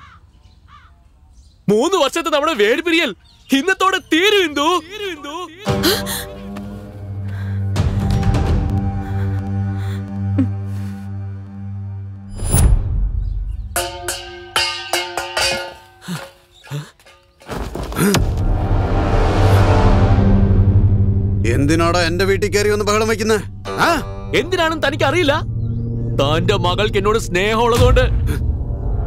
3 വർഷത്തെ നമ്മുടെ വേർപിരിയൽ ഇന്നത്തോടെ തീരും ഇന്ദു. എന്തിനാടാ എന്റെ വീട്ടിൽ കയറി ഒന്ന് ബഹളം വയ്ക്കുന്നേ? എന്തിനാണെന്ന് തനിക്ക് അറിയില്ല. തന്റെ മകൾക്ക് എന്നോട് സ്നേഹമുള്ളതുകൊണ്ട്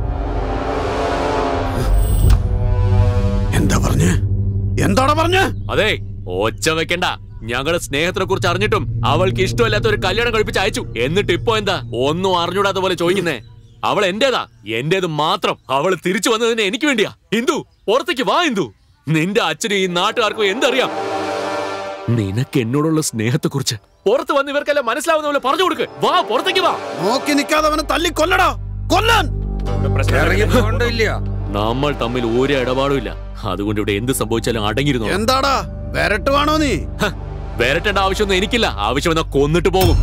അതെ, ഒച്ച വെക്കണ്ട. ഞങ്ങളുടെ സ്നേഹത്തിനെ കുറിച്ച് അറിഞ്ഞിട്ടും അവൾക്ക് ഇഷ്ടമില്ലാത്ത ഒരു കല്യാണം കഴിപ്പിച്ച് അയച്ചു. എന്നിട്ട് ഇപ്പൊ എന്താ ഒന്നും അറിഞ്ഞൂടാത്ത പോലെ ചോദിക്കുന്നേ? അവൾ എന്റേതാ, എന്റേത് മാത്രം. അവൾ തിരിച്ചു വന്നതിന് എനിക്ക് വേണ്ടിയാ. ഇന്ദു, പുറത്തേക്ക് വാ. ഇന്ദു, നിന്റെ അച്ഛനും ഈ നാട്ടുകാർക്കും എന്തറിയാം? നിനക്ക് എന്നോടുള്ള സ്നേഹത്തെ കുറിച്ച് പുറത്ത് വന്ന് ഇവർക്കെല്ലാം മനസ്സിലാവുന്ന പോലെ പറഞ്ഞു കൊടുക്ക്. വാ, പുറത്തേക്ക് വാ. നോക്കി നിൽക്കാതെ അവനെ തല്ലി കൊല്ലടാ, കൊല്ലാൻ. നമ്മൾ തമ്മിൽ ഒരു ഇടപാടും ഇല്ല. അതുകൊണ്ട് ഇവിടെ എന്ത് സംഭവിച്ചാലും അടങ്ങിയിരുന്നു. എന്താടാ വരട്ടുവാണോ നീ? വരട്ടേണ്ട ആവശ്യമൊന്നും എനിക്കില്ല. ആവശ്യമെന്നാ കൊന്നിട്ട് പോകും.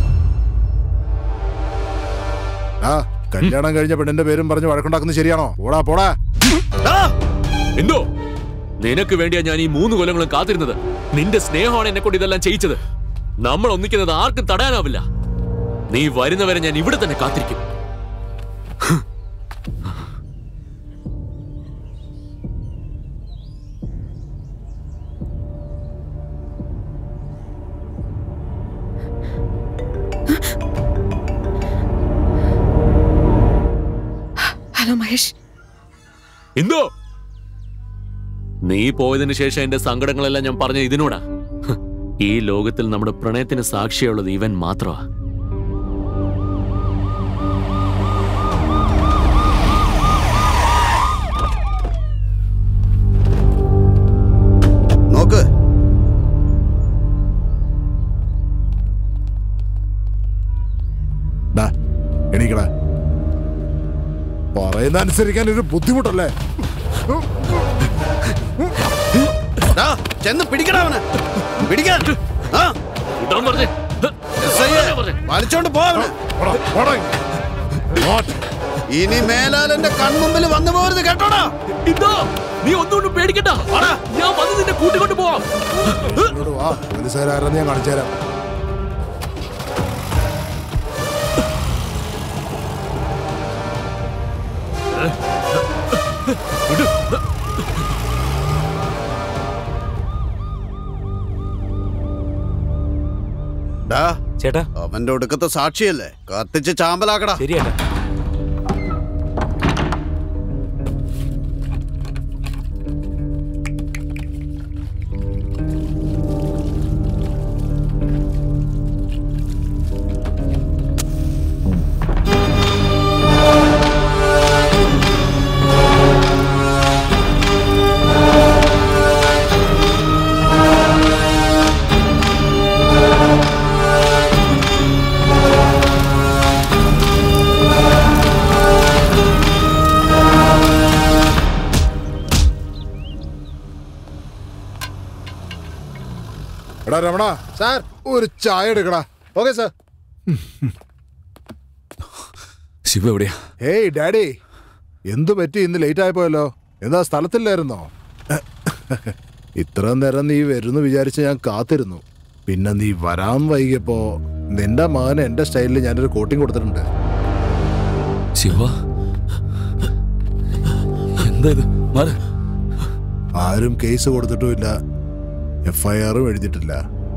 കല്യാണം കഴിഞ്ഞ പെണ്ണിന്റെ പേരും പറഞ്ഞ് വഴക്കുണ്ടാക്കുന്നത് ശരിയാണോ? പോടാ പോടാ. എന്തോ നിനക്ക് വേണ്ടിയാ ഞാൻ ഈ 3 കൊല്ലങ്ങളും കാത്തിരുന്നത്. നിന്റെ സ്നേഹമാണ് എന്നെ കൊണ്ട് ഇതെല്ലാം ചെയ്യിച്ചത്. നമ്മൾ ഒന്നിക്കുന്നത് ആർക്കും തടയാനാവില്ല. നീ വരുന്നവരെ ഞാൻ ഇവിടെ തന്നെ കാത്തിരിക്കും. ഹലോ മഹേഷ്. എന്തോ നീ പോയതിനു ശേഷം എന്റെ സങ്കടങ്ങളെല്ലാം ഞാൻ പറഞ്ഞ ഇതിനോടാ. ഈ ലോകത്തിൽ നമ്മുടെ പ്രണയത്തിന് സാക്ഷിയുള്ളത് ഇവൻ മാത്രമാ. നോക്ക്, എണീക്കടാ. പറയുന്ന അനുസരിക്കാൻ ഒരു ബുദ്ധിമുട്ടല്ലേ? ചെന്ന് പിടിക്കടാ അവനെ. പിടിക്കാൻ വലിച്ചോണ്ട് പോവനെ. ഇനി മേലാൽ എന്റെ കൺമുമ്പിൽ വന്നു പോകരുത്, കേട്ടോടാ. ഇതോ നീ ഒന്നുകൊണ്ടും പേടിക്കണ്ട. ഞാൻ വന്ന് നിന്നെ കൂട്ടിക്കൊണ്ട് പോവാം. പോലീസുകാരെന്ന് ഞാൻ കാണിച്ചു തരാം. ചേട്ടാ, അവന്റെ ഒടുക്കത്തെ സാക്ഷിയല്ലേ, കത്തിച്ച് ചാമ്പലാക്കടാ. ശരിയാ. എടാ രമണ, സാർ ഒരു ചായ എടുക്കടാ. Okay sir. ശിവ എവിടെയാ? ഏയ് ഡാഡി, എന്തു പറ്റി? ഇന്ന് ലേറ്റ് ആയിപ്പോയല്ലോ. എന്താ സ്ഥലത്തില്ലായിരുന്നോ? ഇത്ര നേരം നീ വരുന്നു വിചാരിച്ച് ഞാൻ കാത്തിരുന്നു. പിന്നെ നീ വരാൻ വൈകിയപ്പോ നിന്റെ മകന് എന്റെ സ്റ്റൈലിൽ ഞാനൊരു കോട്ടിങ് കൊടുത്തിട്ടുണ്ട്. ശിവ, എന്താ ഇത്? ആരും കേസ് കൊടുത്തിട്ടുമില്ല, FIR എഴുതിയിട്ടില്ല.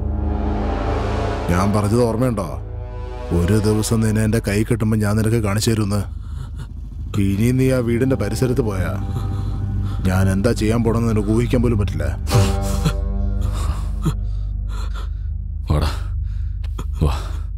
ഞാൻ പറഞ്ഞത് ഓർമ്മയുണ്ടോ? ഒരു ദിവസം നിന്നെ എന്റെ കൈ കിട്ടുമ്പോൾ ഞാൻ നിനക്ക് കാണിച്ചു തരുമെന്ന്. ഇനി നീ ആ വീടിന്റെ പരിസരത്ത് പോയാ ഞാൻ എന്താ ചെയ്യാൻ പോണെന്ന് നിനക്ക് ഊഹിക്കാൻ പോലും പറ്റില്ല. വാ.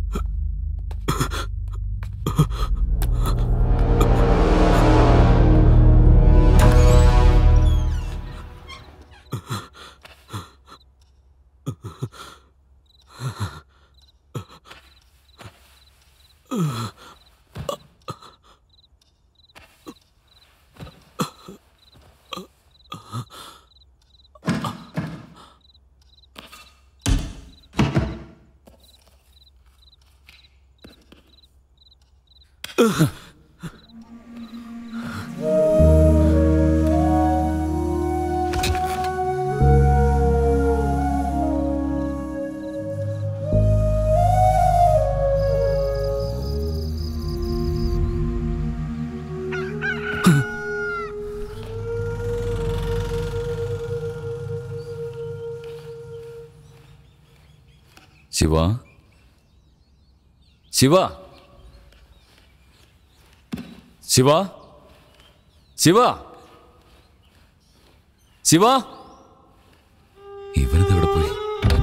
ശിവ, ശിവ, ശിവ, ശിവ, ശിവ, ഇവനത് എവിടെ പോയി?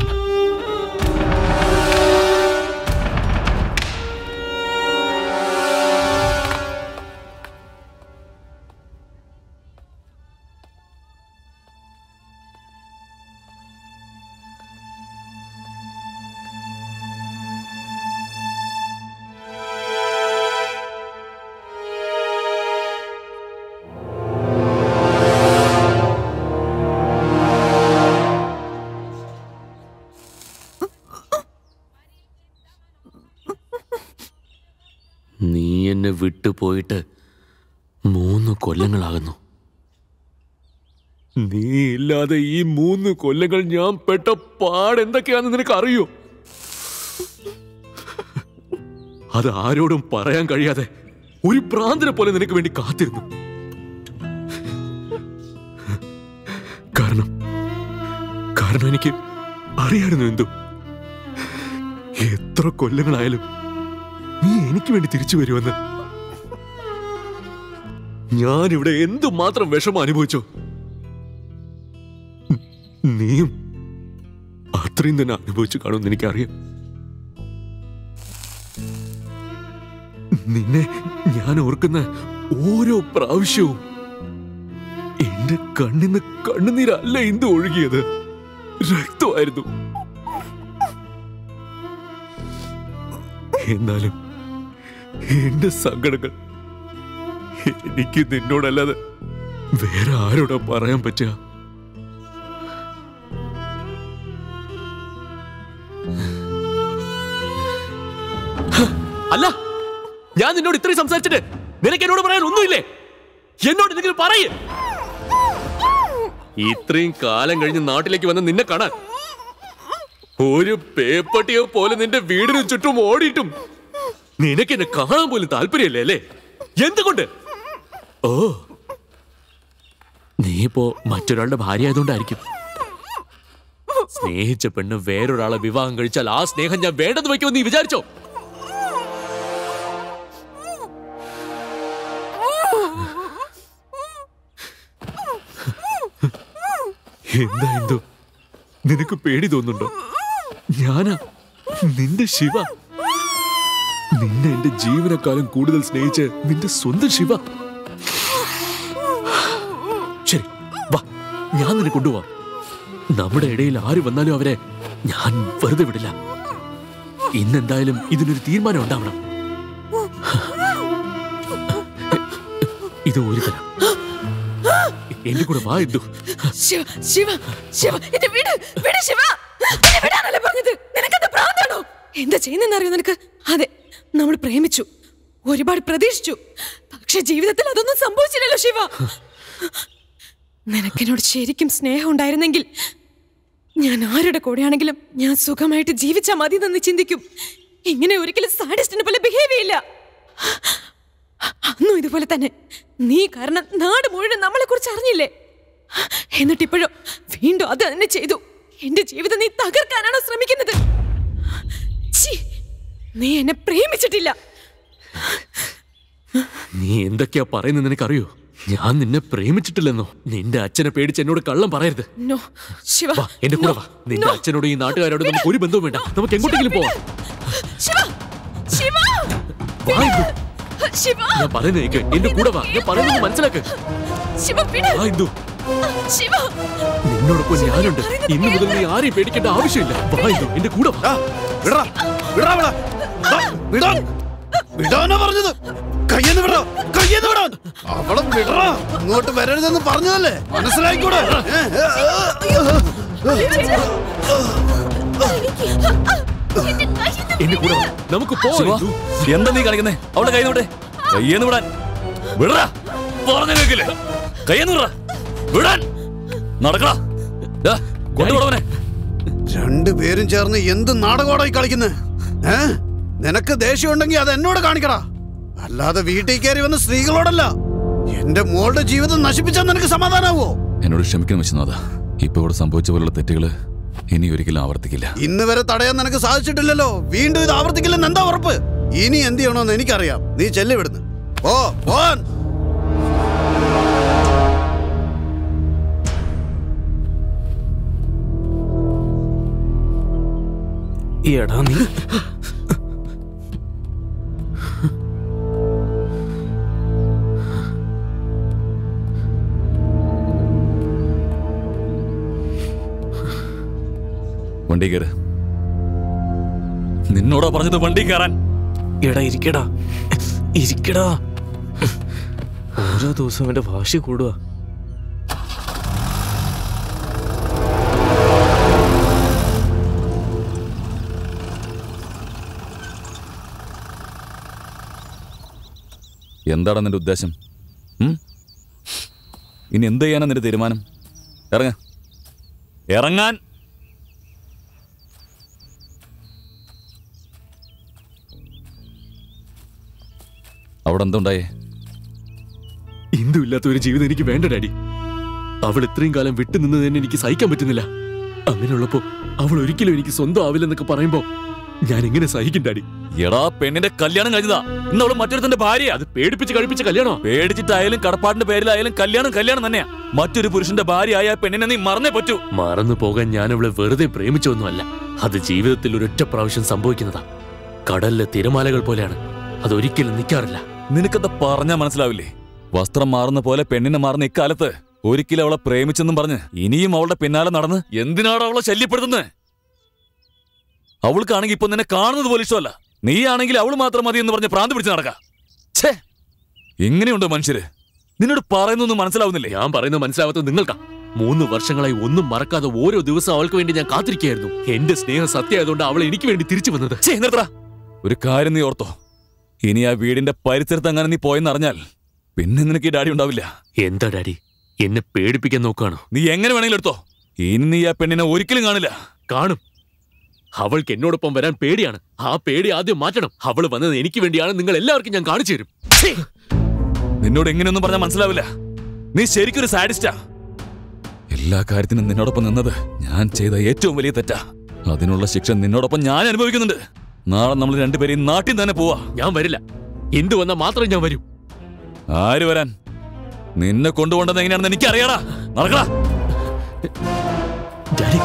നീ എന്നെ വിട്ടുപോയിട്ട് 3 കൊല്ലങ്ങളാകുന്നു. നീ ഇല്ലാതെ ഈ 3 കൊല്ലങ്ങൾ ഞാൻ പെട്ട പാടെന്തൊക്കെയാണെന്ന് നിനക്ക് അറിയോ? അത് ആരോടും പറയാൻ കഴിയാതെ ഒരു ഭ്രാന്തനെ പോലെ നിനക്ക് വേണ്ടി കാത്തിരുന്നു. കാരണം എനിക്ക് അറിയായിരുന്നു എന്തു, എത്ര കൊല്ലങ്ങളായാലും നീ എനിക്ക് വേണ്ടി തിരിച്ചു വരുമെന്ന്. ഞാനിവിടെ എന്തുമാത്രം വിഷമം അനുഭവിച്ചോ, നീയും അത്രയും തന്നെ അനുഭവിച്ചു കാണുമെന്ന് എനിക്കറിയാം. നിന്നെ ഞാൻ ഓർക്കുന്ന ഓരോ പ്രാവശ്യവും എന്റെ കണ്ണിന്ന് കണ്ണുനീരല്ല ഇന്ത് ഒഴുകിയത്, രക്തമായിരുന്നു. എന്നാലും എന്റെ സങ്കടങ്ങൾ എനിക്ക് നിന്നോടല്ലാതെ വേറെ ആരോടാ പറയാൻ പറ്റുക? അല്ല, ഞാൻ നിന്നോട് ഇത്രയും സംസാരിച്ചിട്ട് നിനക്ക് എന്നോട് പറയാൻ ഒന്നുമില്ലേ? എന്നോട് എന്തെങ്കിലും പറയേ. ഇത്രയും കാലം കഴിഞ്ഞ് നാട്ടിലേക്ക് വന്ന് നിന്നെ കാണാൻ ഒരു പേപ്പട്ടിയോ പോലെ നിന്റെ വീടിന് ചുറ്റും ഓടിയിട്ടും നിനക്ക് എന്നെ കാണാൻ പോലും താല്പര്യമില്ലേ അല്ലേ? എന്തുകൊണ്ട്? ഓ, നീ ഇപ്പോ മറ്റൊരാളുടെ ഭാര്യ ആയതുകൊണ്ടായിരിക്കും. സ്നേഹിച്ച പെണ്ണ് വേറൊരാളെ വിവാഹം കഴിച്ചാൽ ആ സ്നേഹം ഞാൻ വേണ്ടെന്ന് വയ്ക്കുമെന്ന് നീ വിചാരിച്ചോ? എന്താ എന്തോ നിനക്ക് പേടി തോന്നുന്നുണ്ടോ? ഞാനാ നിന്റെ ശിവ, നിന്നെ എന്റെ ജീവനക്കാലം കൂടുതൽ സ്നേഹിച്ച് നിന്റെ സ്വന്തം ശിവ. ശരി, വാ, ഞാൻ നിന്നെ കൊണ്ടുപോവാം. നമ്മുടെ ഇടയിൽ ആര് വന്നാലും അവരെ ഞാൻ വെറുതെ വിടില്ല. ഇന്നെന്തായാലും ഇതിനൊരു തീരുമാനം ഉണ്ടാവണം. ഇത് ഒരു തരം. എന്റെ കൂടെ വാ. എന്തു ശിവ ശിവ ശിവ, എന്റെ വീട് വീട് ശിവ, എന്നെ വിടാനല്ലേ പറഞ്ഞത്? നിനക്കെന്താ ഭ്രാന്താണോ? എന്താ ചെയ്യുന്നറിയോ നിനക്ക്? അതെ, നമ്മൾ പ്രേമിച്ചു, ഒരുപാട് പ്രതീക്ഷിച്ചു, പക്ഷെ ജീവിതത്തിൽ അതൊന്നും സംഭവിച്ചില്ലല്ലോ ശിവ. നിനക്കെന്നോട് ശരിക്കും സ്നേഹം ഉണ്ടായിരുന്നെങ്കിൽ ഞാൻ ആരുടെ കൂടെയാണെങ്കിലും ഞാൻ സുഖമായിട്ട് ജീവിച്ചാൽ മതി എന്ന് ചിന്തിക്കും. ഇങ്ങനെ ഒരിക്കലും സാഡിസ്റ്റിനെ പോലെ ബിഹേവ് ചെയ്യില്ല. അന്നും ഇതുപോലെ തന്നെ. നീ കാരണം നാട് മുഴുവൻ നമ്മളെ കുറിച്ച് അറിഞ്ഞില്ലേ? എന്നിട്ടിപ്പോഴോ വീണ്ടും അത് തന്നെ ചെയ്തു. എന്റെ ജീവിതം നീ തകർക്കാനാണോ ശ്രമിക്കുന്നത്? നീ എന്നെ പ്രേമിച്ചിട്ടില്ല. നീ എന്തൊക്കെയാ പറയുന്നത് നിനക്കറിയോ? ഞാൻ നിന്നെ പ്രേമിച്ചിട്ടില്ലെന്നോ? നിന്റെ അച്ഛനെ പേടിച്ച് എന്നോട് കള്ളം പറയരുത്. വാ, എന്റെ കൂടെ വാ. നിന്റെ അച്ഛനോട് ഈ നാട്ടുകാരോട് നമുക്ക് ഒരു ബന്ധവും വേണ്ട. നമുക്ക് എങ്ങോട്ടെങ്കിലും പോവാം. ഞാൻ പറയുന്നത് കേൾക്ക്. എന്റെ കൂടെ വാ. ഞാൻ പറയുന്നത് മനസ്സിലാക്ക്. നിന്നോടൊപ്പം ഞാനുണ്ട്. ഇന്നു മുതൽ നീ ആരെയും പേടിക്കേണ്ട ആവശ്യമില്ല. വാ, എന്റെ കൂടെ വാ. വിടാനാ പറഞ്ഞത്. കയ്യെന്ന് വിടാ, കയ്യെന്ന് വിടാൻ. അവളെ വിടറാ. ഇങ്ങോട്ട് വരരുതെന്ന് പറഞ്ഞതല്ലേ? മനസ്സിലായിക്കൂടെ? എന്റെ കൂടെ വാ. നമുക്ക് പോവാം. എന്താ നീ കാണിക്കുന്നേ? അവളുടെ കൈ നോട്ടെ. കയ്യെന്ന് വിടാൻ. വിടറാ. പറഞ്ഞു കേക്കില്ലേ? കയ്യെന്ന് വിടറാ. വിടാൻ. നടക്കടാ. കൊണ്ടുപോടവനെ. രണ്ടുപേരും ചേർന്ന് എന്ത് നാടകോടായി കളിക്കുന്നത്? നിനക്ക് ദേഷ്യം ഉണ്ടെങ്കിൽ അത് എന്നോട് കാണിക്കടാ, അല്ലാതെ വീട്ടിൽ കയറി വന്ന് സ്ത്രീകളോടല്ല. എന്റെ മോളുടെ ജീവിതം നശിപ്പിച്ചാൽ നിനക്ക് സമാധാനാവോ? എന്നോട് ക്ഷമിക്കണം വിശ്വനാഥ. ഇപ്പൊ ഇവിടെ സംഭവിച്ച പോലുള്ള തെറ്റുകള് ഇനി ഒരിക്കലും ആവർത്തിക്കില്ല. ഇന്ന് വരെ തടയാൻ നിനക്ക് സാധിച്ചിട്ടില്ലല്ലോ. വീണ്ടും ഇത് ആവർത്തിക്കില്ലെന്ന് എന്താ ഉറപ്പ്? ഇനി എന്ത് ചെയ്യണമെന്ന് എനിക്കറിയാം. നീ ചെല്ലിവിടുന്ന് ഓ പോൻ. എടാ നീ വണ്ടി കയറ്. നിന്നോടാ പറഞ്ഞത് വണ്ടി കയറാൻ. എടാ ഇരിക്കടാ ഇരിക്കടാ. ഓരോ ദിവസവും എന്റെ വാശി കൂടുക. എന്താണ് നിന്റെ ഉദ്ദേശം? ഇനി എന്ത് ചെയ്യാനാ നിന്റെ തീരുമാനം? ഇറങ്ങാൻ. അവിടെ എന്തുണ്ടായേ? ഇന്ദു ഇല്ലാത്ത ഒരു ജീവിതം എനിക്ക് വേണ്ട ഡാഡി. അവൾ ഇത്രയും കാലം വിട്ടുനിന്ന് തന്നെ എനിക്ക് സഹിക്കാൻ പറ്റുന്നില്ല. അങ്ങനെയുള്ളപ്പോ അവൾ ഒരിക്കലും എനിക്ക് സ്വന്തം ആവില്ലെന്നൊക്കെ പറയുമ്പോ ഞാൻ എങ്ങനെ സഹിക്കും ഡാഡി? എടാ, പെണ്ണിന്റെ കല്യാണം കഴിഞ്ഞതാ. ഇന്ന് അവള് മറ്റൊരുത്തന്റെ ഭാര്യ. അത് പേടിപ്പിച്ച് കഴിപ്പിച്ച കല്യാണോ? പേടിച്ചിട്ടായാലും കടപ്പാടിന്റെ പേരിലായാലും കല്യാണം തന്നെയാ. മറ്റൊരു പുരുഷന്റെ ഭാര്യ ആയ പെണ്ണിനെ നീ മറന്നേ പറ്റൂ. മറന്നു പോകാൻ ഞാൻ അവളെ വെറുതെ പ്രേമിച്ചൊന്നുമല്ല. അത് ജീവിതത്തിൽ ഒരൊറ്റ പ്രാവശ്യം സംഭവിക്കുന്നതാ. കടലിലെ തിരമാലകൾ പോലെയാണ്. അതൊരിക്കലും നിൽക്കാറില്ല. നിനക്കത് പറഞ്ഞാ മനസ്സിലാവില്ലേ? വസ്ത്രം മാറുന്ന പോലെ പെണ്ണിനെ മാറുന്ന ഇക്കാലത്ത് ഒരിക്കലും അവളെ പ്രേമിച്ചെന്നും പറഞ്ഞ് ഇനിയും അവളുടെ പിന്നാലെ നടന്ന് എന്തിനാണ് അവളെ ശല്യപ്പെടുത്തുന്നത്? അവൾക്കാണെങ്കിൽ ഇപ്പൊ നിന്നെ കാണുന്നത് പോലെ ഇഷ്ടമല്ല. നീ ആണെങ്കിൽ അവള് മാത്രം മതി എന്ന് പറഞ്ഞ് പ്രാന്ത് പിടിച്ച് നടക്കാം. ഛേ, എങ്ങനെയുണ്ട് മനുഷ്യര്? നിന്നോട് പറയുന്നൊന്നും മനസ്സിലാവുന്നില്ലേ? ഞാൻ പറയുന്നത് മനസ്സിലാവാത്തത് നിങ്ങൾക്കാ. 3 വർഷങ്ങളായി ഒന്നും മറക്കാതെ ഓരോ ദിവസം അവൾക്ക് വേണ്ടി ഞാൻ കാത്തിരിക്കുകയായിരുന്നു. എന്റെ സ്നേഹം സത്യമായതുകൊണ്ട് അവൾ എനിക്ക് വേണ്ടി തിരിച്ചു വന്നത്. ഒരു കാര്യം നീ ഓർത്തോ, ഇനി ആ വീടിന്റെ പരിസരത്ത് അങ്ങനെ നീ പോയെന്നറിഞ്ഞാൽ പിന്നെ നിനക്ക് ഈ ഡാഡി ഉണ്ടാവില്ല. എന്താ ഡാഡി, എന്നെ പേടിപ്പിക്കാൻ നോക്കുകയാണോ? നീ എങ്ങനെ വേണമെങ്കിലും എടുത്തോ. ഇനി നീ ആ പെണ്ണിനെ ഒരിക്കലും കാണില്ല. കാണും. അവൾക്ക് എന്നോടൊപ്പം വരാൻ പേടിയാണ്. ആ പേടി ആദ്യം മാറ്റണം. അവൾ വന്നത് എനിക്ക് വേണ്ടിയാണ്. നിങ്ങൾ എല്ലാവർക്കും ഞാൻ കാണിച്ചു തരും. നിന്നോട് എങ്ങനെയൊന്നും പറഞ്ഞാൽ മനസ്സിലാവില്ല. നീ ശരിക്കൊരു സാഡിസ്റ്റാ. എല്ലാ കാര്യത്തിനും നിന്നോടൊപ്പം നിന്നത് ഞാൻ ചെയ്ത ഏറ്റവും വലിയ തെറ്റാ. അതിനുള്ള ശിക്ഷ നിന്നോടൊപ്പം ഞാൻ അനുഭവിക്കുന്നുണ്ട്. നാളെ നമ്മൾ രണ്ടുപേരെയും നാട്ടിൽ തന്നെ പോവാ. ഞാൻ വരില്ല. എന്ത് വന്നാൽ മാത്രമേ ഞാൻ വരൂ. ആര് വരാൻ? നിന്നെ കൊണ്ടുപോകേണ്ടത് എങ്ങനെയാണെന്ന് എനിക്കറിയാടാ. നടക്കടാ. ഡാഡി,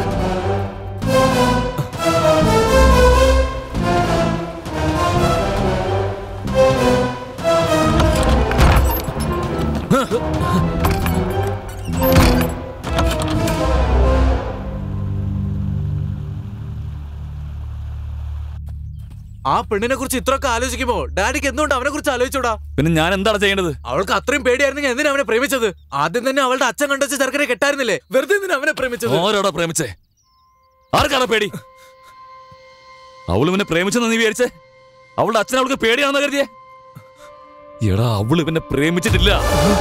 ആ പെണ്ണിനെ കുറിച്ച് ഇത്രയൊക്കെ ആലോചിക്കുമ്പോ ഡാഡിക്ക് എന്തുകൊണ്ട് അവനെ കുറിച്ച് ആലോചിച്ചോടാ? പിന്നെ ഞാൻ എന്താണ് ചെയ്യേണ്ടത്? അവൾക്ക് അത്രയും പേടിയായിരുന്നെങ്കിൽ എന്തിനാ അവനെ പ്രേമിച്ചത്? ആദ്യം തന്നെ അവളുടെ അച്ഛൻ കണ്ടുവച്ച ചെറുക്കനെ കെട്ടായിരുന്നില്ലേ? വെറുതെ എന്തിനാ അവനെ പ്രേമിച്ചത്? ആരോടാ പ്രേമിച്ചേ? ആർക്കാണ് പേടി? അവൾ ഇവനെ പ്രേമിച്ചെന്ന് നീ വിചാരിച്ചേ? അവളുടെ അച്ഛൻ അവൾക്ക് പേടിയാണെന്ന് കരുതിയേ? എടാ, അവൾ ഇവനെ പ്രേമിച്ചിട്ടില്ല.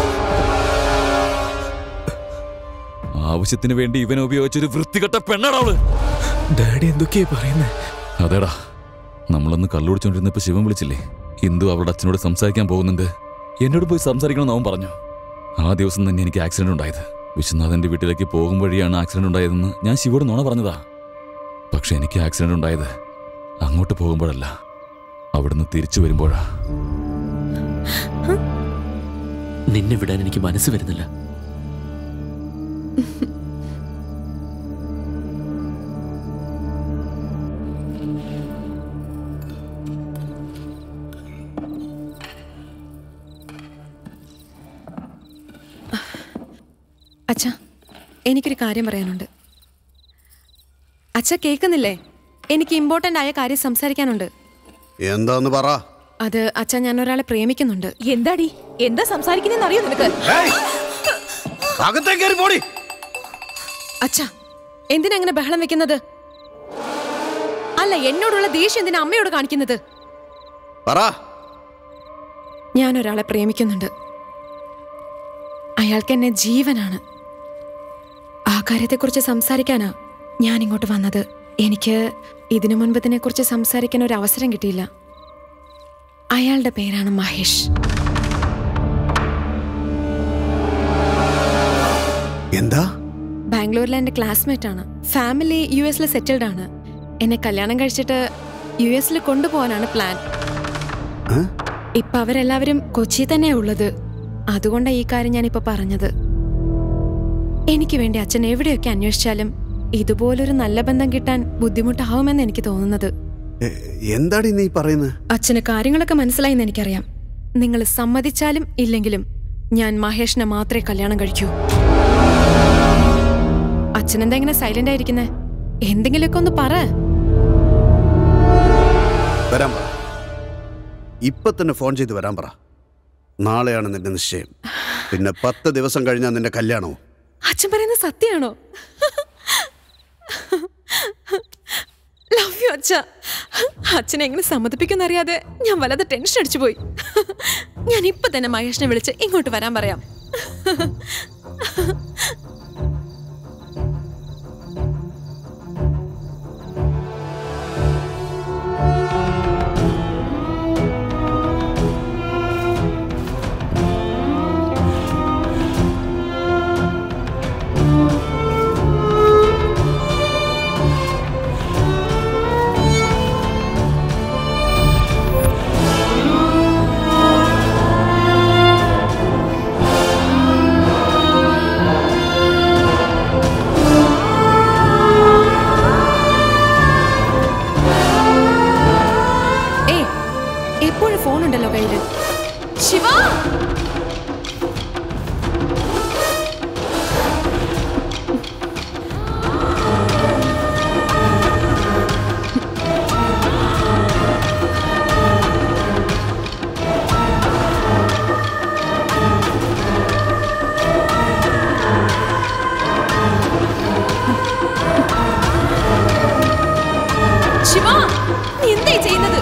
ആവശ്യത്തിന് വേണ്ടി ഇവനെ ഉപയോഗിച്ചൊരു വൃത്തികെട്ട പെണ്ണാണ് അവള്. ഡാഡി എന്തൊക്കെയാ പറയുന്നേ? അതേടാ, നമ്മളൊന്ന് കള്ളുടിച്ചോണ്ടിരുന്നപ്പോ ശിവൻ വിളിച്ചില്ലേ? ഇന്ദു അവളുടെ അച്ഛനോട് സംസാരിക്കാൻ പോകുന്നുണ്ട്, എന്നോട് പോയി സംസാരിക്കണമെന്ന് അവൻ പറഞ്ഞു. ആ ദിവസം തന്നെ എനിക്ക് ആക്സിഡന്റ് ഉണ്ടായത്. വിശ്വനാഥന്റെ വീട്ടിലേക്ക് പോകും വഴിയാണ് ആക്സിഡന്റ് ഉണ്ടായതെന്ന് ഞാൻ ശിവോട് നുണ പറഞ്ഞതാ. പക്ഷെ എനിക്ക് ആക്സിഡന്റ് ഉണ്ടായത് അങ്ങോട്ട് പോകുമ്പോഴല്ല, അവിടുന്ന് തിരിച്ചു വരുമ്പോഴാ. നിന്നെ വിടാൻ എനിക്ക് മനസ്സ് വരുന്നില്ല. അച്ഛാ, എനിക്കൊരു കാര്യം പറയാനുണ്ട്. അച്ഛാ കേൾക്കുന്നില്ലേ? എനിക്ക് ഇമ്പോർട്ടന്റ് ആയ കാര്യം സംസാരിക്കാനുണ്ട്. എന്താന്ന് പറ. അത് അച്ഛാ, ഞാൻ ഒരാളെ പ്രേമിക്കുന്നുണ്ട്. എന്താടി, എന്താ സംസാരിക്കുന്നതെന്ന് അറിയോ നിനക്ക്? അച്ഛാ, എന്തിനാ അങ്ങനെ ബഹളം വെക്കുന്നത്? അല്ല, എന്നോടുള്ള ദേഷ്യം എന്തിനാ അമ്മയോട് കാണിക്കുന്നത്? ഞാൻ ഒരാളെ പ്രേമിക്കുന്നുണ്ട്. അയാൾക്ക് എന്നെ ജീവനാണ്. ആ കാര്യത്തെക്കുറിച്ച് സംസാരിക്കാനാ ഞാൻ ഇങ്ങോട്ട് വന്നത്. എനിക്ക് ഇതിനു മുൻപ് ഇതിനെക്കുറിച്ച് സംസാരിക്കാൻ ഒരു അവസരം കിട്ടിയില്ല. അയാളുടെ പേരാണ് മഹേഷ്. എന്താ? ബാംഗ്ലൂരിലെ എന്റെ ക്ലാസ്മേറ്റ് ആണ്. ഫാമിലി US സെറ്റിൽഡ് ആണ്. എന്നെ കല്യാണം കഴിച്ചിട്ട് US കൊണ്ടുപോകാനാണ് പ്ലാൻ. ഇപ്പൊ അവരെല്ലാവരും കൊച്ചി തന്നെയാ ഉള്ളത്. അതുകൊണ്ടാണ് ഈ കാര്യം ഞാനിപ്പോ പറഞ്ഞത്. എനിക്ക് വേണ്ടി അച്ഛൻ എവിടെയൊക്കെ അന്വേഷിച്ചാലും ഇതുപോലൊരു നല്ല ബന്ധം കിട്ടാൻ ബുദ്ധിമുട്ടാവുമെന്ന് എനിക്ക് തോന്നുന്നത്. എന്താടി നീ പറയുന്നത്? അച്ഛന് കാര്യങ്ങളൊക്കെ മനസ്സിലായെന്ന് എനിക്കറിയാം. നിങ്ങൾ സമ്മതിച്ചാലും ഇല്ലെങ്കിലും ഞാൻ മഹേഷിനെ മാത്രമേ കല്യാണം കഴിക്കൂ. അച്ഛനെന്താ ഇങ്ങനെ സൈലന്റ് ആയിരിക്കുന്നേ? എന്തെങ്കിലുമൊക്കെ ഒന്ന് പറ. വരാൻ പറ. ഇപ്പൊ തന്നെ ഫോൺ ചെയ്ത് വരാൻ പറ. നാളെയാണ് നിന്റെ നിശ്ചയം. പിന്നെ 10 ദിവസം കഴിഞ്ഞാൽ നിന്റെ കല്യാണവും. അച്ഛൻ പറയുന്നത് സത്യമാണോ? ലവ് യു അച്ഛ. അച്ഛനെ എങ്ങനെ സമ്മതിപ്പിക്കുന്നറിയാതെ ഞാൻ വല്ലാതെ ടെൻഷൻ അടിച്ചു പോയി. ഞാൻ ഇപ്പൊ തന്നെ മഹേഷിനെ വിളിച്ച് ഇങ്ങോട്ട് വരാൻ പറയാം. ഫോണുണ്ടല്ലോ കയ്യില്. ശിവ, ശിവ, നീ എന്താ ചെയ്യുന്നത്?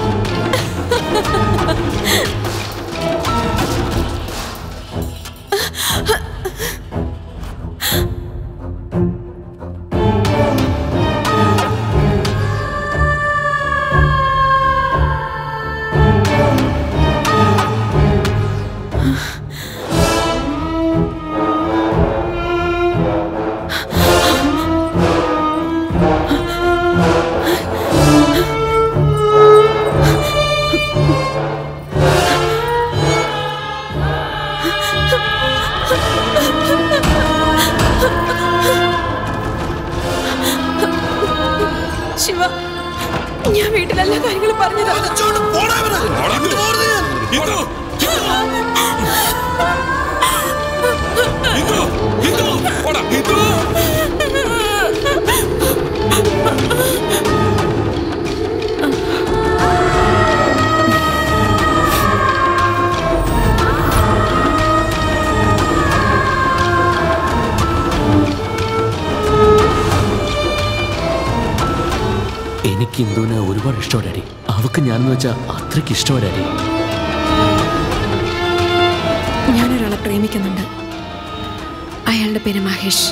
ശിവ, ഞാൻ വീട്ടിലെല്ലാ കാര്യങ്ങളും പറഞ്ഞതാ. എനിക്ക് ഇന്ദുവിനെ ഒരുപാട് ഇഷ്ടമാണ് ഡാഡി. അവക്ക് ഞാനെന്ന് വെച്ചാൽ അത്രയ്ക്ക് ഇഷ്ടമാണ് ഡാഡി. ഞാനൊരാളെ പ്രേമിക്കുന്നുണ്ട്. അയാളുടെ പേര് മഹേഷ്.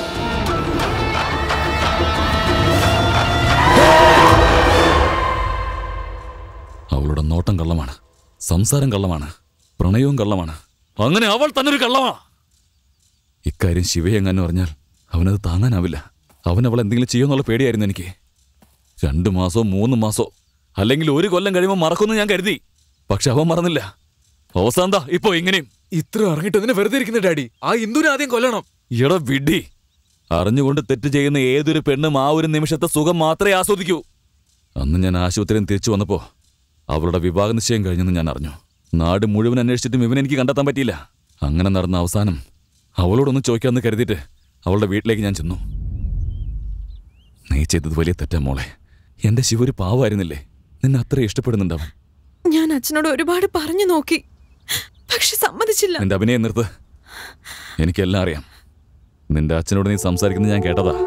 അവളുടെ നോട്ടം കള്ളമാണ്, സംസാരം കള്ളമാണ്, പ്രണയവും കള്ളമാണ്. അങ്ങനെ അവൾ തന്നൊരു കള്ളമാണ്. ഇക്കാര്യം ശിവയെങ്ങാനും അറിഞ്ഞാൽ അവനത് താങ്ങാനാവില്ല. അവൻ അവൾ എന്തെങ്കിലും ചെയ്യുമെന്നുള്ള പേടിയായിരുന്നു എനിക്ക്. 2 മാസോ 3 മാസോ അല്ലെങ്കിൽ 1 കൊല്ലം കഴിയുമ്പോൾ മറക്കുമെന്ന് ഞാൻ കരുതി. പക്ഷെ അവൻ മറന്നില്ല. അവസാന്താ ഇപ്പൊ ഇങ്ങനെയും. ഇത്ര അറിഞ്ഞിട്ട് അതിനെ വെറുതെ ഇരിക്കുന്ന ഡാഡി. ആ ഇന്ദുവിനെ ആദ്യം കൊല്ലണം. ഇട വിഡി. അറിഞ്ഞുകൊണ്ട് തെറ്റ് ചെയ്യുന്ന ഏതൊരു പെണ്ണും ആ ഒരു നിമിഷത്തെ സുഖം മാത്രമേ ആസ്വദിക്കൂ. അന്ന് ഞാൻ ആശുപത്രിയിൽ തിരിച്ചു വന്നപ്പോൾ അവളുടെ വിവാഹ നിശ്ചയം കഴിഞ്ഞെന്ന് ഞാൻ അറിഞ്ഞു. നാട് മുഴുവൻ അന്വേഷിച്ചിട്ടും ഇവനെനിക്ക് കണ്ടെത്താൻ പറ്റിയില്ല. അങ്ങനെ നടന്ന അവസാനം അവളോടൊന്ന് ചോദിക്കാമെന്ന് കരുതിയിട്ട് അവളുടെ വീട്ടിലേക്ക് ഞാൻ ചെന്നു. നീ ചെയ്തത് വലിയ തെറ്റാ മോളെ. എന്റെ ശിവ ഒരു പാവമായിരുന്നില്ലേ? നിന്നെ അത്ര ഇഷ്ടപ്പെടുന്നുണ്ടവൻ. ഞാൻ അച്ഛനോട് ഒരുപാട് പറഞ്ഞു നോക്കി, പക്ഷെ സമ്മതിച്ചില്ല. നിന്റെ അഭിനയം നിർത്ത്. എനിക്കെല്ലാം അറിയാം. നിന്റെ അച്ഛനോട് നീ സംസാരിക്കുന്നത് ഞാൻ കേട്ടതാ.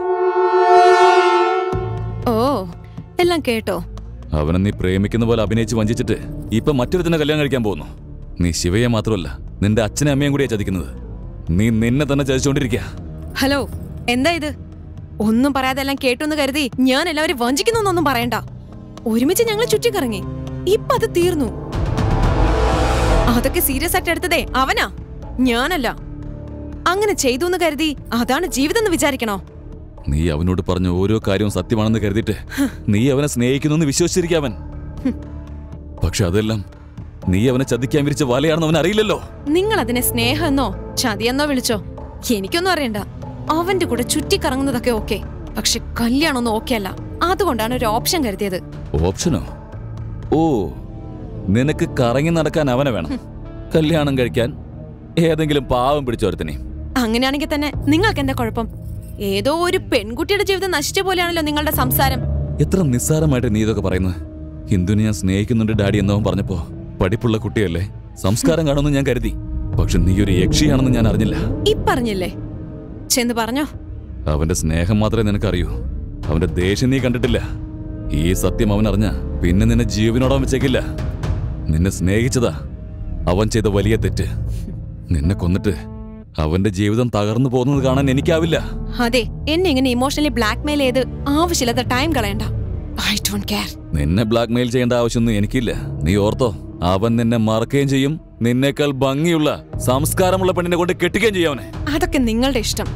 ഓ, എല്ലാം കേട്ടോ? അവനെ നീ പ്രേമിക്കുന്ന പോലെ അഭിനയിച്ച് വഞ്ചിച്ചിട്ട് ഇപ്പൊ മറ്റൊരുത്തിനെ കല്യാണം കഴിക്കാൻ പോകുന്നു. നീ ശിവയെ മാത്രമല്ല, നിന്റെ അച്ഛനെ അമ്മയും കൂടിയാ ചതിക്കുന്നത്. നീ നിന്നെ തന്നെ ചതിച്ചുകൊണ്ടിരിക്കുക. ഹലോ, എന്താ ഇത്? ഒന്നും പറയാതെ എല്ലാം കേട്ടൊന്ന് കരുതി ഞാൻ എല്ലാവരും വഞ്ചിക്കുന്നൊന്നും പറയണ്ട. ഒരുമിച്ച് ഞങ്ങൾ ചുറ്റിക്കറങ്ങി. ഇപ്പൊ അത് തീർന്നു. അതൊക്കെ സീരിയസ് ആയിട്ട് എടുത്തതേ അവനാ, ഞാനല്ല. അങ്ങനെ ചെയ്തു എന്ന് കരുതി അതാണ് ജീവിതം എന്ന് വിചാരിക്കണോ? നീ അവനോട് പറഞ്ഞ ഓരോ കാര്യവും സത്യമാണെന്ന് കരുതിയിട്ട് നീ അവനെ സ്നേഹിക്കുന്നു വിശ്വസിച്ചിരിക്കവൻ. പക്ഷെ അതെല്ലാം നീ അവനെ ചതിക്കാൻ വിരിച്ച വലയാണെന്ന് അവൻ അറിയില്ലല്ലോ. നിങ്ങൾ അതിനെ സ്നേഹമെന്നോ ചതിയെന്നോ വിളിച്ചോ, എനിക്കൊന്നും അറിയണ്ട. അവന്റെ കൂടെ ചുറ്റിക്കറങ്ങുന്നതൊക്കെ ഓക്കെ, പക്ഷെ കല്യാണമൊന്നും ഓക്കെ അല്ല. അതുകൊണ്ടാണ് ഒരു ഓപ്ഷൻ കരുതിയത്. ഓപ്ഷനോ? ഓ, നിനക്ക് കറങ്ങി നടക്കാൻ അവനെ വേണം, കല്യാണം കഴിക്കാൻ ഏതെങ്കിലും പാവം പിടിച്ചോരത്തിനെ. അങ്ങനെയാണെങ്കിൽ തന്നെ നിങ്ങൾക്ക് എന്താ കുഴപ്പം? ഏതോ ഒരു പെൺകുട്ടിയുടെ ജീവിതം നശിച്ച പോലെയാണല്ലോ നിങ്ങളുടെ സംസാരം. എത്ര നിസ്സാരമായിട്ട് നീ ഇതൊക്കെ പറയുന്നത്. ഹിന്ദുവിനെ ഞാൻ സ്നേഹിക്കുന്നുണ്ട് ഡാഡി എന്നവൻ പറഞ്ഞപ്പോ പഠിപ്പുള്ള കുട്ടിയല്ലേ, സംസ്കാരം കാണുമെന്ന് ഞാൻ കരുതി. പക്ഷെ നീ ഒരു യക്ഷിയാണെന്ന് ഞാൻ അറിഞ്ഞില്ല. പറഞ്ഞില്ലേ? ചെന്ന് പറഞ്ഞോ. അവന്റെ സ്നേഹം മാത്രമേ നിനക്കറിയൂ, അവന്റെ ദേഷ്യം നീ കണ്ടിട്ടില്ല. ഈ സത്യം അവൻ അറിഞ്ഞ പിന്നെ നിന്നെ ജീവനോടാൻ വെച്ചേക്കില്ല. നിന്നെ സ്നേഹിച്ചതാ അവൻ ചെയ്ത വലിയ തെറ്റ്. നിന്നെ കൊന്നിട്ട് അവന്റെ ജീവിതം തകർന്നു പോകുന്നത് കാണാൻ എനിക്കാവില്ല. അതെ, എന്നെ ഇങ്ങനെ ഇമോഷണലി ബ്ലാക്ക്മെയിൽ ചെയ്ത് ആവശ്യമില്ലാത്ത ടൈം കളയണ്ട. I don't care. നിന്നെ ബ്ലാക്ക്മെയിൽ ചെയ്യേണ്ട ആവശ്യമൊന്നും എനിക്കില്ല. നീ ഓർത്തോ, അവൻ നിന്നെ മറക്കുകയും ചെയ്യും, നിന്നേക്കാൾ ഭംഗിയുള്ള സംസ്കാരമുള്ള പെണ്ണിനെ കൊണ്ട് കെട്ടുകയും ചെയ്യും അവനെ. അതൊക്കെ നിങ്ങളുടെ ഇഷ്ടം.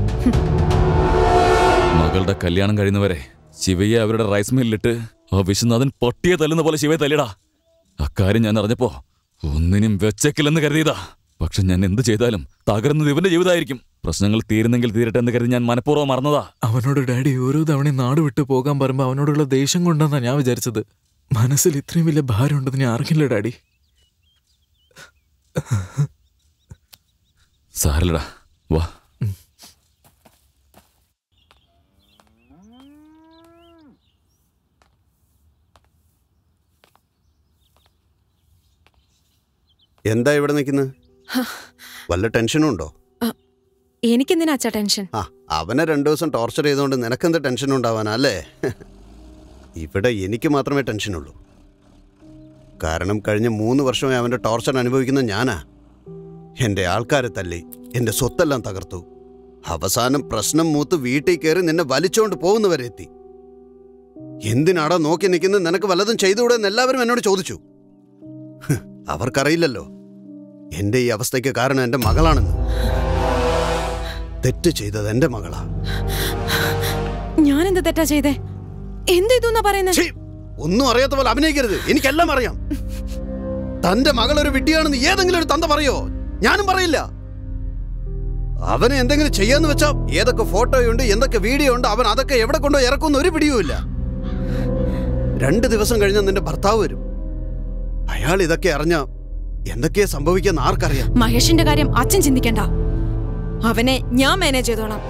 മകളുടെ കല്യാണം കഴിയുന്നവരെ ശിവയെ അവരുടെ റൈസ് മില്ലിട്ട് ആ വിശ്വനാഥൻ പൊട്ടിയെ തല്ലുന്ന പോലെ ശിവയെ തല്ലിടാ. അക്കാര്യം ഞാൻ അറിഞ്ഞപ്പോ ഒന്നിനും വെച്ചേക്കില്ലെന്ന് കരുതിയതാ. പക്ഷെ ഞാൻ എന്ത് ചെയ്താലും തകർന്നത് ഇവന്റെ ജീവിതമായിരിക്കും. പ്രശ്നങ്ങൾ തീരുന്നെങ്കിൽ തീരട്ടെ എന്ന് കരുതി ഞാൻ മനഃപൂർവ്വം മറന്നതാ. അവനോട് ഡാഡി ഓരോ തവണയും നാട് വിട്ടു പോകാൻ പറയുമ്പോ അവനോടുള്ള ദേഷ്യം കൊണ്ടെന്നാ ഞാൻ വിചാരിച്ചത്. മനസ്സിൽ ഇത്രയും വലിയ ഭാരം ഉണ്ടെന്ന് ഞാൻ അറിയില്ല ഡാഡി. സാരല്ലടാ, വാ. എന്താ ഇവിടെ നിൽക്കുന്നത്? വല്ല ടെൻഷനും ഉണ്ടോ? എനിക്കെന്തിനാ അച്ഛാ ടെൻഷൻ? അവനെ 2 ദിവസം ടോർച്ചർ ചെയ്തുകൊണ്ട് നിനക്കെന്ത് ടെൻഷൻ ഉണ്ടാവാനാ അല്ലേ? ഇവിടെ എനിക്ക് മാത്രമേ ടെൻഷനുള്ളൂ. കാരണം കഴിഞ്ഞ 3 വർഷമായി അവൻ്റെ ടോർച്ചർ അനുഭവിക്കുന്ന ഞാനാ. എൻ്റെ ആൾക്കാരെ തല്ലി, എൻ്റെ സ്വത്തെല്ലാം തകർത്തു. അവസാനം പ്രശ്നം മൂത്ത് വീട്ടിൽ കയറി നിന്നെ വലിച്ചോണ്ട് പോകുന്നവരെ എത്തി. എന്തിനാടാ നോക്കി നിൽക്കുന്നത്? നിനക്ക് വല്ലതും ചെയ്തുകൂടെ എന്ന് എല്ലാവരും എന്നോട് ചോദിച്ചു. അവർക്കറിയില്ലല്ലോ എൻ്റെ ഈ അവസ്ഥയ്ക്ക് കാരണം എൻ്റെ മകളാണെന്ന്. തെറ്റ് ചെയ്തത് എൻ്റെ മകളാ. ഞാൻ എന്ത് തെറ്റാ ചെയ്തേ? എന്ത് ഇതെന്നാ പറയുന്നത്? ഒന്നും അറിയാത്ത പോലെ അഭിനയിക്കരുത്. എനിക്കെല്ലാം അറിയാം. തന്റെ മകൾ ഒരു വിഡ്ഢിയാണെന്ന് ഏതെങ്കിലും ഒരു തന്ത പറയോ? ഞാനും പറയില്ല. അവനെ എന്തെങ്കിലും ചെയ്യാന്ന് വെച്ചാ ഏതൊക്കെ ഫോട്ടോയുണ്ട്, എന്തൊക്കെ വീഡിയോ ഉണ്ട്, അവൻ അതൊക്കെ എവിടെ കൊണ്ടോ ഇറക്കുന്ന ഒരു പിടിയുമില്ല. 2 ദിവസം കഴിഞ്ഞാൽ നിന്റെ ഭർത്താവ് വരും. അയാൾ ഇതൊക്കെ അറിഞ്ഞ എന്തൊക്കെയാ സംഭവിക്കാന്ന് ആർക്കറിയാം? മഹേഷിന്റെ കാര്യം അച്ഛൻ ചിന്തിക്കണ്ട. അവനെ ഞാൻ മാനേജ് ചെയ്തോളാം.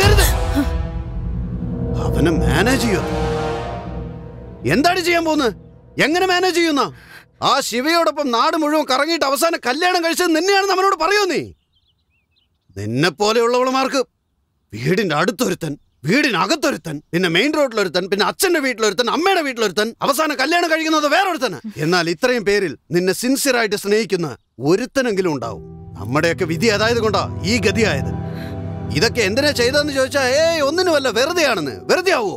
അവനെ മാനേജ് ചെയ്യോ? എന്താണ് ചെയ്യാൻ പോകുന്നത്? എങ്ങനെ മാനേജ് ചെയ്യുന്ന? ആ ശിവയോടൊപ്പം നാട് മുഴുവൻ കറങ്ങിയിട്ട് അവസാനം കല്യാണം കഴിച്ചത് നിന്നെയാണെന്ന് അവനോട് പറയോ? നിന്നെ പോലെയുള്ളവളമാർക്ക് വീടിന്റെ അടുത്തൊരുത്തൻ, വീടിനകത്തൊരുത്തൻ, പിന്നെ മെയിൻ റോഡിലൊരുത്തൻ, പിന്നെ അച്ഛന്റെ വീട്ടിലൊരുത്തൻ, അമ്മയുടെ വീട്ടിലൊരുത്തൻ, അവസാനം കല്യാണം കഴിക്കുന്നത് വേറൊരുത്തന്. എന്നാൽ ഇത്രയും പേരിൽ നിന്നെ സിൻസിയറായിട്ട് സ്നേഹിക്കുന്ന ഒരുത്തനെങ്കിലും ഉണ്ടാവും. നമ്മുടെയൊക്കെ വിധി അതായത് കൊണ്ടാ ഈ ഗതിയായത്. ഇതൊക്കെ എന്തിനാ ചെയ്തതെന്ന് ചോദിച്ചാ ഒന്നിനുമല്ല, വെറുതെയാണെന്ന്. വെറുതെ ആവോ?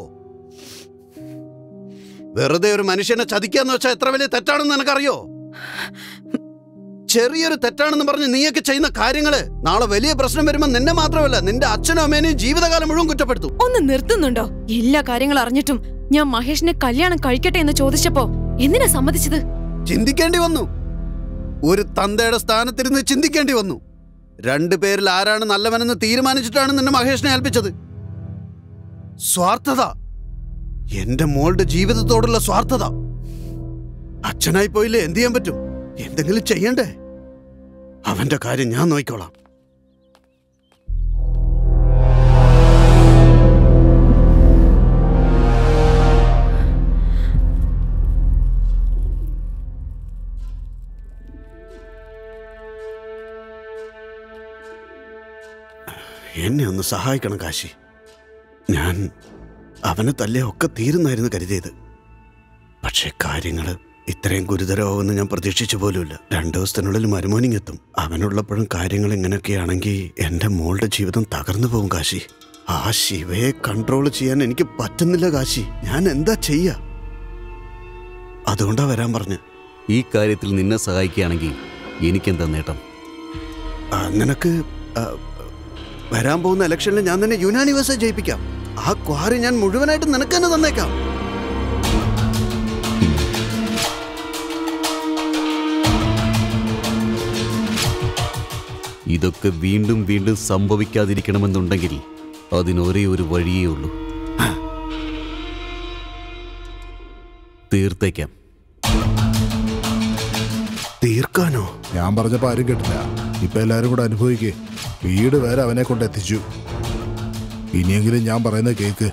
വെറുതെ ഒരു മനുഷ്യനെ ചതിക്കാന്ന് വെച്ചാൽ എത്ര വലിയ തെറ്റാണെന്ന് നിനക്കറിയോ? ചെറിയൊരു തെറ്റാണെന്ന് പറഞ്ഞ് നീയൊക്കെ ചെയ്യുന്ന കാര്യങ്ങള് നാളെ വലിയ പ്രശ്നം വരുമ്പോ നിന്നെ മാത്രമല്ല നിന്റെ അച്ഛനും അമ്മേനെയും ജീവിതകാലം മുഴുവൻ കുറ്റപ്പെടുത്തും. ഒന്ന് നിർത്തുന്നുണ്ടോ? എല്ലാ കാര്യങ്ങളും അറിഞ്ഞിട്ടും ഞാൻ മഹേഷിനെ കല്യാണം കഴിക്കട്ടെ എന്ന് ചോദിച്ചപ്പോ എന്തിനാ സമ്മതിച്ചത്? ചിന്തിക്കേണ്ടി വന്നു. ഒരു തന്തയുടെ സ്ഥാനത്തിരുന്ന് ചിന്തിക്കേണ്ടി വന്നു. 2 പേരിൽ ആരാണ് നല്ലവനെന്ന് തീരുമാനിച്ചിട്ടാണ് നിന്നെ മഹേഷിനെ ഏൽപ്പിച്ചത്. സ്വാർത്ഥത, എന്റെ മോളുടെ ജീവിതത്തോടുള്ള സ്വാർത്ഥത. അച്ഛനായി പോയില്ലേ, എന്ത് ചെയ്യാൻ പറ്റും? എന്തെങ്കിലും ചെയ്യണ്ടേ? അവന്റെ കാര്യം ഞാൻ നോക്കിക്കോളാം. എന്നെ ഒന്ന് സഹായിക്കണം കാശി. ഞാൻ അവനെ തല്ലേ ഒക്കെ തീരുന്നായിരുന്നു കരുതിയത്. പക്ഷേ കാര്യങ്ങള് ഇത്രയും ഗുരുതരമാവുമെന്ന് ഞാൻ പ്രതീക്ഷിച്ചു പോലുമില്ല. 2 ദിവസത്തിനുള്ളിൽ മരുമോനിങ്ങെത്തും. അവനുള്ളപ്പോഴും കാര്യങ്ങൾ ഇങ്ങനെയൊക്കെയാണെങ്കിൽ എൻ്റെ മോളുടെ ജീവിതം തകർന്നു പോകും കാശി. ആ ശിവയെ കൺട്രോൾ ചെയ്യാൻ എനിക്ക് പറ്റുന്നില്ല കാശി. ഞാൻ എന്താ ചെയ്യാ? അതുകൊണ്ടാ വരാൻ പറഞ്ഞ്. ഈ കാര്യത്തിൽ നിന്നെ സഹായിക്കുകയാണെങ്കിൽ എനിക്കെന്താ നേട്ടം? നിനക്ക് വരാൻ പോകുന്ന ഇലക്ഷനിൽ ഞാൻ തന്നെ യുനാനിവേഴ്സ് ജയിപ്പിക്കാം. ആ ക്വാറി ഞാൻ മുഴുവനായിട്ട് നിനക്ക് തന്നെ തന്നേക്കാം. ഇതൊക്കെ വീണ്ടും വീണ്ടും സംഭവിക്കാതിരിക്കണമെന്നുണ്ടെങ്കിൽ അതിനൊരേ ഒരു വഴിയേ ഉള്ളൂ. തീർത്തേക്കാം. തീർക്കാനോ? ഞാൻ പറഞ്ഞപ്പോ ആരും കേട്ടില്ല. ഇപ്പൊ എല്ലാരും കൂടെ അനുഭവിക്കേ. വീട് വരെ അവനെ കൊണ്ട് എത്തിച്ചു. ഇനിയെങ്കിലും ഞാൻ പറയുന്നത് കേക്ക്.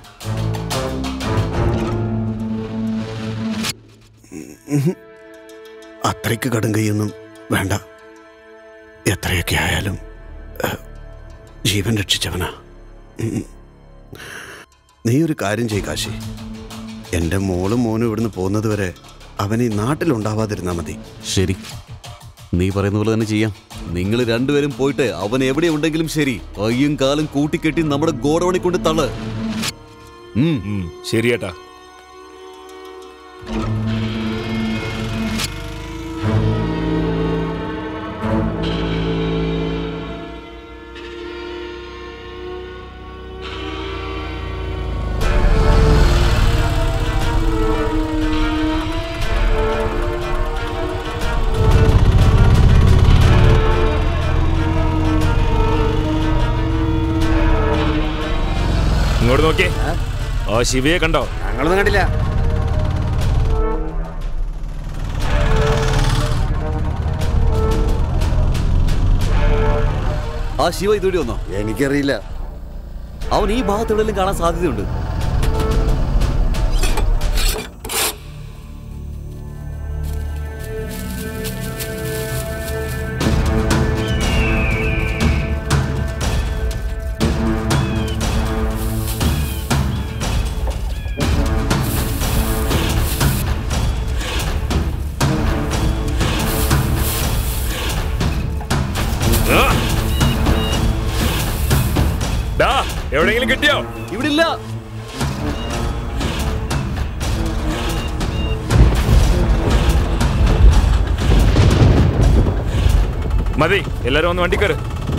അത്രയ്ക്ക് കടും കൈയൊന്നും വേണ്ട. എത്രയൊക്കെ ആയാലും ജീവൻ രക്ഷിച്ചവനാ. നീ ഒരു കാര്യം ചെയ്യ് കാശി. എൻ്റെ മോളും മോനും ഇവിടുന്ന് പോകുന്നത് വരെ അവൻ ഈ നാട്ടിലുണ്ടാവാതിരുന്നാ മതി. ശരി, നീ പറയുന്ന പോലെ തന്നെ ചെയ്യാം. നിങ്ങൾ രണ്ടുപേരും പോയിട്ട് അവൻ എവിടെ ഉണ്ടെങ്കിലും ശരി, കയ്യും കാലും കൂട്ടിക്കെട്ടി നമ്മുടെ ഗോഡൌണിൽ കൊണ്ട് തള്ള്. ശരിയേട്ടാ. ഇങ്ങോട്ട് നോക്കിയേ. ആ ശിവയെ കണ്ടോ? ഞങ്ങളൊന്നും കണ്ടില്ല. ആ ശിവ ഇതുവഴി വന്നോ? എനിക്കറിയില്ല. അവൻ ഈ ഭാഗത്ത് എവിടെയെങ്കിലും കാണാൻ സാധ്യതയുണ്ട്. എവിടെയെങ്കിലും കിട്ടിയോ? ഇവിടെ ഇല്ല. മതി, എല്ലാരും ഒന്ന് വണ്ടി കയറ്.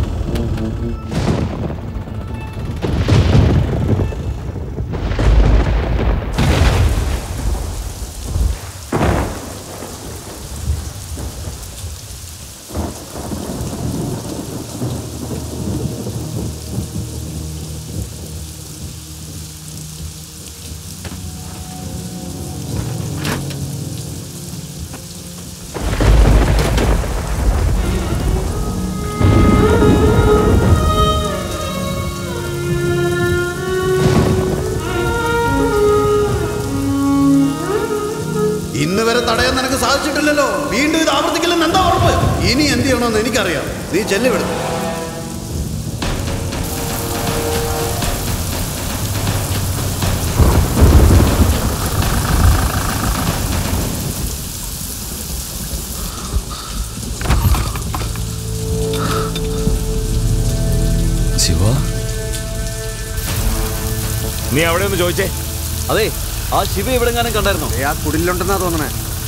ഇന്ന് വരെ തടയാൻ നിനക്ക് സാധിച്ചിട്ടില്ലല്ലോ. വീണ്ടും ഇത് ആവർത്തിക്കില്ലെന്ന് എന്താ ഉറപ്പ്? ഇനി എന്ത് ചെയ്യണമെന്ന് എനിക്കറിയാം. നീ ചെല്ലുവിടും. ശിവ, നീ അവിടെ ഒന്ന് ചോദിച്ചേ. അതെ, ആ ശിവ എവിടെങ്ങാനും കണ്ടായിരുന്നോ? ആ കുടിലുണ്ടെന്നാ തോന്നണേ.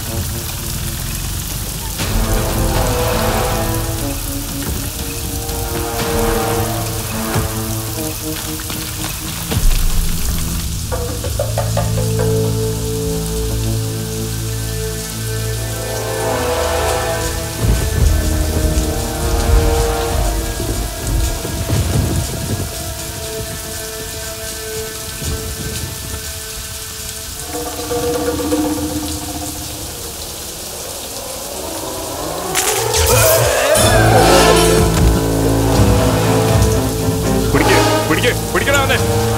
പിടിക്കണേ.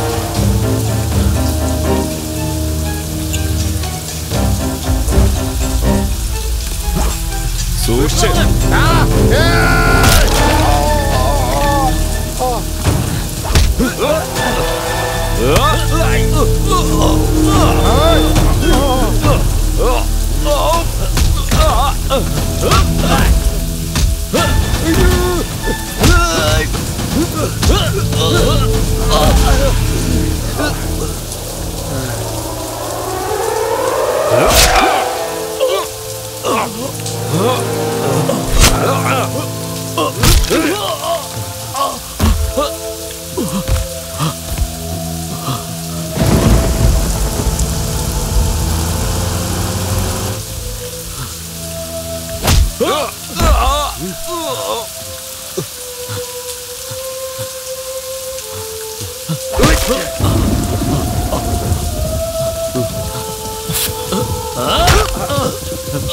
സൂക്ഷിച്ച്.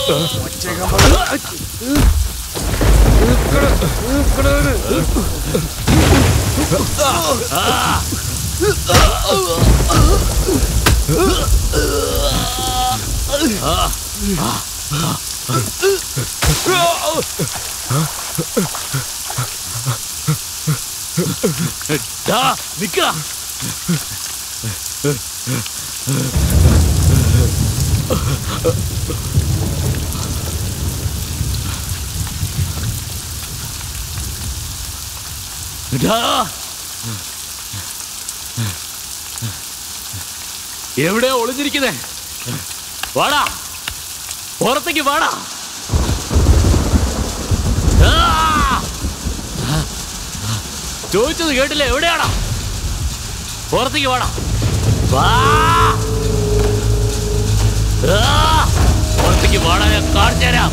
നിക്ക എവിടെയാ ഒളിഞ്ഞിരിക്കുന്നേ? വാടാ, പുറത്തേക്ക് വാടാ. ചോദിച്ചത് കേട്ടില്ലേ? എവിടെയാടാ? പുറത്തേക്ക് വാടാ. പുറത്തേക്ക് വാടാ, ഞാൻ കാണിച്ചു തരാം.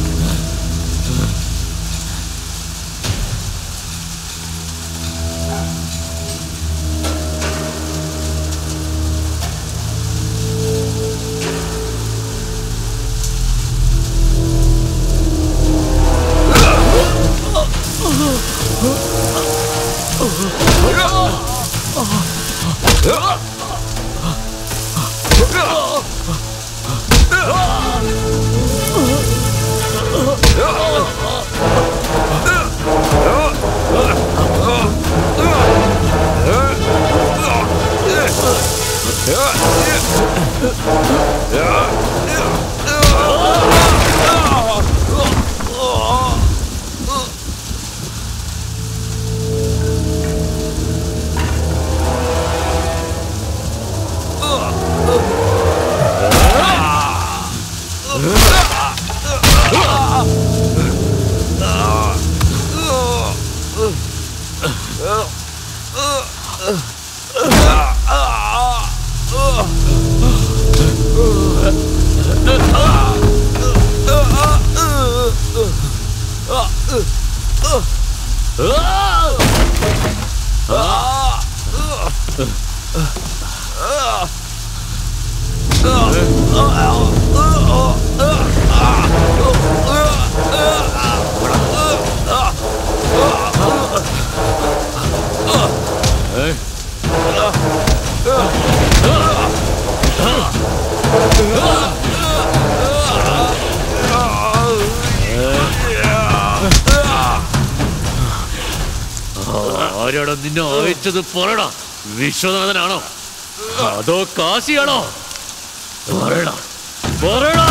ആരാടോ നിന്നെ അയച്ചത്? പറയടാ. വിശ്വനാഥനാണോ അതോ കാശിയാണോ? പറയടാ, പറയടാ.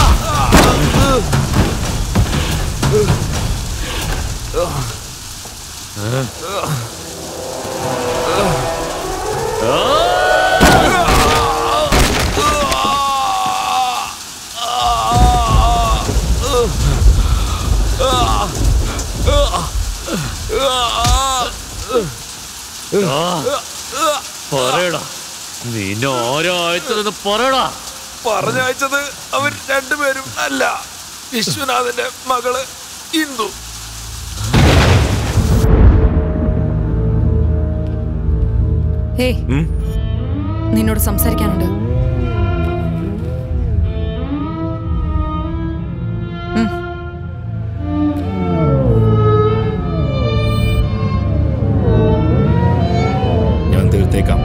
പറയടാ, നിന്നെ ഓരോ അയച്ചതെന്ന് പറയടാ. പറഞ്ഞയച്ചത് അവർ രണ്ടുപേരും അല്ല, വിശ്വനാഥന്റെ മകള് ഇന്ദു. നിന്നോട് സംസാരിക്കാനുണ്ട്. ഞാൻ തീർത്തേക്കാം.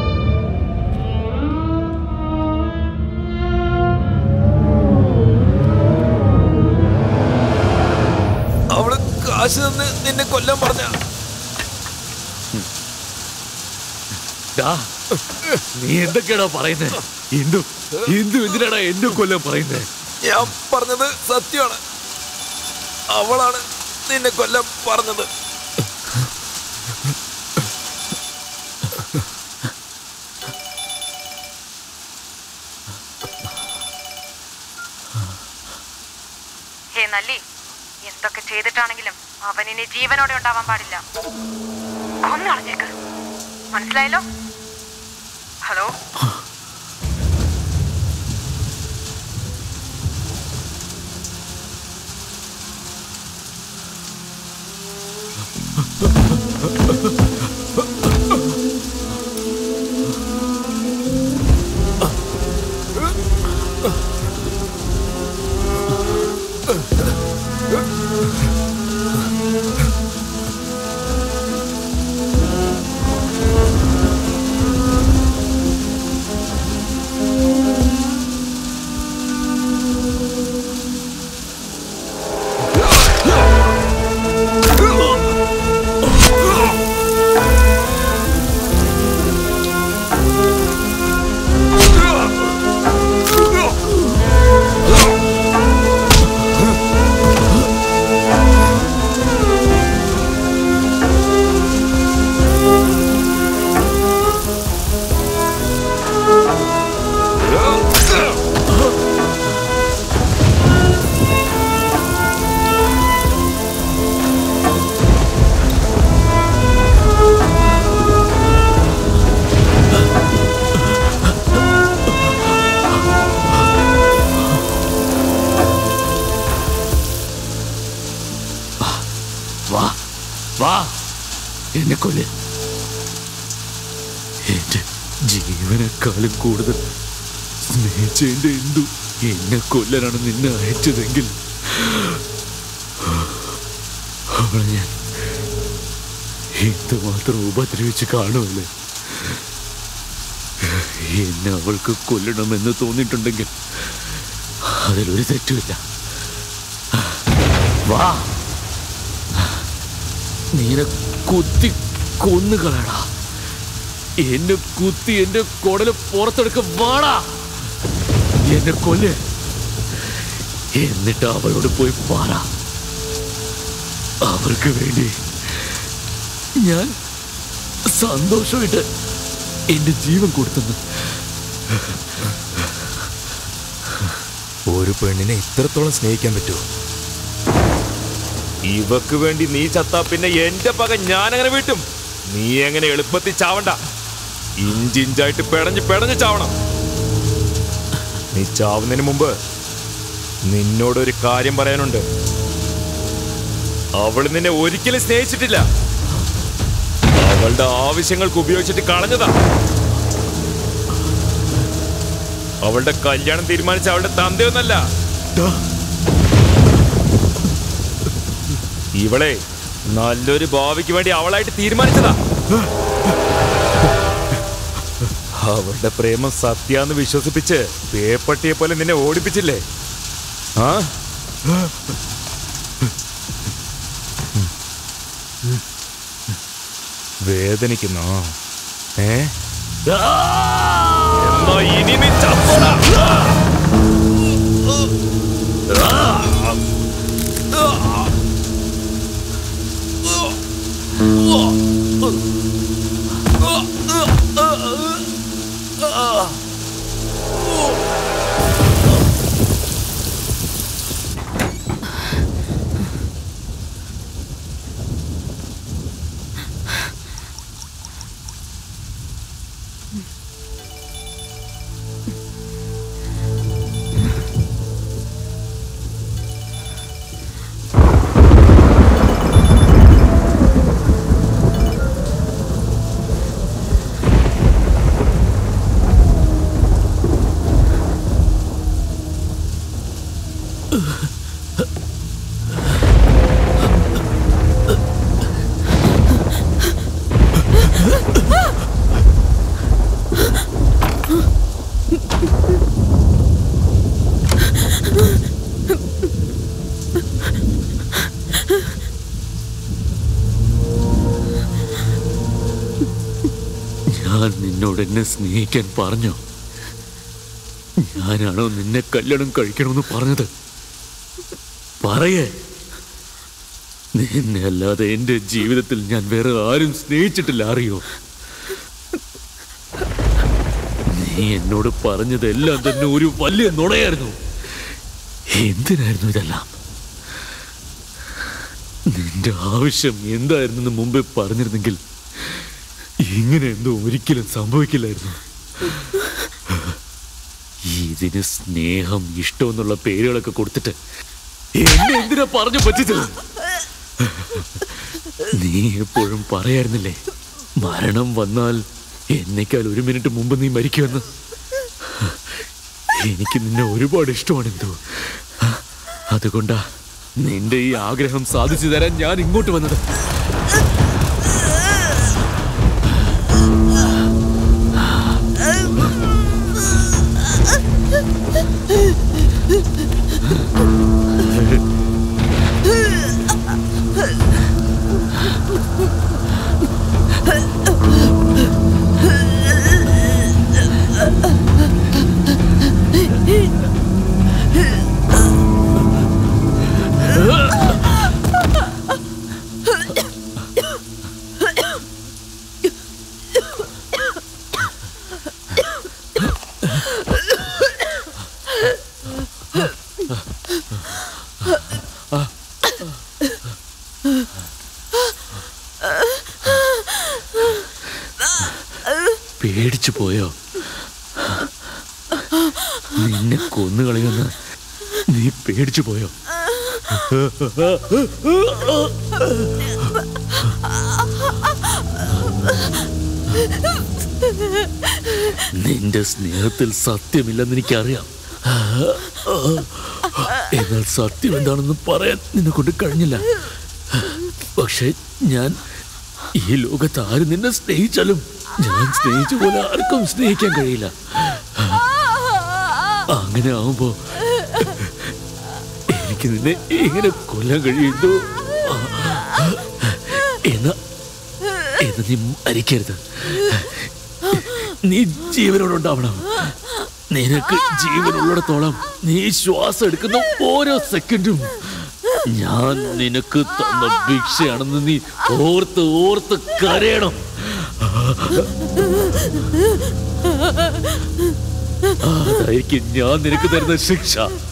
അവള് കാശ് തന്ന് നിന്നെ കൊല്ലാൻ പറഞ്ഞ. നീ എന്തൊക്കെയാണോ പറയുന്നത്? ഹിന്ദു എന്തിനാടാ എന്നെ കൊല്ലാൻ പറയുന്നത്? ഞാൻ പറഞ്ഞത് സത്യമാണ്. അവളാണ് നിന്നെ കൊല്ലാൻ പറഞ്ഞത്. ഹേ നല്ലി, എന്തൊക്കെ ചെയ്തിട്ടാണെങ്കിലും അവനിനി ജീവനോടെ ഉണ്ടാവാൻ പാടില്ല. കൊന്നളഞ്ഞേക്ക്, മനസ്സിലായല്ലോ? ഹലോ, എന്നെ കൊല്ല്. എന്റെ ജീവനെക്കാളും കൂടുതൽ സ്നേഹിച്ച എന്റെ എന്തു എന്നെ കൊല്ലാനാണ് നിന്നെ അയച്ചതെങ്കിൽ അവളെ ഞാൻ എന്തുമാത്രം ഉപദ്രവിച്ച് കാണുമല്ലേ. എന്നെ അവൾക്ക് കൊല്ലണമെന്ന് തോന്നിയിട്ടുണ്ടെങ്കിൽ അതിലൊരു തെറ്റുമില്ല. വാ, നീനെ കുത്തി കൊന്നുകളടാ. എന്നെ കുത്തി എന്റെ കുടല് പുറത്തെടുക്ക. വാടാ, എന്നെ കൊല്ല്. എന്നിട്ട് അവളോട് പോയി പറ, അവർക്ക് വേണ്ടി ഞാൻ സന്തോഷമായിട്ട് എന്റെ ജീവൻ കൊടുത്തെന്ന്. ഒരു പെണ്ണിനെ ഇത്രത്തോളം സ്നേഹിക്കാൻ പറ്റുമോ? ഇവക്ക് വേണ്ടി നീ ചത്താ പിന്നെ എന്റെ പക ഞാനങ്ങനെ വീട്ടും. നീ എങ്ങനെ എളുപ്പത്തിൽ ചാവണ്ട. ഇഞ്ചിഞ്ചായിട്ട് പെടഞ്ഞ് ചാവണം. നീ ചാവുന്നതിന് മുമ്പ് നിന്നോടൊരു കാര്യം പറയാനുണ്ട്. അവൾ നിന്നെ ഒരിക്കലും സ്നേഹിച്ചിട്ടില്ല. അവളുടെ ആവശ്യങ്ങൾക്ക് ഉപയോഗിച്ചിട്ട് കളഞ്ഞതാ. അവളുടെ കല്യാണം തീരുമാനിച്ച അവളുടെ തന്തയൊന്നല്ല. ഇവളെ നല്ലൊരു ഭാവിക്ക് വേണ്ടി അവളായിട്ട് തീരുമാനിച്ചതാ. അവളുടെ പ്രേമം സത്യാന്ന് വിശ്വസിപ്പിച്ച് പേപ്പട്ടിയെ പോലെ നിന്നെ ഓടിപ്പിച്ചില്ലേ? ആ വേദനിക്കുന്നോ? എന്നാ ഇനി നീ ചത്തോടാ. ഞാൻ നിന്നോട് എന്നെ സ്നേഹിക്കാൻ പറഞ്ഞോ? ഞാനാണോ നിന്നെ കല്യാണം കഴിക്കണമെന്ന് പറഞ്ഞത്? പറയേ. നിന്നെ അല്ലാതെ എന്റെ ജീവിതത്തിൽ ഞാൻ വേറെ ആരും സ്നേഹിച്ചിട്ടില്ല, അറിയോ? നീ എന്നോട് പറഞ്ഞതെല്ലാം തന്നെ ഒരു വലിയ നുണയായിരുന്നു. എന്തിനായിരുന്നു ഇതെല്ലാം? നിന്റെ ആവശ്യം എന്തായിരുന്നെന്ന് മുമ്പേ പറഞ്ഞിരുന്നെങ്കിൽ ഇങ്ങനെ എന്തോ ഒരിക്കലും സംഭവിക്കില്ലായിരുന്നു. ഇതിന് സ്നേഹം, ഇഷ്ടം എന്നുള്ള പേരുകളൊക്കെ കൊടുത്തിട്ട് എന്നെ എന്തിനാ പറഞ്ഞു പറ്റിച്ചത്? നീ എപ്പോഴും പറയായിരുന്നില്ലേ, മരണം വന്നാൽ എന്നേക്കാൾ 1 മിനിറ്റ് മുമ്പ് നീ മരിക്കുമെന്ന്. എനിക്ക് നിന്നെ ഒരുപാട് ഇഷ്ടമാണ് എന്തോ. അതുകൊണ്ടാ നിന്റെ ഈ ആഗ്രഹം സാധിച്ചു തരാൻ ഞാൻ ഇങ്ങോട്ട് വന്നത്. പേടിച്ചു പോയോ? നിന്നെ കൊന്നുകളയുമെന്ന് നീ പേടിച്ചു പോയോ? നിന്റെ സ്നേഹത്തിൽ സത്യമില്ലെന്ന് എനിക്കറിയാം. എന്നാൽ സത്യം എന്താണെന്ന് പറയാൻ നിന്നെ കൊണ്ട് കഴിഞ്ഞില്ല. പക്ഷെ ഞാൻ ഈ ലോകത്ത് ആര് നിന്നെ സ്നേഹിച്ചാലും ഞാൻ സ്നേഹിച്ച പോലെ ആർക്കും സ്നേഹിക്കാൻ കഴിയില്ല. അങ്ങനെ ആവുമ്പോ എനിക്ക് നിന്നെ എങ്ങനെ കൊല്ലാൻ കഴിയുന്നു? എന്നാ നീ മരിക്കരുത്. നീ ജീവനോടുണ്ടാവണം. നിനക്ക് ജീവനുള്ളിടത്തോളം നീ ശ്വാസം എടുക്കുന്ന ഓരോ സെക്കൻഡും ഞാൻ നിനക്ക് തന്ന ഭിക്ഷയാണെന്ന് നീ ഓർത്ത് ഓർത്ത് കരയണം. അതായിരിക്കും ഞാൻ നിനക്ക് തരുന്ന ശിക്ഷ.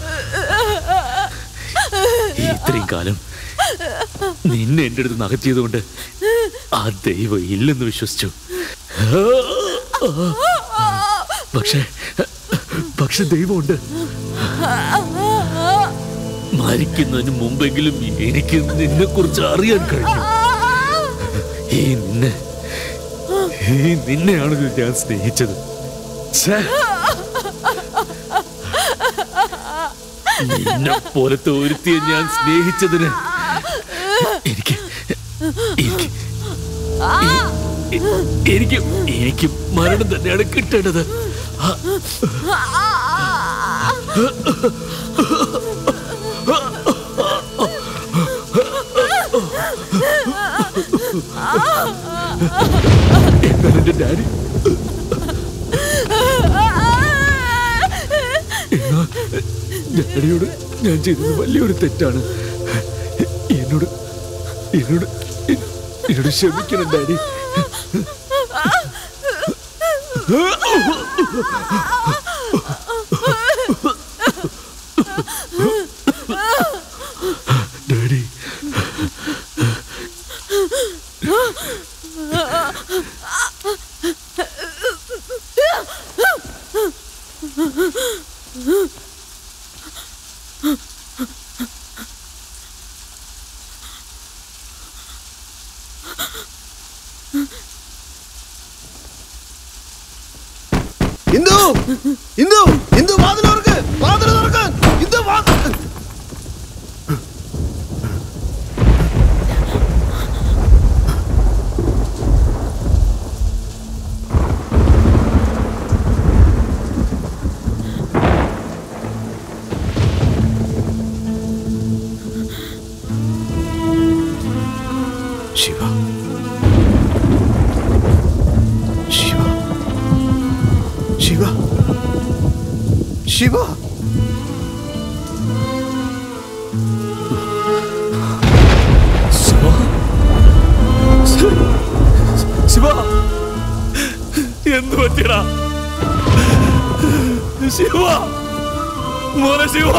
ഇത്രയും കാലം നിന്നെ എൻ്റെ അടുത്ത് നകറ്റിയത് കൊണ്ട് ആ ദൈവം ഇല്ലെന്ന് വിശ്വസിച്ചു. പക്ഷെ ദൈവമുണ്ട്. മരിക്കുന്നതിന് മുമ്പെങ്കിലും എനിക്ക് നിന്നെ കുറിച്ച് അറിയാൻ കഴിഞ്ഞു. നിന്നെയാണ് ഞാൻ സ്നേഹിച്ചത്. നിന്നെ പോലത്തെ ഒരുത്തിയെ ഞാൻ സ്നേഹിച്ചതിന് എനിക്ക് മരണം തന്നെയാണ് കിട്ടേണ്ടത്. എന്നാൽ എന്റെ ഡാഡി ഡാഡിയോട് ഞാൻ ചെയ്തത് വലിയൊരു തെറ്റാണ്. എന്നോട് ക്ഷമിക്കണം ഡാഡി. ഡാഡി ഇന്ദു ഇന്ദു ഇന്ദു വാതിൽ തുറക്ക്, വാതിൽ തുറക്ക്, ഇന്ദു വാതിൽ. ശിവ ശിവ ശിവ ശിവ ശിവ എന്ത് പറ്റിയടാ? ശിവ മോനെ ശിവ